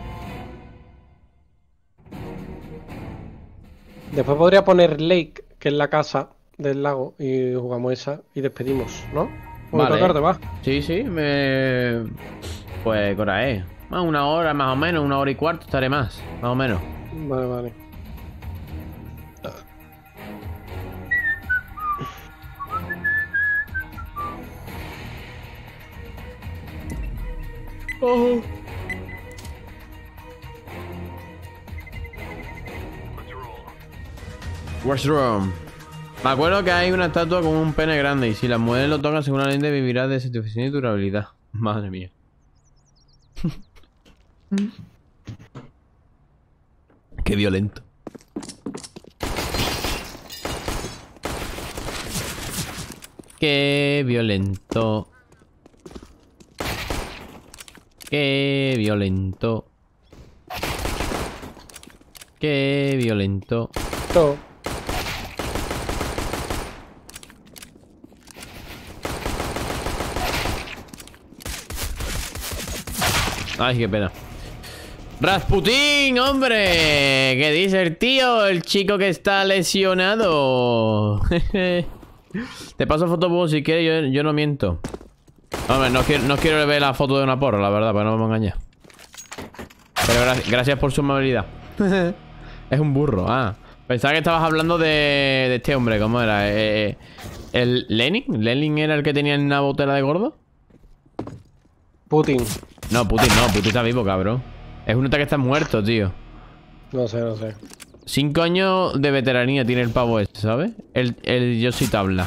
Después podría poner Lake, que es la casa del lago, y jugamos esa y despedimos, ¿no? Vale. Tocarte, va. Sí, sí, me... Pues, Corae. Más una hora, más o menos, una hora y cuarto estaré más, más o menos. Vale, vale. Oh. What's wrong? Me acuerdo que hay una estatua con un pene grande y si las mujeres lo tocan según la leyenda vivirá de satisfacción y durabilidad. Madre mía. Qué violento. Qué violento. Qué violento. Qué violento. Todo. Ay, qué pena. Rasputín, hombre. ¿Qué dice el tío? El chico que está lesionado. Te paso foto vos si quieres, yo, yo no miento. Hombre, no quiero, no quiero ver la foto de una porra, la verdad, para no me engañar. Pero gra gracias por su amabilidad. Es un burro, ah. Pensaba que estabas hablando de, de este hombre, ¿cómo era? Eh, ¿El Lenin? ¿Lenin era el que tenía una botella de gordo? Putin. No, Putin no, Putin está vivo, cabrón. Es un nota que está muerto, tío. No sé, no sé. Cinco años de veteranía tiene el pavo este, ¿sabes? El, el Yoshi Tabla.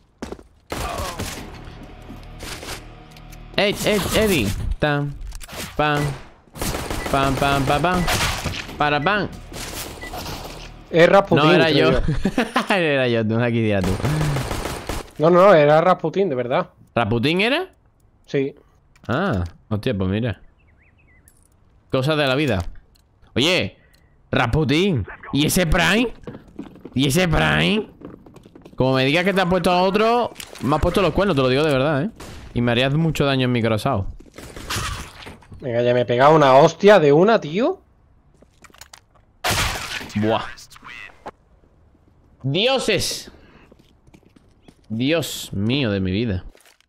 ¡Ey, ey, Eddie! Tam, pam, pam, pam, pam, pam, para pam. Es Rasputin. No, era yo. yo. Era yo, tú, aquí día tú. No, no, no, era Rasputin, de verdad. ¿Rasputin era? Sí. Ah, hostia, pues mira. Cosas de la vida. Oye, Rasputin. ¿Y ese Prime? ¿Y ese Prime? Como me digas que te has puesto a otro, me has puesto los cuernos, te lo digo de verdad, ¿eh? Y me harías mucho daño en mi corazón. Venga, ya me he pegado una hostia de una, tío. Buah. Dioses. Dios mío de mi vida.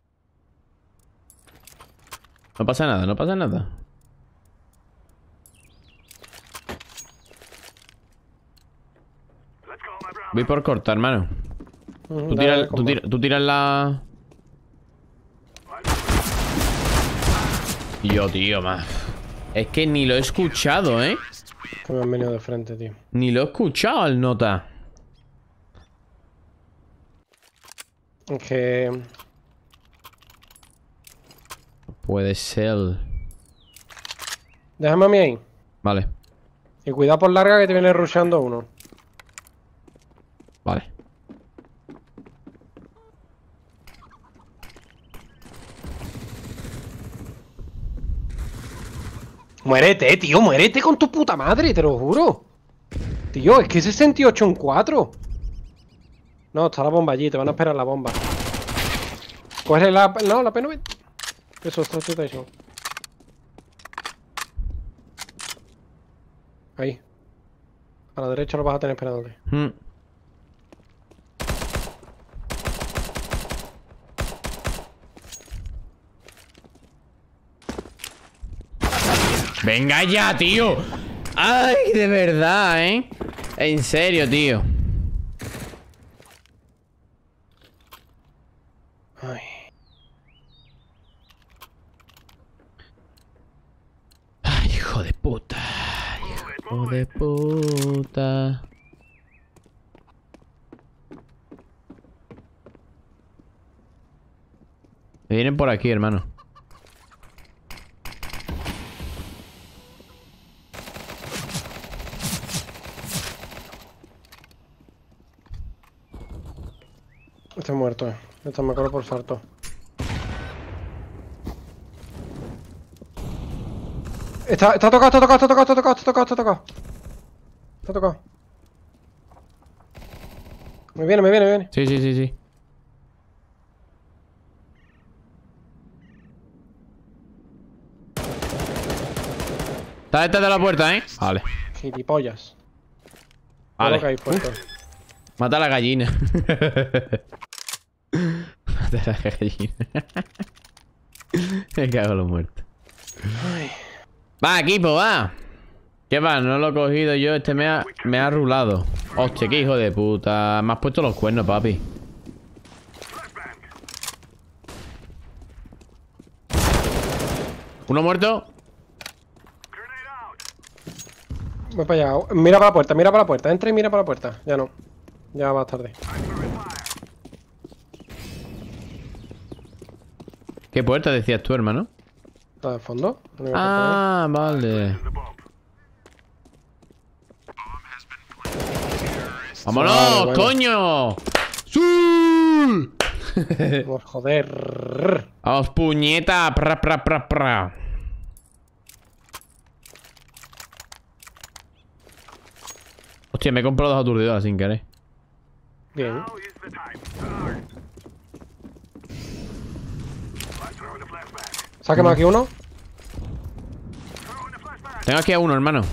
No pasa nada, no pasa nada. Voy por corta, hermano. Mm, Tú tiras, tú tiras, tú tiras la... Yo, tío, más. Es que ni lo he escuchado, ¿eh? Que me han venido de frente, tío. Ni lo he escuchado al nota. Es que... Puede ser. Déjame a mí ahí. Vale, Y cuidado por larga que te viene rusheando uno. vale. Muérete, tío, muérete con tu puta madre, te lo juro. Tío, es que sesenta y ocho en cuatro. No, está la bomba allí, te van a esperar la bomba. Coge la... No, la P noventa. Eso, esto, esto, esto. Ahí. A la derecha lo vas a tener esperándote. Hmm. Venga ya, tío. Ay, de verdad, ¿eh? En serio, tío. Ay. Ay, hijo de puta. Hijo de puta. Me vienen por aquí, hermano. Está muerto, eh. Está me acuerdo por salto. Está, está tocado, está tocado, está tocado, está tocado, está tocado, está tocado. Está tocado. Me viene, me viene, me viene. Sí, sí, sí, sí. Está detrás de la puerta, ¿eh? Vale. Gilipollas. Vale. Todo lo que hay puesto. Mata a la gallina. Mata de la gallina. Me cago en los muertos. Ay. Va, equipo, va. ¿Qué va? No lo he cogido yo. Este me ha, me ha rulado. Hostia, qué hijo de puta. Me has puesto los cuernos, papi. Uno muerto. Voy para allá. Mira para la puerta, mira para la puerta. Entra y mira para la puerta. Ya no. Ya va tarde. ¿Qué puerta decías tú, hermano? ¿Está de fondo? Ah, vale. ¡Vámonos, Vale, bueno. coño! ¡Sí! Vamos, joder. Vamos, puñeta. Pra, pra, pra, pra. Hostia, me he comprado dos aturdidoras sin querer. Bien. Now is the time. Start. I'm throwing a flashback. Sáqueme aquí uno. Throwing a flashback. Tengo aquí a uno, hermano.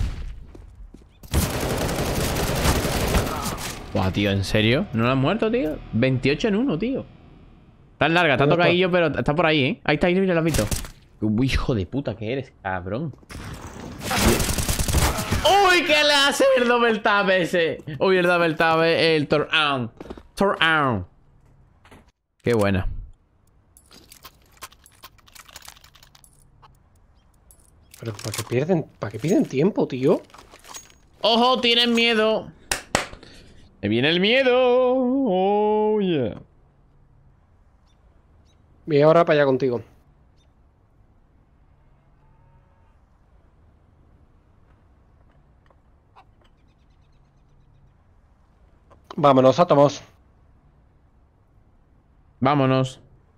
Buah, tío, ¿en serio? ¿No lo has muerto, tío? veintiocho en uno, tío. Está en larga, está ¿Dónde está? tocadillo, pero está por ahí, ¿eh? Ahí está, ahí lo has visto. Uy, hijo de puta que eres, cabrón. ¡Uy! ¿Qué le hace el double tap ese? Uy, el double tap, el Tor-Arm. Tor-Arm. Qué buena. Pero ¿para qué pierden, para qué piden tiempo, tío? ¡Ojo! ¡Tienen miedo! ¡Me viene el miedo! ¡Oh, yeah! Voy ahora para allá contigo. Vámonos, átomos. Vámonos.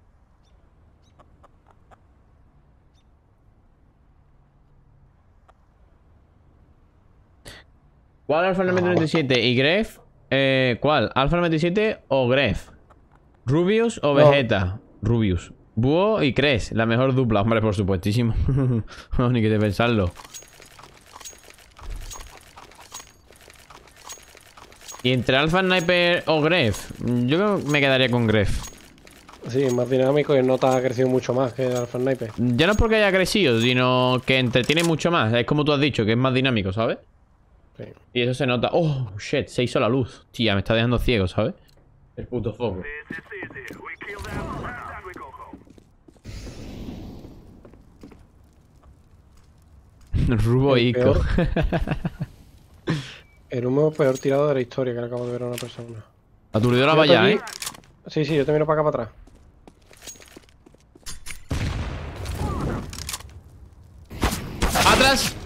¿Cuál Alfa noventa y siete? ¿Y Gref? Eh, ¿Cuál? ¿Alfa noventa y siete o Gref? ¿Rubius o No. Vegeta? Rubius. Búho y Cres. La mejor dupla, hombre, por supuestísimo. No, ni que de pensarlo. ¿Y entre Alpha Sniper o Gref? Yo creo que me quedaría con Gref. Sí, más dinámico y el nota ha crecido mucho más que el Alpha Sniper. Ya no es porque haya crecido, sino que entretiene mucho más. Es como tú has dicho, que es más dinámico, ¿sabes? Sí. Y eso se nota. ¡Oh, shit! Se hizo la luz. Tía, me está dejando ciego, ¿sabes? El puto foco. This is easy. We kill them, and we go home. Rubo El Ico. peor. El humo peor tirado de la historia que le acabo de ver a una persona. Aturdidora Mírate vaya, aquí. ¿eh? Sí, sí, yo te miro para acá para atrás. ¡Atrás!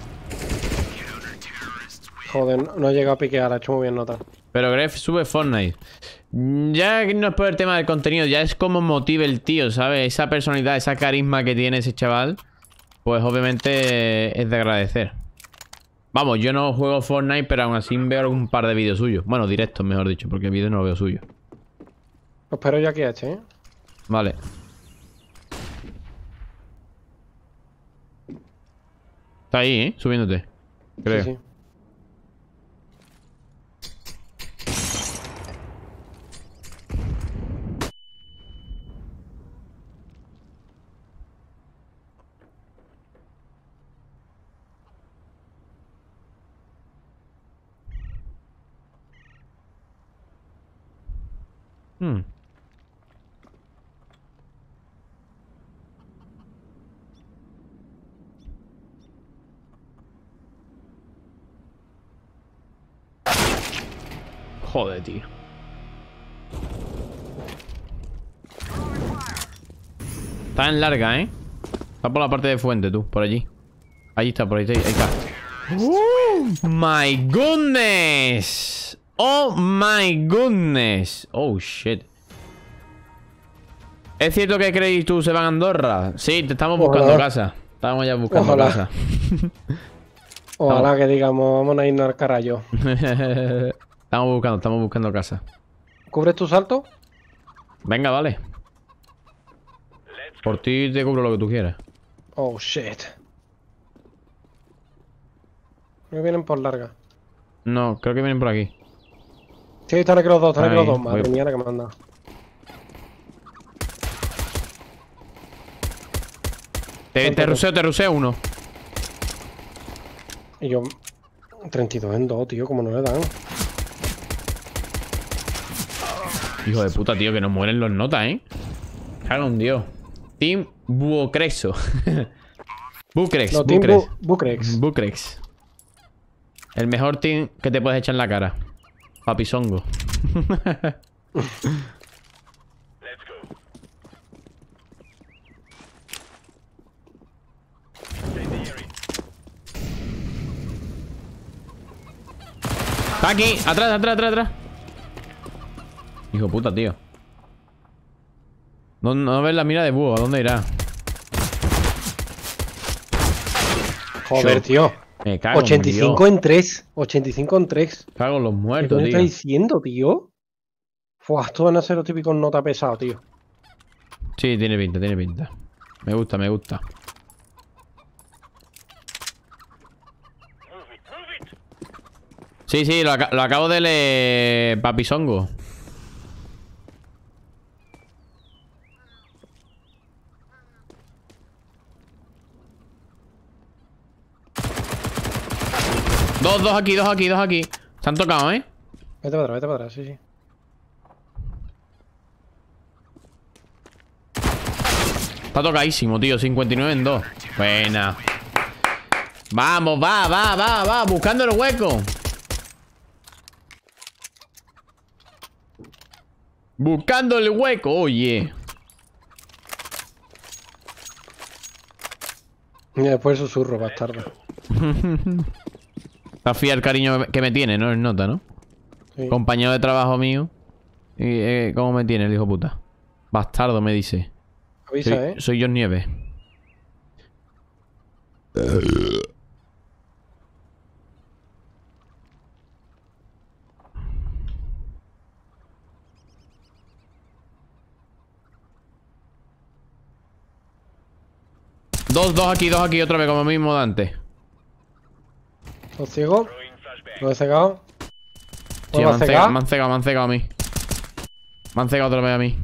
Joder, no, no he llegado a piquear, ha hecho muy bien nota. Pero Gref sube Fortnite. Ya no es por el tema del contenido, ya es como motive el tío, ¿sabes? Esa personalidad, esa carisma que tiene ese chaval, pues obviamente es de agradecer. Vamos, yo no juego Fortnite, pero aún así veo algún par de vídeos suyos. Bueno, directos, mejor dicho, porque vídeos no lo veo suyo. Lo espero yo aquí, H, ¿eh? Vale. Está ahí, ¿eh? Subiéndote. Creo. Sí, sí. Hmm. Joder, tío. Está en larga, ¿eh? Está por la parte de fuente, tú, por allí. Allí está, por ahí, ahí está. ¡Oh, my goodness! ¡Oh, my goodness! Oh, shit. ¿Es cierto que Credit tú se van a Andorra? Sí, te estamos buscando Ojalá. casa. Estamos ya buscando Ojalá. casa. Ojalá que digamos, vamos a irnos al carajo. Estamos buscando, estamos buscando casa. ¿Cubres tu salto? Venga, vale. Por ti te cubro lo que tú quieras. Oh, shit. Me vienen por larga. No, creo que vienen por aquí. Sí, están aquí los dos, están aquí Ahí, los dos. Madre voy. mía, la que me han dado. Te, te ruseo, te ruseo uno. Y yo... treinta y dos en dos, tío, como no le dan. Hijo de puta, tío, que nos mueren los notas, ¿eh? Cago en Dios. Team Buocreso. Bucrex, No, Team Bucrex. Bu- Bucrex. Bucrex. El mejor team que te puedes echar en la cara. Papisongo. Está aquí, atrás, atrás, atrás, atrás. Hijo de puta, tío. No, no ves la mira de búho, ¿a dónde irá? Joder, tío. Me cago ochenta y en cinco Dios. en tres. ochenta y cinco en tres. Cago en los ¿Qué muertos, coño tío. estás diciendo, tío? Fua, estos van a ser los típicos nota pesado, tío. Sí, tiene pinta, tiene pinta. Me gusta, me gusta. Sí, sí, lo, aca- lo acabo de leer, Papisongo. Dos, dos aquí, dos aquí, dos aquí. Se han tocado, ¿eh? Vete para atrás, vete para atrás, sí, sí. Está tocadísimo, tío. cincuenta y nueve en dos. Buena. Vamos, va, va, va, va. Buscando el hueco. Buscando el hueco, oye. Y después el susurro, bastardo. Está fiel el cariño que me tiene, ¿no? El nota, ¿no? Sí. Compañero de trabajo mío. Y, eh, ¿Cómo me tiene el hijo puta? Bastardo, me dice. Avisa, Soy, ¿eh? soy John Nieves. Dos, dos aquí, dos aquí, otra vez, como mismo de antes. ¿Los ciego? ¿Lo he cegado? Sí, me ¿Puedo han, cegado, cegar? me han cegado, me han cegado a mí. Me han cegado otra vez a mí.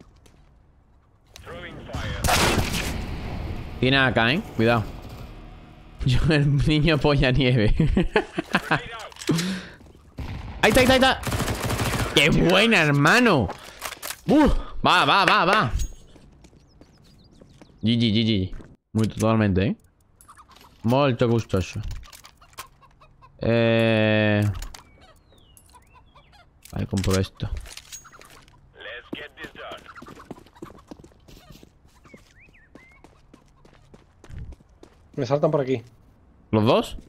Tiene acá, ¿eh? Cuidado. Yo, el niño polla nieve. Ahí está, ahí está, ahí está. ¡Qué buena, hermano! ¡Uh! Va, va, va, va. G G, G G. Muy totalmente, ¿eh? Molto gustoso. Eh... Vale, compro esto. Me saltan por aquí. ¿Los dos?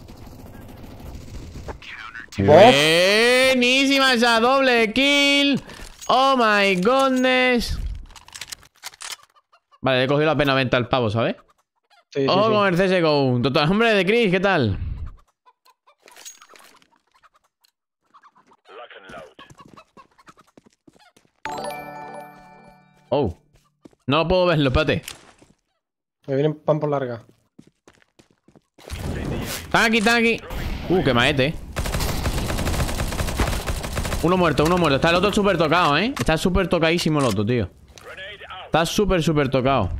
¿Vos? Buenísima esa doble kill. Oh my goodness. Vale, le he cogido la pena venta al pavo, ¿sabes? Sí, sí, Oh, sí. con el C S G O. Total, hombre de Chris, ¿qué tal? Oh. No puedo verlo, espérate. Me vienen pan por larga. Están aquí, están aquí. Uh, qué maete. Uno muerto, uno muerto. Está el otro súper tocado, ¿eh? Está súper tocadísimo el otro, tío. Está súper, súper tocado.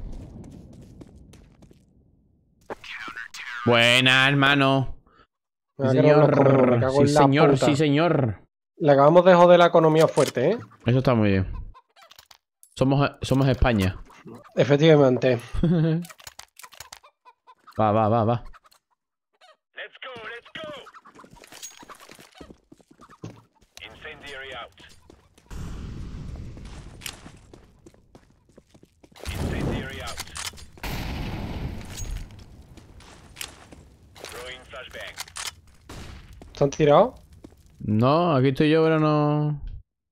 Buena, hermano. Me Sí, va a quedar unos comemos, me señor. cago Sí, en la señor, puta. sí, señor. Le acabamos de joder la economía fuerte, ¿eh? Eso está muy bien. Somos, somos España. Efectivamente. Va, va, va, va. Let's go, let's go. Incendiary out. Incendiary out. Throwing flashbang. ¿Se han tirado? No, aquí estoy yo, pero no...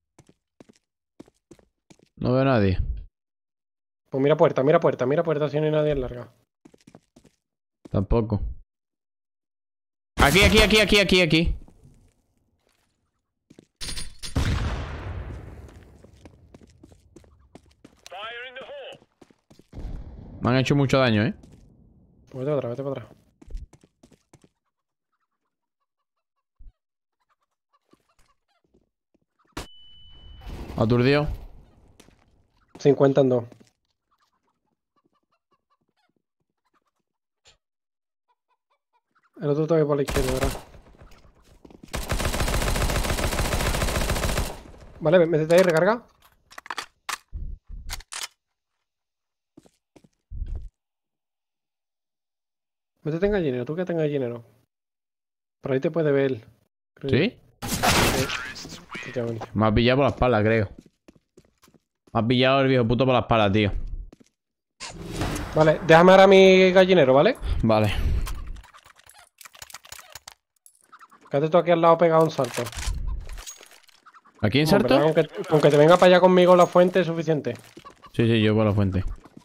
No veo a nadie. Pues mira puerta, mira puerta, mira puerta si no hay nadie en larga. Tampoco. Aquí, aquí, aquí, aquí, aquí, aquí. Fire in the hole. Me han hecho mucho daño, ¿eh? Pues vete para atrás, vete para atrás. Aturdido. cincuenta en dos. El otro todavía por la izquierda, ¿verdad? Vale, métete ahí, recarga. Métete en gallinero, tú que tengas gallinero. Por ahí te puede ver él. creo yo. ¿Sí? Sí. Efectivamente. Me has pillado por la espalda, creo. Me has pillado el viejo puto por la espalda, tío. Vale, déjame ahora mi gallinero, ¿vale? Vale. Quédate tú aquí al lado pegado a un salto. ¿Aquí No, inserto? ¿verdad? Aunque, aunque te venga para allá conmigo la fuente es suficiente. Sí, sí, yo por la fuente.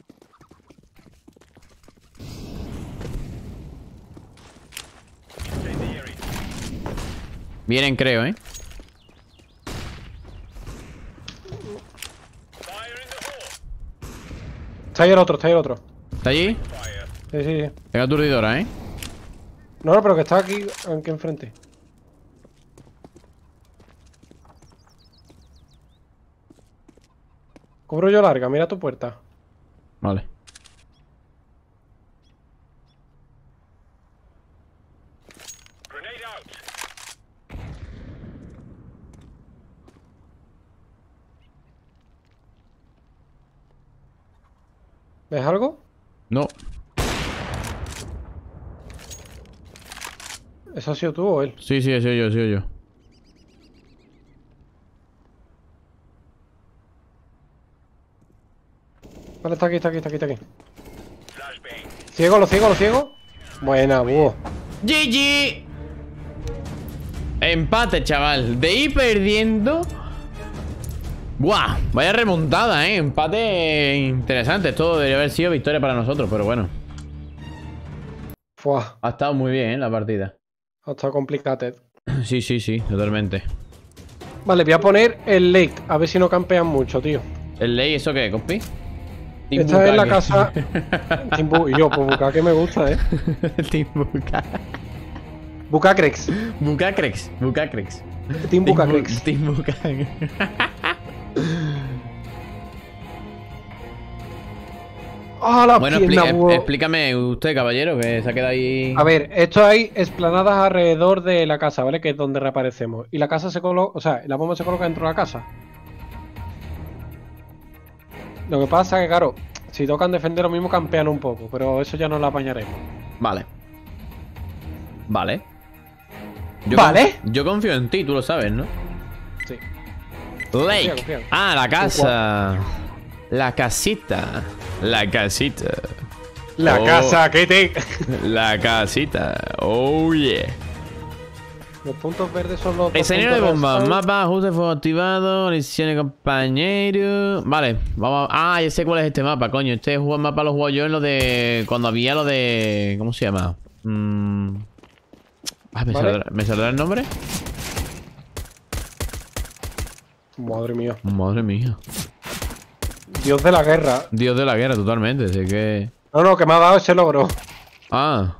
Vienen, creo, ¿eh? Está ahí el otro, está ahí el otro. ¿Está allí? Sí, sí, sí. Tengo aturdidora, ¿eh? No, no, pero que está aquí, aquí enfrente. Cubro yo larga, mira tu puerta. Vale. Grenade out. ¿Ves algo? No. ¿Eso ha sido tú o él? Sí, sí, soy yo, soy yo. Vale, está aquí, está aquí, está aquí, está aquí. Flashbang. ¿Ciego, lo ciego, lo ciego? Buena, búho. G G. Empate, chaval. De ir perdiendo. Buah, vaya remontada, eh. Empate interesante. Esto debería haber sido victoria para nosotros, pero bueno. Fuah, Ha estado muy bien, ¿eh? La partida. ha estado complicado. Sí, sí, sí, totalmente. Vale, voy a poner el lake, a ver si no campean mucho, tío. ¿El ley eso qué, compi? Esta es la casa... Team Bu- y yo, pues Bukake me gusta, eh. Team Buca. Bukakrex. Bucacrex. Bucacrex. Team Bukakrex. Team Buca. ¡Ah, la Bueno, pierna, expli- búho! explícame usted, caballero, que se ha quedado ahí. A ver, esto hay esplanadas alrededor de la casa, ¿vale? Que es donde reaparecemos. Y la casa se coloca... O sea, la bomba se coloca dentro de la casa. Lo que pasa es que, claro, si tocan defender lo mismo, campean un poco. Pero eso ya no lo apañaremos. Vale. Vale. Yo ¿Vale? con- yo confío en ti, tú lo sabes, ¿no? Sí. Lake. Confía, confía. Ah, la casa. La casita. La casita. La Oh. casa que te... La casita. Oh, yeah. Los puntos verdes son los... dos Escenario de puntos bomba. redstone. Mapa, ajuste de fuego activado. Misiones compañero. Vale, vamos a... Ah, ya sé cuál es este mapa, coño. Este juego- mapa lo juego yo en lo de... Cuando había lo de... ¿Cómo se llama? Mm... Ah, ¿me, Vale. saldrá, ¿me saldrá el nombre? Madre mía. Madre mía. Dios de la guerra. Dios de la guerra, totalmente. Así que... No, no, que me ha dado ese logro. Ah.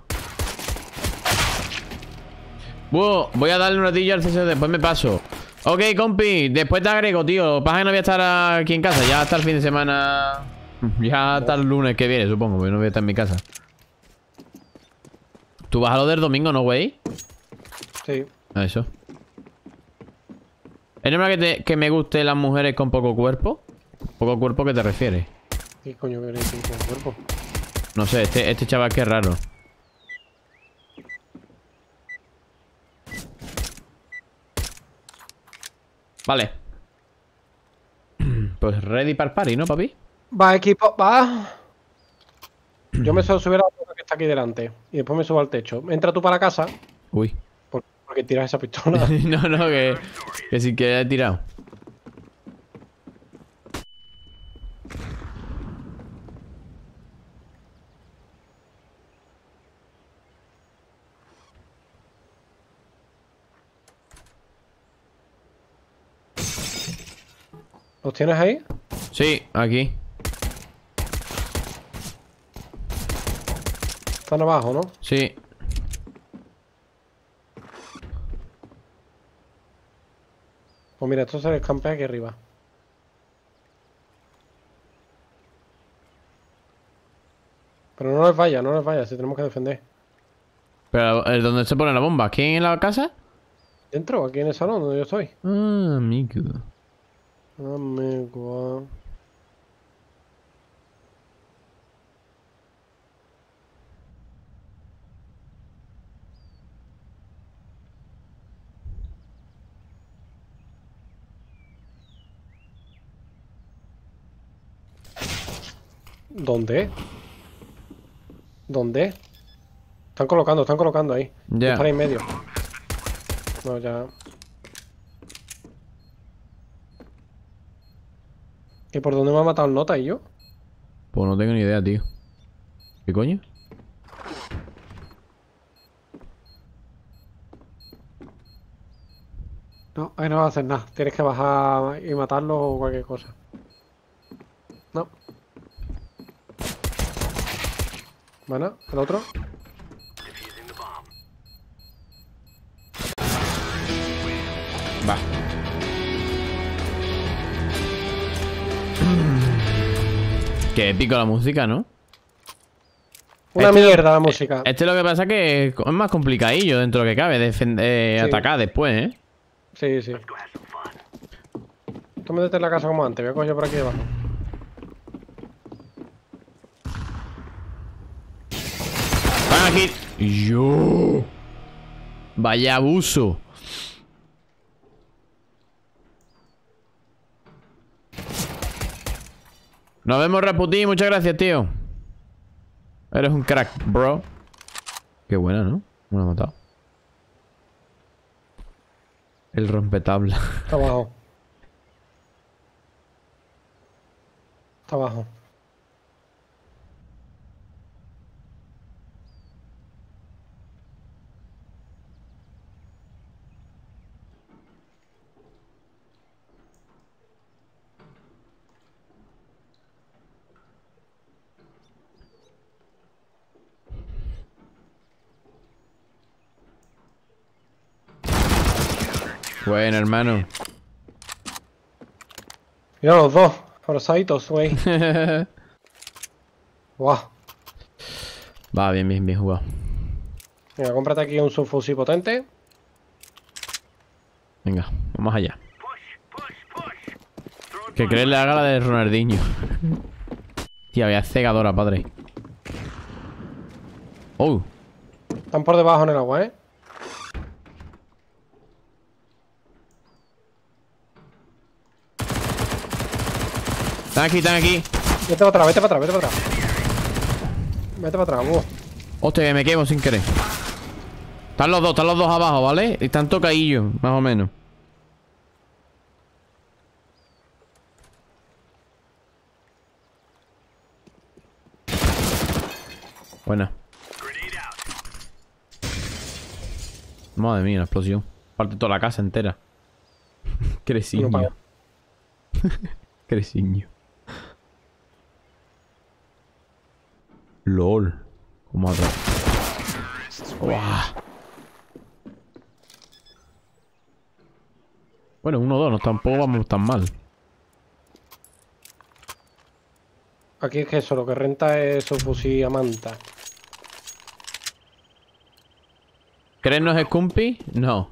Bueno, voy a darle un ratillo al C C, después me paso. Ok, compi, después te agrego, tío. Pasa que no voy a estar aquí en casa. Ya hasta el fin de semana. Ya hasta el lunes que viene, supongo. Porque no voy a estar en mi casa. Tú vas a lo del domingo, ¿no, güey? Sí. A eso. ¿Es normal que, te- que me gusten las mujeres con poco cuerpo? ¿Poco cuerpo qué te refieres? ¿Qué coño viene aquí con el cuerpo? No sé, este, este chaval que es raro. Vale. Pues ready para el party, ¿no, papi? Va, equipo, va. Yo me suelo subir a la torre que está aquí delante. Y después me subo al techo. Entra tú para la casa. Uy. por- Porque tiras esa pistola. No, no, que, que sí que he tirado. ¿Los tienes ahí? Sí, aquí. Están abajo, ¿no? Sí. Pues mira, esto se les campea aquí arriba. Pero no les vaya, no les vaya, si tenemos que defender. Pero, ¿eh, ¿dónde se pone la bomba? ¿Quién en la casa? Dentro, aquí en el salón donde yo estoy. Ah, amigo. Amigo. ¿Dónde? ¿Dónde? Están colocando, están colocando ahí. Ya. Están ahí en medio. No, ya. ¿Y por dónde me ha matado el nota y yo? Pues no tengo ni idea, tío. ¿Qué coño? No, ahí no va a hacer nada. Tienes que bajar y matarlo o cualquier cosa. No. Bueno, el otro. Va. Qué épico la música, ¿no? Una Este- mierda la música. Este lo que pasa es que es más complicadillo dentro de lo que cabe, defender, eh, Sí. atacar después, ¿eh? Sí, sí. Tú métete en la casa como antes. Voy a coger por aquí debajo. Van aquí. Yo. Vaya abuso. Nos vemos, Rasputin. Muchas gracias, tío. Eres un crack, bro. Qué buena, ¿no? Me lo ha matado. El rompetabla. Está abajo. Está abajo. Bueno, hermano. Mira los dos. Abrazaditos, güey. Guau. Va, bien, bien, bien jugado. Mira, cómprate aquí un subfusil potente. Venga, vamos allá. Que crees le haga la de Ronaldinho. Tía, vaya cegadora, padre. Oh. Están por debajo en el agua, ¿eh? Están aquí, están aquí. Vete para atrás, vete para atrás, vete para atrás. Vete para atrás, wow. Hostia, que me quemo sin querer. Están los dos, están los dos abajo, ¿vale? Y están tocadillos, más o menos. Buena. Madre mía, la explosión. Parte toda la casa entera. Creciño. No pago. Creciño. LOL. Como atrás. Uah. Bueno, uno dos, no tampoco vamos tan mal. Aquí es que eso, lo que renta es subfusil a manta. ¿Crees no es Scumpy? No.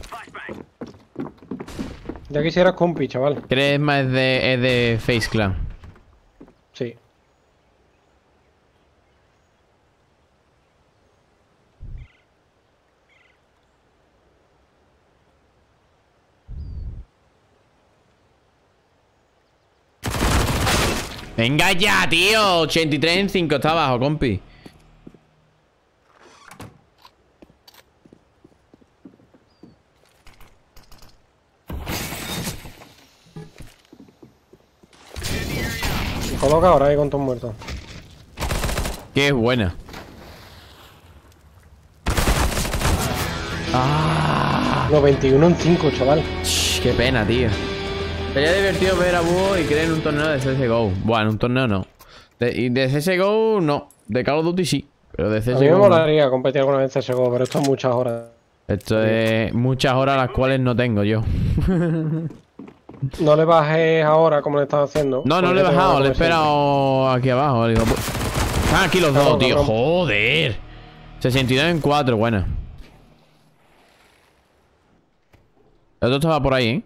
Ya quisiera Compi, chaval. ¿Crees más es de, es de Face Clan? Sí. Venga ya, tío. ochenta y tres en cinco está abajo, compi. Coloca ahora ahí con todos muertos. Qué buena. Ah, No, veintiuno en cinco, chaval. ch, qué pena, tío. Sería divertido ver a Búho y creer en un torneo de C S G O. Bueno, un torneo no. De, y de C S G O no. De Call of Duty sí. Pero de A mí me C S G O no. molaría competir alguna vez en C S G O, pero esto es muchas horas. Esto es muchas horas las cuales no tengo yo. No le bajes ahora como le estás haciendo. No, no porque le he te bajado, van a le he comer siempre. esperado aquí abajo. Le digo, "Pu-". Están aquí los dos, Cabrón, tío. cabrón. Joder. sesenta y dos en cuatro, buena. El otro estaba por ahí, ¿eh?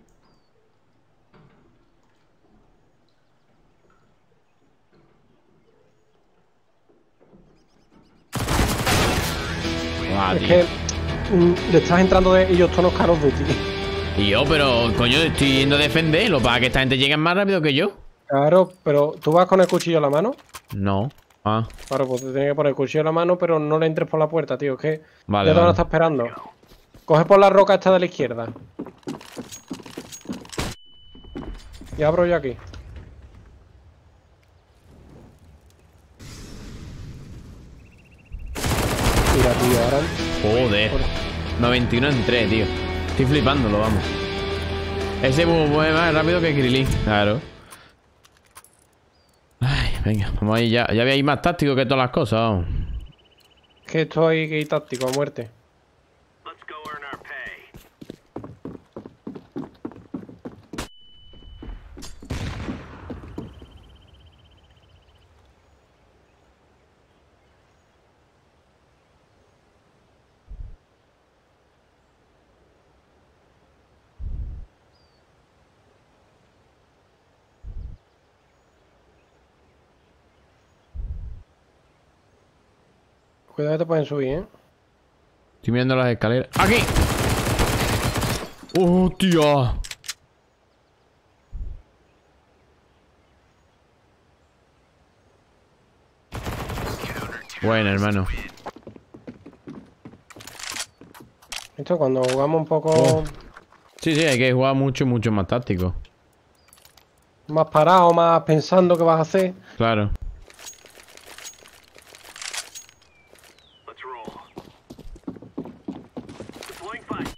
Buah, Es tío. que mm, le estás entrando de ellos tonos Call of Duty. Y yo, pero coño, estoy yendo a defenderlo para que esta gente llegue más rápido que yo. Claro, pero tú vas con el cuchillo en la mano. No. Ah, Claro, pues te tienes que poner el cuchillo en la mano, pero no le entres por la puerta, tío. Es que vale, ya te van a vale. estar esperando. Coge por la roca esta de la izquierda. Y abro yo aquí. Mira, tío, ahora. Joder. noventa y uno en tres, tío. Estoy flipándolo, vamos. Ese mueve más rápido que Krilin. Claro. Ay, venga, vamos ahí ya. Ya voy a ir más táctico que todas las cosas, vamos. Que estoy que táctico a muerte. Let's go earn our pay. Cuidado que te pueden subir, ¿eh? Estoy mirando las escaleras. ¡Aquí! ¡Hostia! Bueno, hermano. Esto cuando jugamos un poco Oh. Sí, sí, hay que jugar mucho, mucho más táctico. más parado, más pensando qué vas a hacer. Claro. Let's roll. Deploying fire.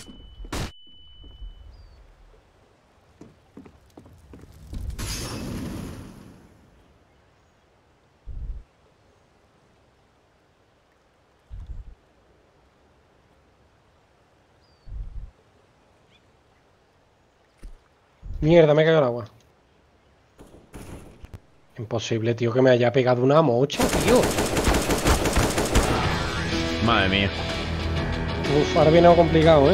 Mierda, me cayó el agua. Imposible, tío, que me haya pegado una mocha, tío. Madre mía. Uf, ahora viene algo complicado, ¿eh?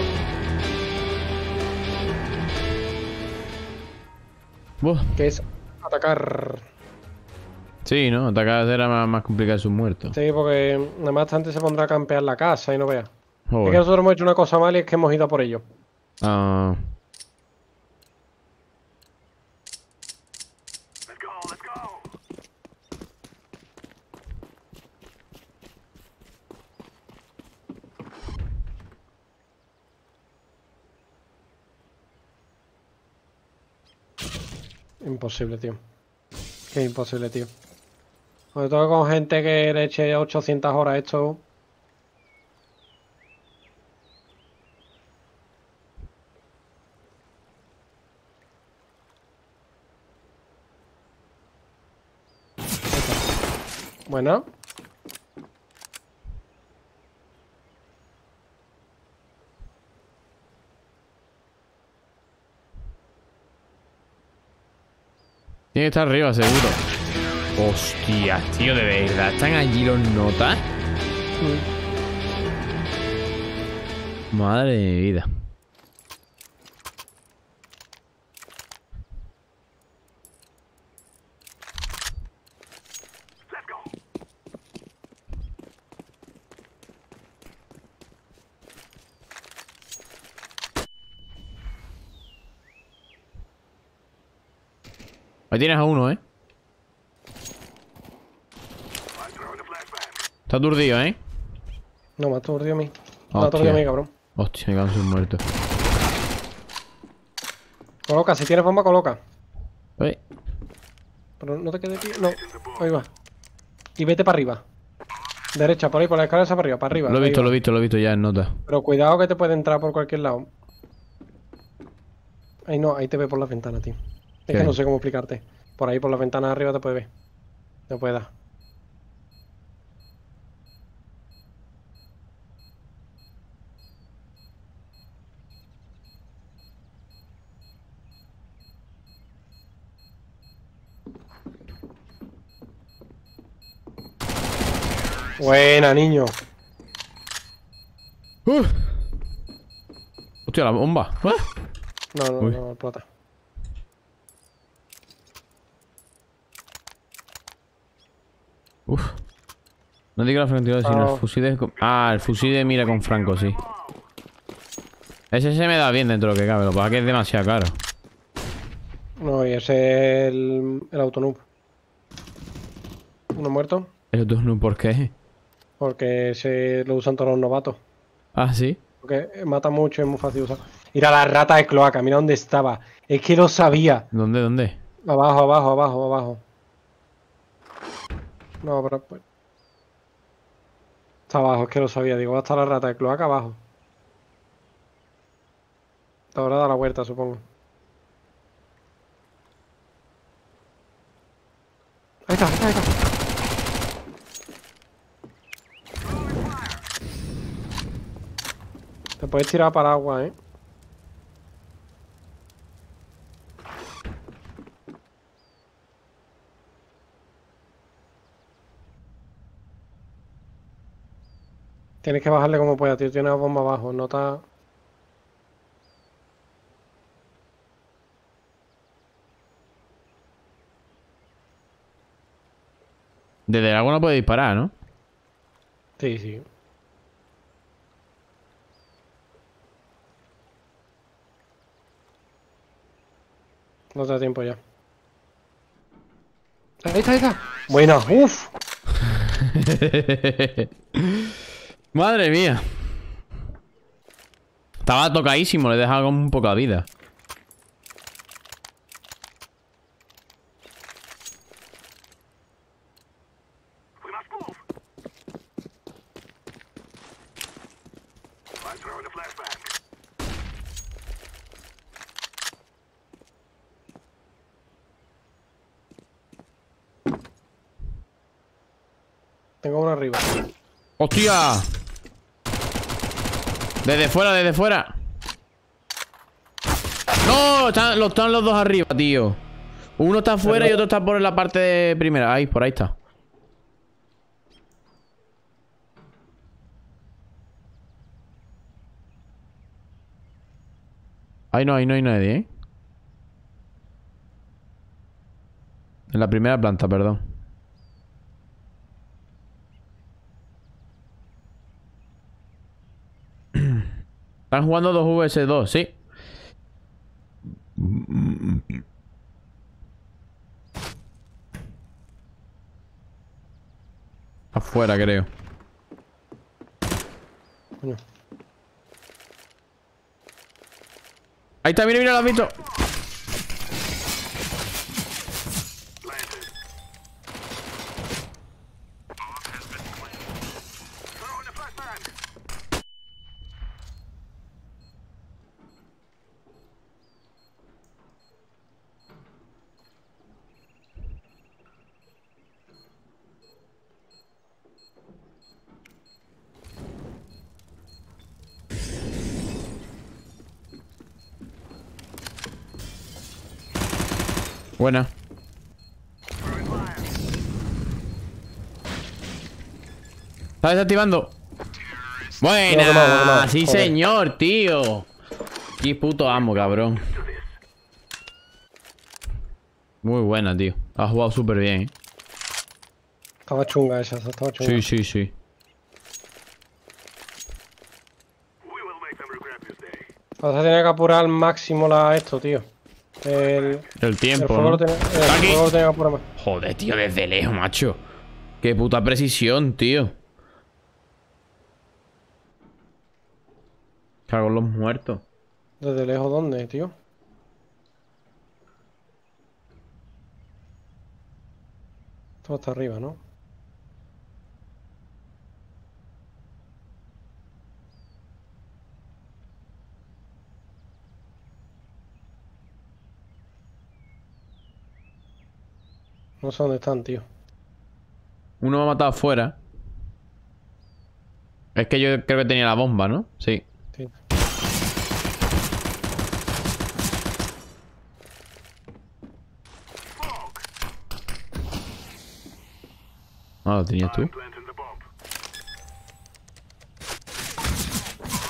Buah. Que es atacar. Sí, ¿no? Atacar era más, más complicado sus muertos. Sí, porque nada más antes se pondrá a campear la casa y no veas. Es que Joder. nosotros hemos hecho una cosa mal y es que hemos ido a por ello. Ah, Let's go, let's go. Imposible, tío. Que imposible, tío. Sobre todo con gente que le eche ochocientas horas a esto. Bueno. tiene que estar arriba, seguro. Hostia, tío, de verdad. ¿Están allí los notas? Madre de mi vida. Let's go. Ahí tienes a uno, ¿eh? I'm throwing a flashbang. Está aturdido, ¿eh? No, me ha aturdido a mí. Me ha Hostia. aturdido a mí, cabrón. Hostia, me cago en sus muertos. Coloca, si tienes bomba, coloca. Uy. Pero no te quedes aquí. No, ahí va. Y vete para arriba. Derecha, por ahí, por la escalera esa para arriba, para arriba. Lo he ahí visto, va. lo he visto, lo he visto ya en nota. Pero cuidado que te puede entrar por cualquier lado. Ahí no, ahí te ve por la ventana, tío. Es ¿Qué? que no sé cómo explicarte. Por ahí, por la ventana de arriba te puede ver. Te puede dar. Buena, niño. Uh. Hostia, la bomba. ¿Eh? No, no, Uy. no, explota. Uf. No digo la francotiradora, sino Ah. el fusil de... Ah, el fusil de mira con franco, sí. Ese se me da bien dentro de lo que cabe. Lo que pasa es que es demasiado caro. No, y ese es el, el autonoob. Uno muerto. ¿Eso tú no por qué? Porque se lo usan todos los novatos. Ah, sí. Porque mata mucho y es muy fácil de usar. Mira la rata de cloaca, mira dónde estaba. Es que lo sabía. ¿Dónde, dónde? Abajo, abajo, abajo, abajo. No, pero... pues- Está abajo, es que lo sabía. Digo, va a estar la rata de cloaca abajo. Ahora da la vuelta, supongo. Ahí está, ahí está, ahí está. Te puedes tirar para el agua, ¿eh? Tienes que bajarle como puedas, tío. Tiene la bomba abajo, no está... Desde el agua no puede disparar, ¿no? Sí, sí. No te da tiempo ya. Ahí está, ahí está. Buena, uff. Madre mía. Estaba tocadísimo, le he dejado como un poco de vida. We must move. I'm throwing a flashbang. Tengo uno arriba. ¡Hostia! Desde fuera, desde fuera. ¡No! Están los, están los dos arriba, tío. Uno está afuera y otro está por la parte de primera. Ahí, por ahí está. Ahí no, ahí no hay nadie, ¿eh? En la primera planta, perdón. Están jugando dos V S dos, sí. Afuera, creo. Coño. Ahí está, mira, mira, lo has visto. Throwing a flashbang. Buena. Está desactivando. Buena. No, no, no, no. Sí, Joder. señor, tío. Qué puto amo, cabrón. Muy buena, tío. Ha jugado súper bien, ¿eh? Estaba chunga esa, estaba chunga. Sí, sí, sí. We will make them regret this day. Vas a tener que apurar al máximo la esto, tío. El, El el tiempo, fuego ¿no? lo tenía, el Está aquí. fuego lo tenía que apurar más. Joder, tío, desde lejos, macho. Qué puta precisión, tío. Cago en los muertos. ¿Desde lejos dónde, tío? Todo está arriba, ¿no? No sé dónde están, tío. Uno me ha matado afuera. Es que yo creo que tenía la bomba, ¿no? Sí. Sí. Ah, lo tenías tú. Planting the bomb.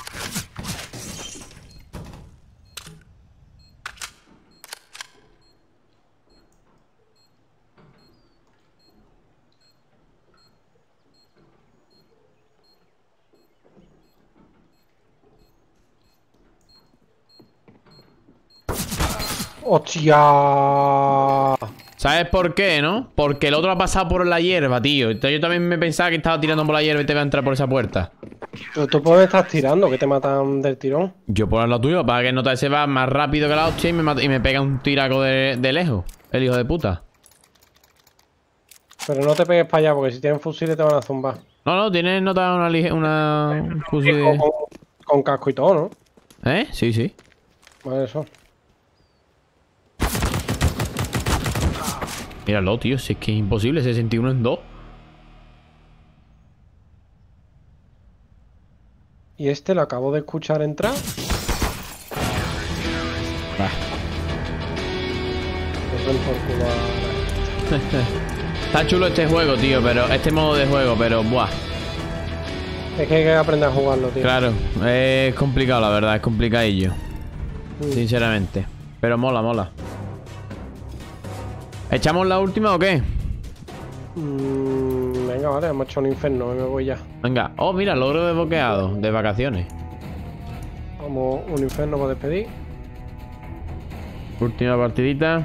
¡Hostia! ¿Sabes por qué, no? Porque el otro ha pasado por la hierba, tío. Entonces yo también me pensaba que estaba tirando por la hierba y te iba a entrar por esa puerta. Pero tú puedes estar tirando, que te matan del tirón. Yo por la tuya, para que nota ese va más rápido que la hostia y me, mata, y me pega un tiraco de, de lejos. El hijo de puta. Pero no te pegues para allá, porque si tienen fusiles te van a zumbar. No, no, tienes nota una lige- una un fusil de... Con, con casco y todo, ¿no? ¿Eh? Sí, sí. Pues eso. Míralo, tío, si es que es imposible, sesenta y uno en dos. Y este lo acabo de escuchar entrar. Bah. Pues ven por culo a- Está chulo este juego, tío, pero este modo de juego, pero buah. Es que hay que aprender a jugarlo, tío. Claro, es complicado, la verdad, es complicadillo. Mm. Sinceramente. Pero mola, mola. ¿Echamos la última o qué? Mm, venga, vale, hemos hecho un infierno, me voy ya. Venga. Oh, mira, logro desbloqueado de vacaciones. Vamos, un infierno para despedir. Última partidita.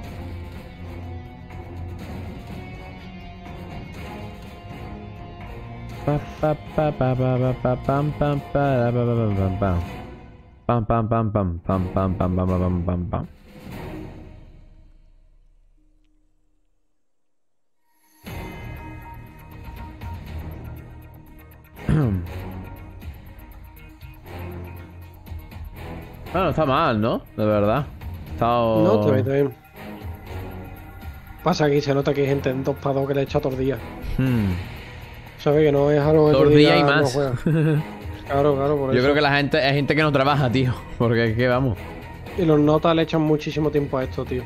Pa, pa, pa, pa, pa, pa, pa, pam, pam, para, pa, pa, pam, pam, pam. Pam, pam, pam, pam, pam, pam, pam, pam, pam, pam, pam. Bueno, no está mal, ¿no? De verdad. Estado... No, te bien, te bien. Pasa que se nota que hay gente en dos para dos que le echa tordilla. Hmm. ¿Sabes? Que no es algo que tú Tordilla digas, y no más. juega. Claro, claro, por Yo eso. creo que la gente, hay gente que no trabaja, tío. Porque es que vamos. Y los notas le echan muchísimo tiempo a esto, tío.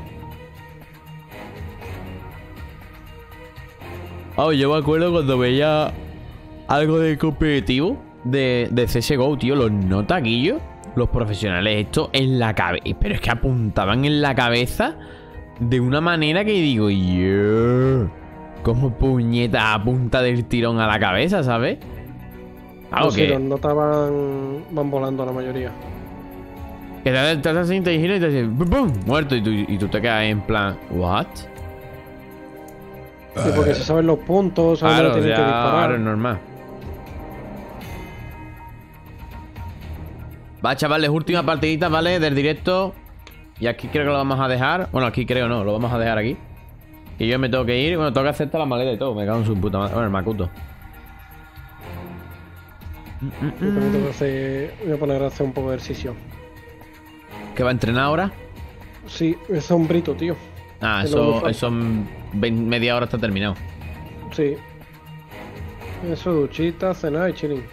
Oh, yo me acuerdo cuando veía algo de competitivo de, de C S G O, tío. Los notaquillos, los profesionales, esto en la cabeza. Pero es que apuntaban en la cabeza de una manera que digo, yo, como puñeta a punta del tirón a la cabeza, ¿sabes? Algo Pues sí, que, los notas van, van volando la mayoría. que te, te haces sin te gira y te dices, ¡pum, pum! Muerto. Y tú, y tú te quedas en plan, ¿what? Sí, porque se saben los puntos, saben Claro, dónde ya, tienen que disparar. claro, es normal. Va, chavales, última partidita, ¿vale? Del directo. Y aquí creo que lo vamos a dejar. Bueno, aquí creo no, lo vamos a dejar aquí. Y yo me tengo que ir. Bueno, tengo que aceptar la maleta y todo. Me cago en su puta madre. Bueno, el Makuto. Yo también tengo que hacer, voy a poner a hacer un poco de ejercicio. ¿Qué va a entrenar ahora? Sí, es hombrito, tío. Ah, Es lo que eso, falta. eso en veinte media hora está terminado. Sí. Eso, duchita, cenar y chilling.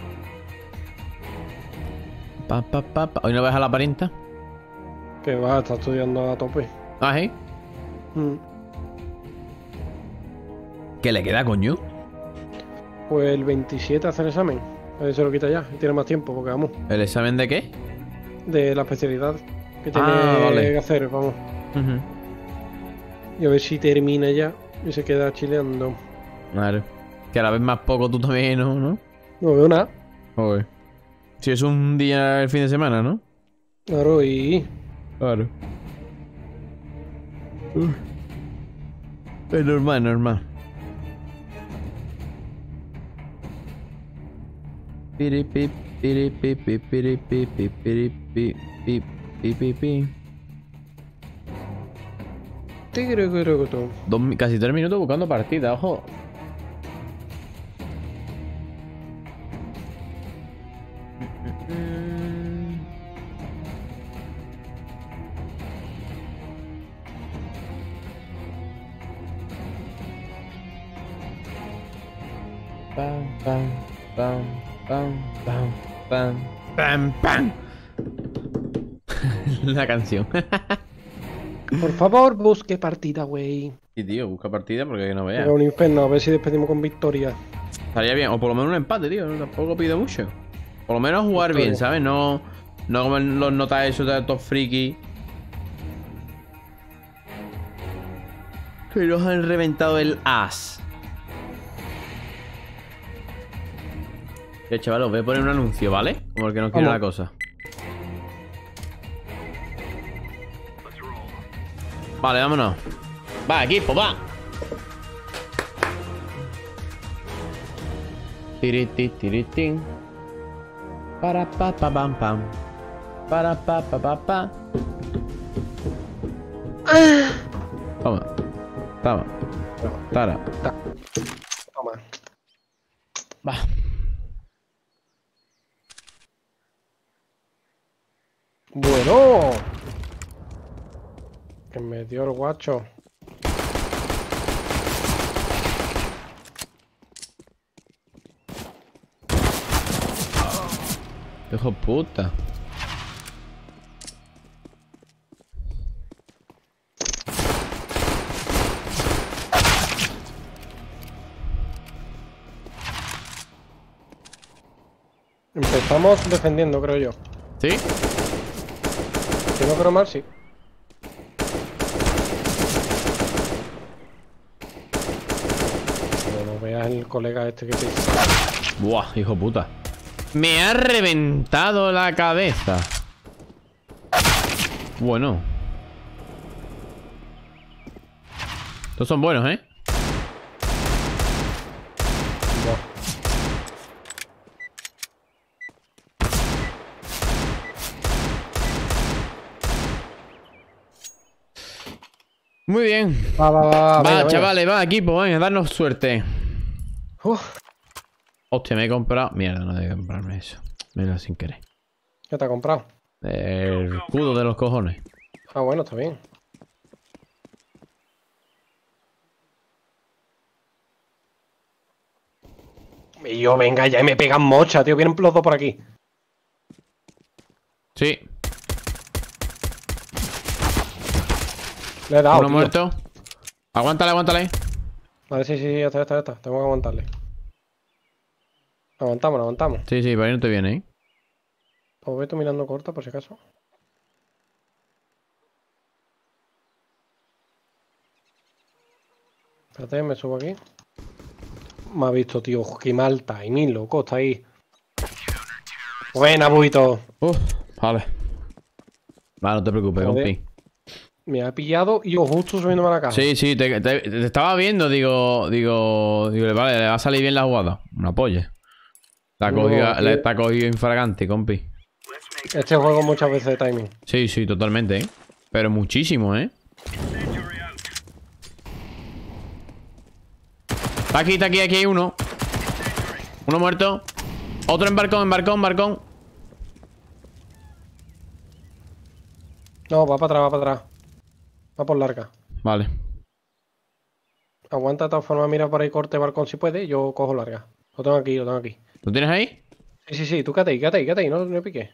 Pa, pa, pa, pa. ¿Hoy no ves a la parienta? Que va, está estudiando a tope. Ah, ¿sí? Mm. ¿Qué le queda, coño? Pues el veintisiete hace el examen. A ver si se lo quita ya. Y tiene más tiempo, porque vamos. ¿El examen de qué? De la especialidad que tiene Ah, vale. que hacer, vamos. Ujú. Y a ver si termina ya y se queda chileando. Claro. Que a la vez más poco tú también, ¿no? ¿No? No veo nada. Joder. Si es un día el fin de semana, ¿no? Claro, y. Claro. Uh. Es normal, es normal. Piripi, piripi, piripi, piripi, piripi, piripi. Tigre-guru-gutu. Dos mi- Casi tres minutos buscando partida, ojo. Pam, pam, pam, pam, pam, pam, pam, pam. La canción. Por favor, busque partida, güey. Y tío, busca partida porque no veas. Era un infierno, a ver si despedimos con victoria. Estaría bien, o por lo menos un empate, tío. No, tampoco pido mucho. Por lo menos jugar Victoria. bien, ¿sabes? No, no como en los notas esos de estos friki. Que nos han reventado el as. Ya, chaval, os voy a poner un anuncio, ¿vale? Como el que no quiere Vamos. la cosa. Let's roll. Vale, vámonos. Va, equipo, va. Tiriti, tiritín. Para pa pa pam pam. Para pa pa pa pa. Toma. Toma. Tara. Toma. Va. Bueno. Que me dio el guacho. Hijo de puta. Empezamos defendiendo, creo yo. ¿Sí? Si no creo mal, sí. Pero no veas el colega este que te dice. Buah, hijo de puta. Me ha reventado la cabeza. Bueno. Estos son buenos, ¿eh? No. Muy bien. Va, va, va, va, Va, venga, venga. chavales, va, equipo, venga, darnos suerte. Uf, Hostia, me he comprado... Mierda, no debí comprarme eso. Mira, sin querer. ¿qué te ha comprado? El escudo de los cojones. Ah, bueno, está bien. Y yo, venga, ya me pegan mocha, tío. Vienen los dos por aquí. Sí. Le he dado, Uno tío. muerto. Aguántale, aguántale. Vale, sí, sí, sí, ya está, ya está, ya está. Tengo que aguantarle. Aguantamos, aguantamos. Sí, sí, por ahí no te viene, ¿eh? Os voy mirando corta, por si acaso. Espérate, me subo aquí. Me ha visto, tío. Qué mal timing, loco. Está ahí. Buena, Buito. Uf, vale. Vale, no te preocupes, Joder. compi. Me ha pillado y yo justo subiéndome a la caja. Sí, sí, te, te- te estaba viendo, digo, digo, digo, vale, le va a salir bien la jugada. Una polla. La No, cogido, tío. la está cogido infragante, compi. Let's make Este juego muchas veces de timing. Sí, sí, totalmente, ¿eh? Pero muchísimo, ¿eh? incendiary out. Está aquí, está aquí, aquí hay uno. Uno muerto. Otro en barcón, en barcón, barcón. No, va para atrás, va para atrás. Va por larga. Vale. Aguanta de todas formas, mira por ahí corte balcón si puede. Yo cojo larga. Lo tengo aquí, lo tengo aquí. ¿Lo tienes ahí? Sí, sí, sí, tú quédate ahí, quédate ahí, quédate ahí, no, no me piques.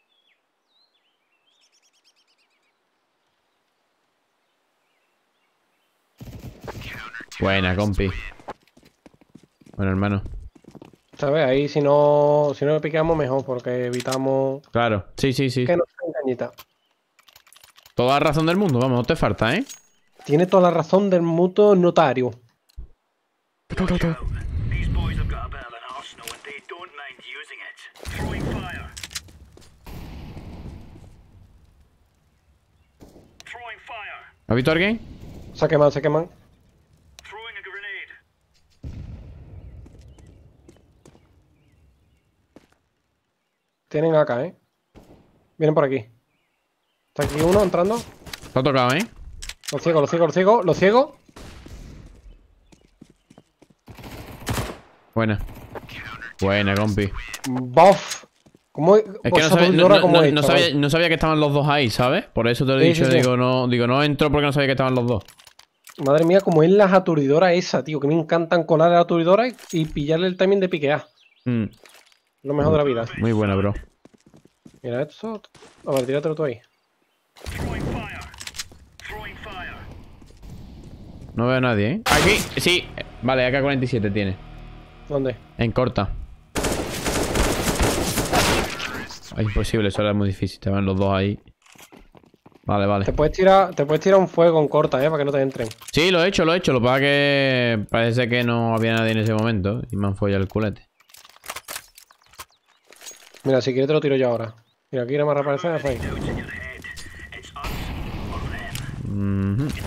Buena, compi. Bueno, hermano. ¿Sabes? Ahí si no, si no le piqueamos mejor, porque evitamos Claro. Sí, sí, sí. que nos den cañita. Toda la razón del mundo, vamos, no te falta, ¿eh? Tiene toda la razón del mutuo notario. These boys have got a bit of an arsenal and they don't mind using it. Throwing fire. Throwing fire. ¿Has visto a alguien? Se queman, se queman. Throwing a grenade. Tienen acá, ¿eh? Vienen por aquí. Está aquí uno entrando. Te ha tocado, ¿eh? Lo ciego, lo ciego, lo ciego, lo ciego. Buena. Buena, compi. Bof. ¿Cómo es? Es que no sabía, no, no- como no- es, no chaval. sabía, no sabía que estaban los dos ahí, ¿sabes? Por eso te lo he Sí, dicho, sí, sí. digo, no, digo, no entro porque no sabía que estaban los dos. Madre mía, como es las aturdidoras esa, tío. Que me encantan colar a la aturdidora y, y pillarle el timing de piquear. Mm, Lo mejor de la vida. muy buena, bro. Mira esto. A ver, tíratelo tú ahí. Throwing fire. Throwing fire. No veo a nadie, ¿eh? Aquí, sí. Vale, A K cuarenta y siete tiene. ¿Dónde? En corta. Es imposible, eso era muy difícil. Te van los dos ahí. Vale, Te vale. puedes tirar, te puedes tirar un fuego en corta, eh, para que no te entren. Sí, lo he hecho, lo he hecho. Lo que pasa es que parece que no había nadie en ese momento y me han follado el culete. Mira, si quieres te lo tiro yo ahora. Mira, aquí nada más reaparece, ahí. Out in your head. It's us or them. Mhm.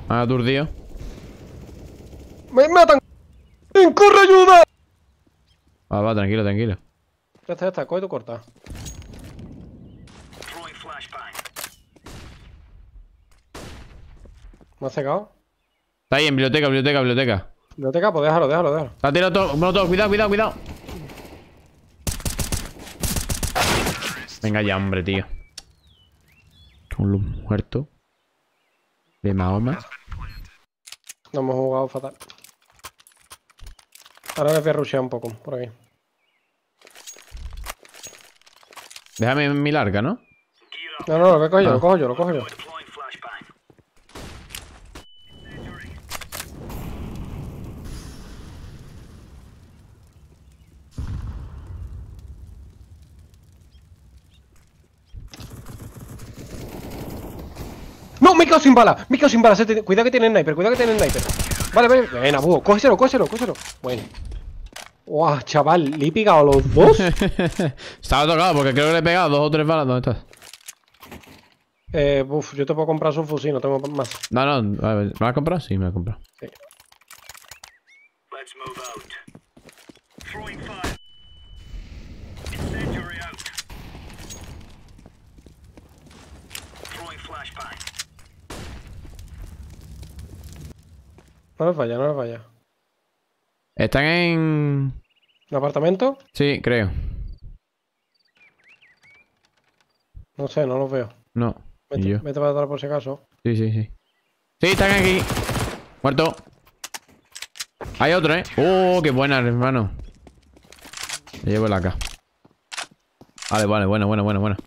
Ah, aturdido. ¡Me matan! ¡Corre, ayuda! Va, va, tranquilo, tranquilo. Ya está, ya está. Coge tu corta. Throwing flashbang. ¿Me has secado? Está ahí en biblioteca, biblioteca, biblioteca. Biblioteca, pues déjalo, déjalo, déjalo. Está tirado todo. Bueno, todo. Cuidado, cuidado, cuidado. Venga ya, hombre, tío. Un luz muerto. De Mahoma. No hemos jugado fatal. Ahora les voy a rushear un poco, por aquí. Déjame mi larga, ¿no? Gear up. No, no, lo voy a coger yo, Ah. lo cojo yo, lo cojo yo. Deploying flashbang. Incendiary. ¡No! ¡Me he quedado sin bala! ¡Me he quedado sin bala! Se te- Cuidado que tiene sniper, cuidado que tiene sniper. Vale, vale. Venga, búho. Cógeselo, cógeselo, cógeselo. Bueno. ¡Guau, chaval! ¿Le he pegado a los dos? Estaba tocado porque creo que le he pegado dos o tres balas. ¿Dónde estás? eh, buf, yo te puedo comprar su fusil, no tengo más. No, no. A ver, ¿me lo has comprado? Sí, me lo he comprado. Sí. Let's move out. Throwing fire. Incendiary out. Throwing flashbang. No les vaya, no les vaya. Están en... ¿El apartamento? Sí, creo. No sé, no los veo. No. Vete, Y yo. vete para atrás por si acaso. Sí, sí, sí. Sí, están aquí. Muerto. Hay otro, ¿eh? Oh, qué buena, hermano. Me llevo la acá. Vale, vale, bueno, bueno, bueno, bueno.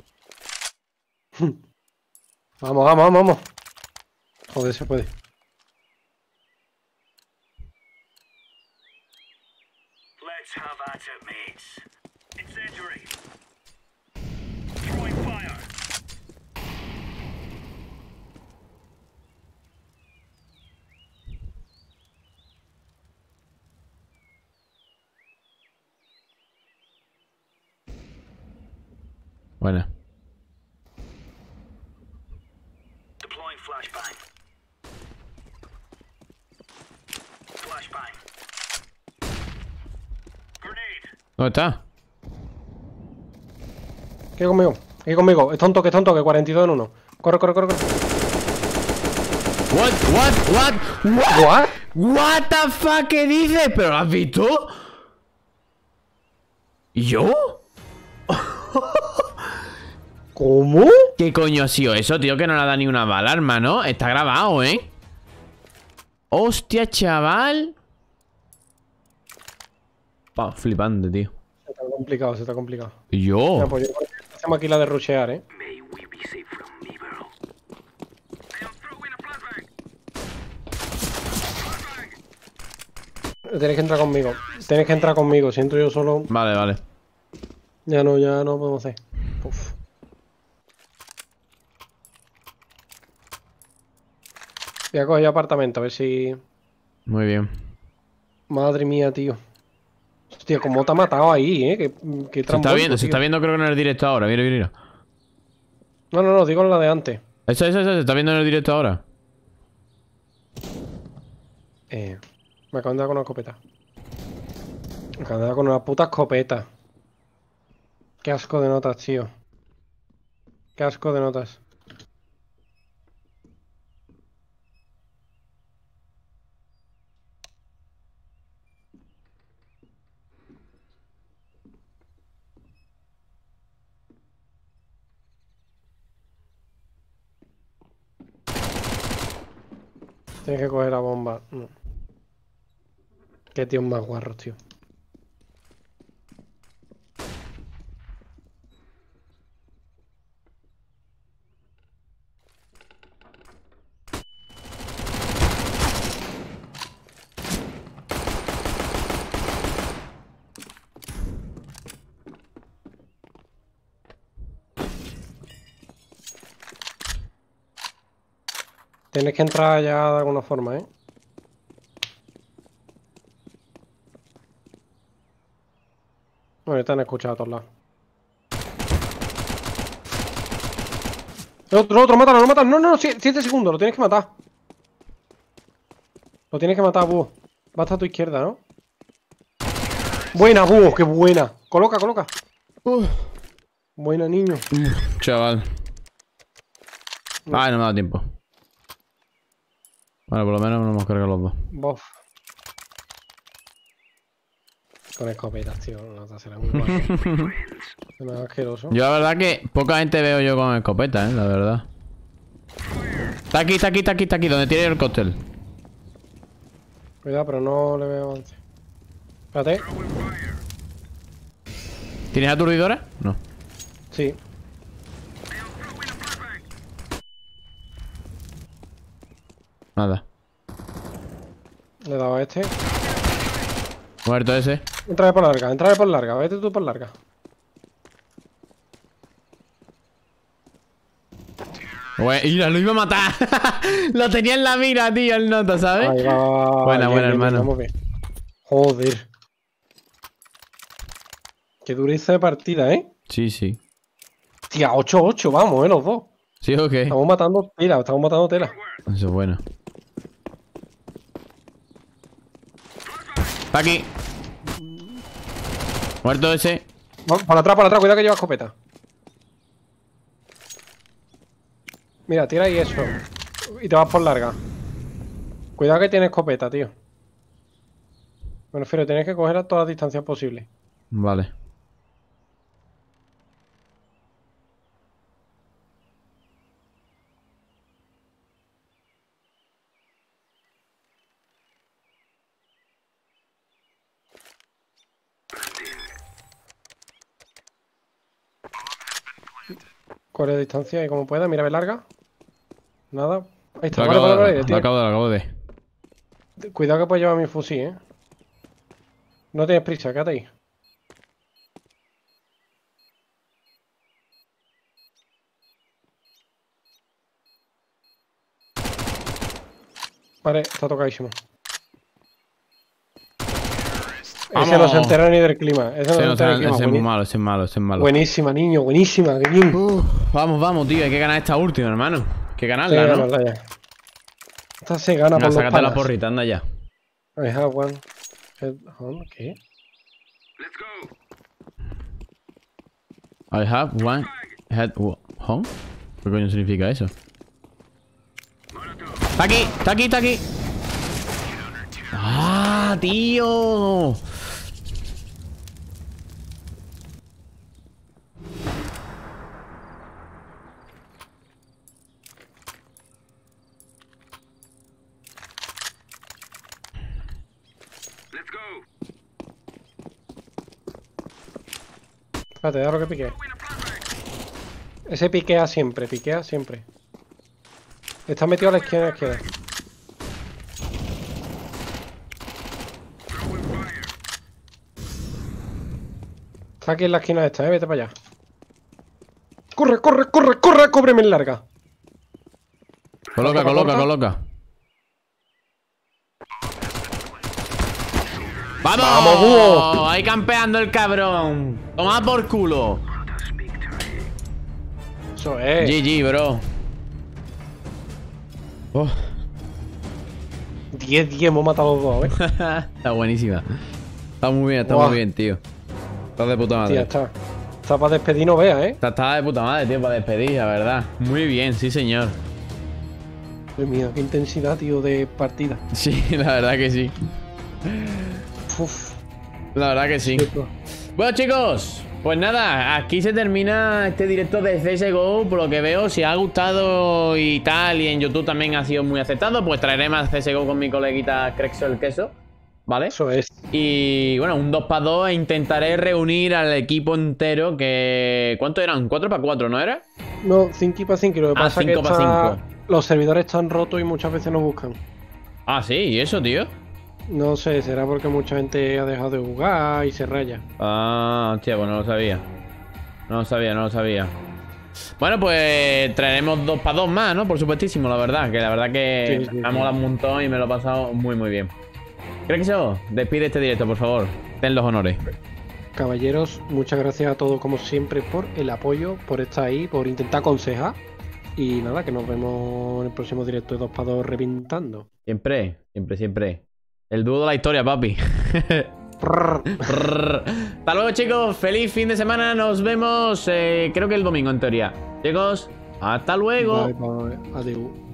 Vamos, vamos, vamos, vamos. Joder, se puede. Let's have at it, mates. Incendiary. Throwing fire. Buena. Deploying flashbang. Flashbang. Grenade. ¿Dónde está? ¿Qué conmigo? ¿Qué conmigo? Es tonto, que es tonto, que cuarenta y dos en uno. Corre, corre, corre, corre. What, what, what, what, ¿What? what the fuck, ¿qué dices? ¿Pero lo has visto? ¿Yo? ¿Cómo? ¿Qué coño ha sido eso, tío? Que no le da ni una bala, hermano. Está grabado, ¿eh? Hostia, chaval. Pa, flipante, tío. Se está complicado, se está complicado. ¿Y yo? Ya, pues yo- hacemos aquí la de rushear, eh. May we be safe from evil. I am throwing a flashbang. Flashbang. Tienes que entrar conmigo. Tienes que entrar conmigo. Siento yo solo. Vale, vale. Ya no, ya no podemos hacer. Uf. Voy a coger apartamento, a ver si... Muy bien. Madre mía, tío. Hostia, cómo te ha matado ahí, eh. Qué, qué Se está tramposo, viendo, se tío. está viendo creo que en el directo ahora. Mira, mira, mira. No, no, no, digo en la de antes. Eso, eso, eso, se está viendo en el directo ahora. Eh, me acaban de dar con una escopeta. Me acaban de dar con una puta escopeta. Qué asco de notas, tío. Qué asco de notas. Tienes que coger la bomba. No. Qué tíos más guarros, tío. Tienes que entrar ya de alguna forma, ¿eh? Bueno, te han escuchado a todos lados. El otro, el otro, mátalo, no mátalo. No, no, no, siete segundos, lo tienes que matar. Lo tienes que matar, búho. Va hasta tu izquierda, ¿no? Buena, búho, qué buena. Coloca, coloca. Uh. Buena, niño. Chaval. Ay, no me da tiempo. Bueno, por lo menos nos hemos cargado los dos. Bof. Con escopetas, tío. No te será muy guapo. No es asqueroso. Yo la verdad que poca gente veo yo con escopeta, eh, la verdad. Está aquí, está aquí, está aquí, está aquí, donde tiene el cóctel. Cuidado, pero no le veo avance. Espérate. ¿Tienes aturdidora? No. Sí. Nada. Le he dado a este. Muerto ese. Entra por larga, entra por larga. Vete tú por larga. Güey, mira, lo iba a matar. Lo tenía en la mira, tío, el nota, ¿sabes? Ahí va, va, va. Buena, Bien, buena, bien, hermano. vamos bien. Joder. Qué dureza de partida, ¿eh? Sí, sí. Tía, ocho ocho, vamos, ¿eh? Los dos. ¿Sí o qué? Estamos matando tela, estamos matando tela. Eso es bueno. Pa' aquí. Muerto ese. Vamos, para atrás, para atrás, cuidado que lleva escopeta. Mira, tira ahí eso. Y te vas por larga. Cuidado que tiene escopeta, tío. Me refiero, tienes que coger a todas las distancias posibles. Vale. Corre a distancia y como pueda, mira, ve larga. Nada. Ahí está, Lo vale, acabo, vale, de, vale. lo Tiene- acabo de, lo acabo de. Cuidado que puedes llevar mi fusil, eh. No tienes prisa, quédate ahí. Vale, está tocadísimo. Ese no se ¡Vamos! entera ni del clima. Ese no Ese, se no, entera del ese clima. es muy Buení- malo, ese es malo, ese es malo. Buenísima, niño, buenísima, qué bien. Uh, vamos, vamos, tío, hay que ganar esta última, hermano. Hay que Sí, ganarla, ¿no? ganarla ya. Esta se gana Venga, por los sácate la panas. porrita, anda ya. I have one. Head on, ¿qué? Let's go. I have one head home. ¿Qué coño significa eso? Está aquí, está aquí, está aquí. ¡Ah, tío! Let's go. Espérate, déjalo que pique. Ese piquea siempre, piquea siempre. Está metido a la izquierda, a la izquierda. Está aquí en la esquina esta, eh. Vete para allá. ¡Corre, corre, corre, corre! ¡Cóbreme en larga! Coloca, coloca, coloca. ¡Vamos! ¡Vamos, búho! Ahí campeando el cabrón. Toma por culo. Eso es. G G, bro. Oh, diez diez, hemos matado a los dos, eh. está buenísima. Está muy bien, está Buah. muy bien, tío. Está de puta madre. Tía, está. Está para despedir, no veas, eh. Está, está de puta madre, tío, para despedir, la verdad. Muy bien, sí, señor. Dios mío, qué intensidad, tío, de partida. Sí, la verdad que sí. Uf. La verdad que sí. Cierto. Bueno, chicos, pues nada, aquí se termina este directo de C S G O. Por lo que veo, si os ha gustado y tal, y en YouTube también ha sido muy aceptado, pues traeré más C S G O con mi coleguita Crexo el Queso, ¿vale? Eso es. Y bueno, un dos para dos e intentaré reunir al equipo entero que... ¿Cuánto eran? cuatro para cuatro, ¿no era? No, cinco para cinco. Lo que Ah, pasa es que cinco pa' está- cinco. los servidores están rotos y muchas veces nos buscan. Ah, sí, ¿y eso, tío? No sé, será porque mucha gente ha dejado de jugar y se raya. Ah, hostia, pues no lo sabía. No lo sabía, no lo sabía. Bueno, pues traeremos dos para dos más, ¿no? Por supuestísimo, la verdad. Que la verdad que Sí, sí, me ha sí. molado un montón y me lo he pasado muy, muy bien. ¿Crees que eso? Despide este directo, por favor. Ten los honores. Caballeros, muchas gracias a todos como siempre por el apoyo, por estar ahí, por intentar aconsejar. Y nada, que nos vemos en el próximo directo de dos para dos reventando. Siempre, siempre, siempre. El dúo de la historia, papi. Hasta luego, chicos. Feliz fin de semana. Nos vemos, eh, creo que el domingo, en teoría. Chicos, hasta luego. Bye, bye. Adiós.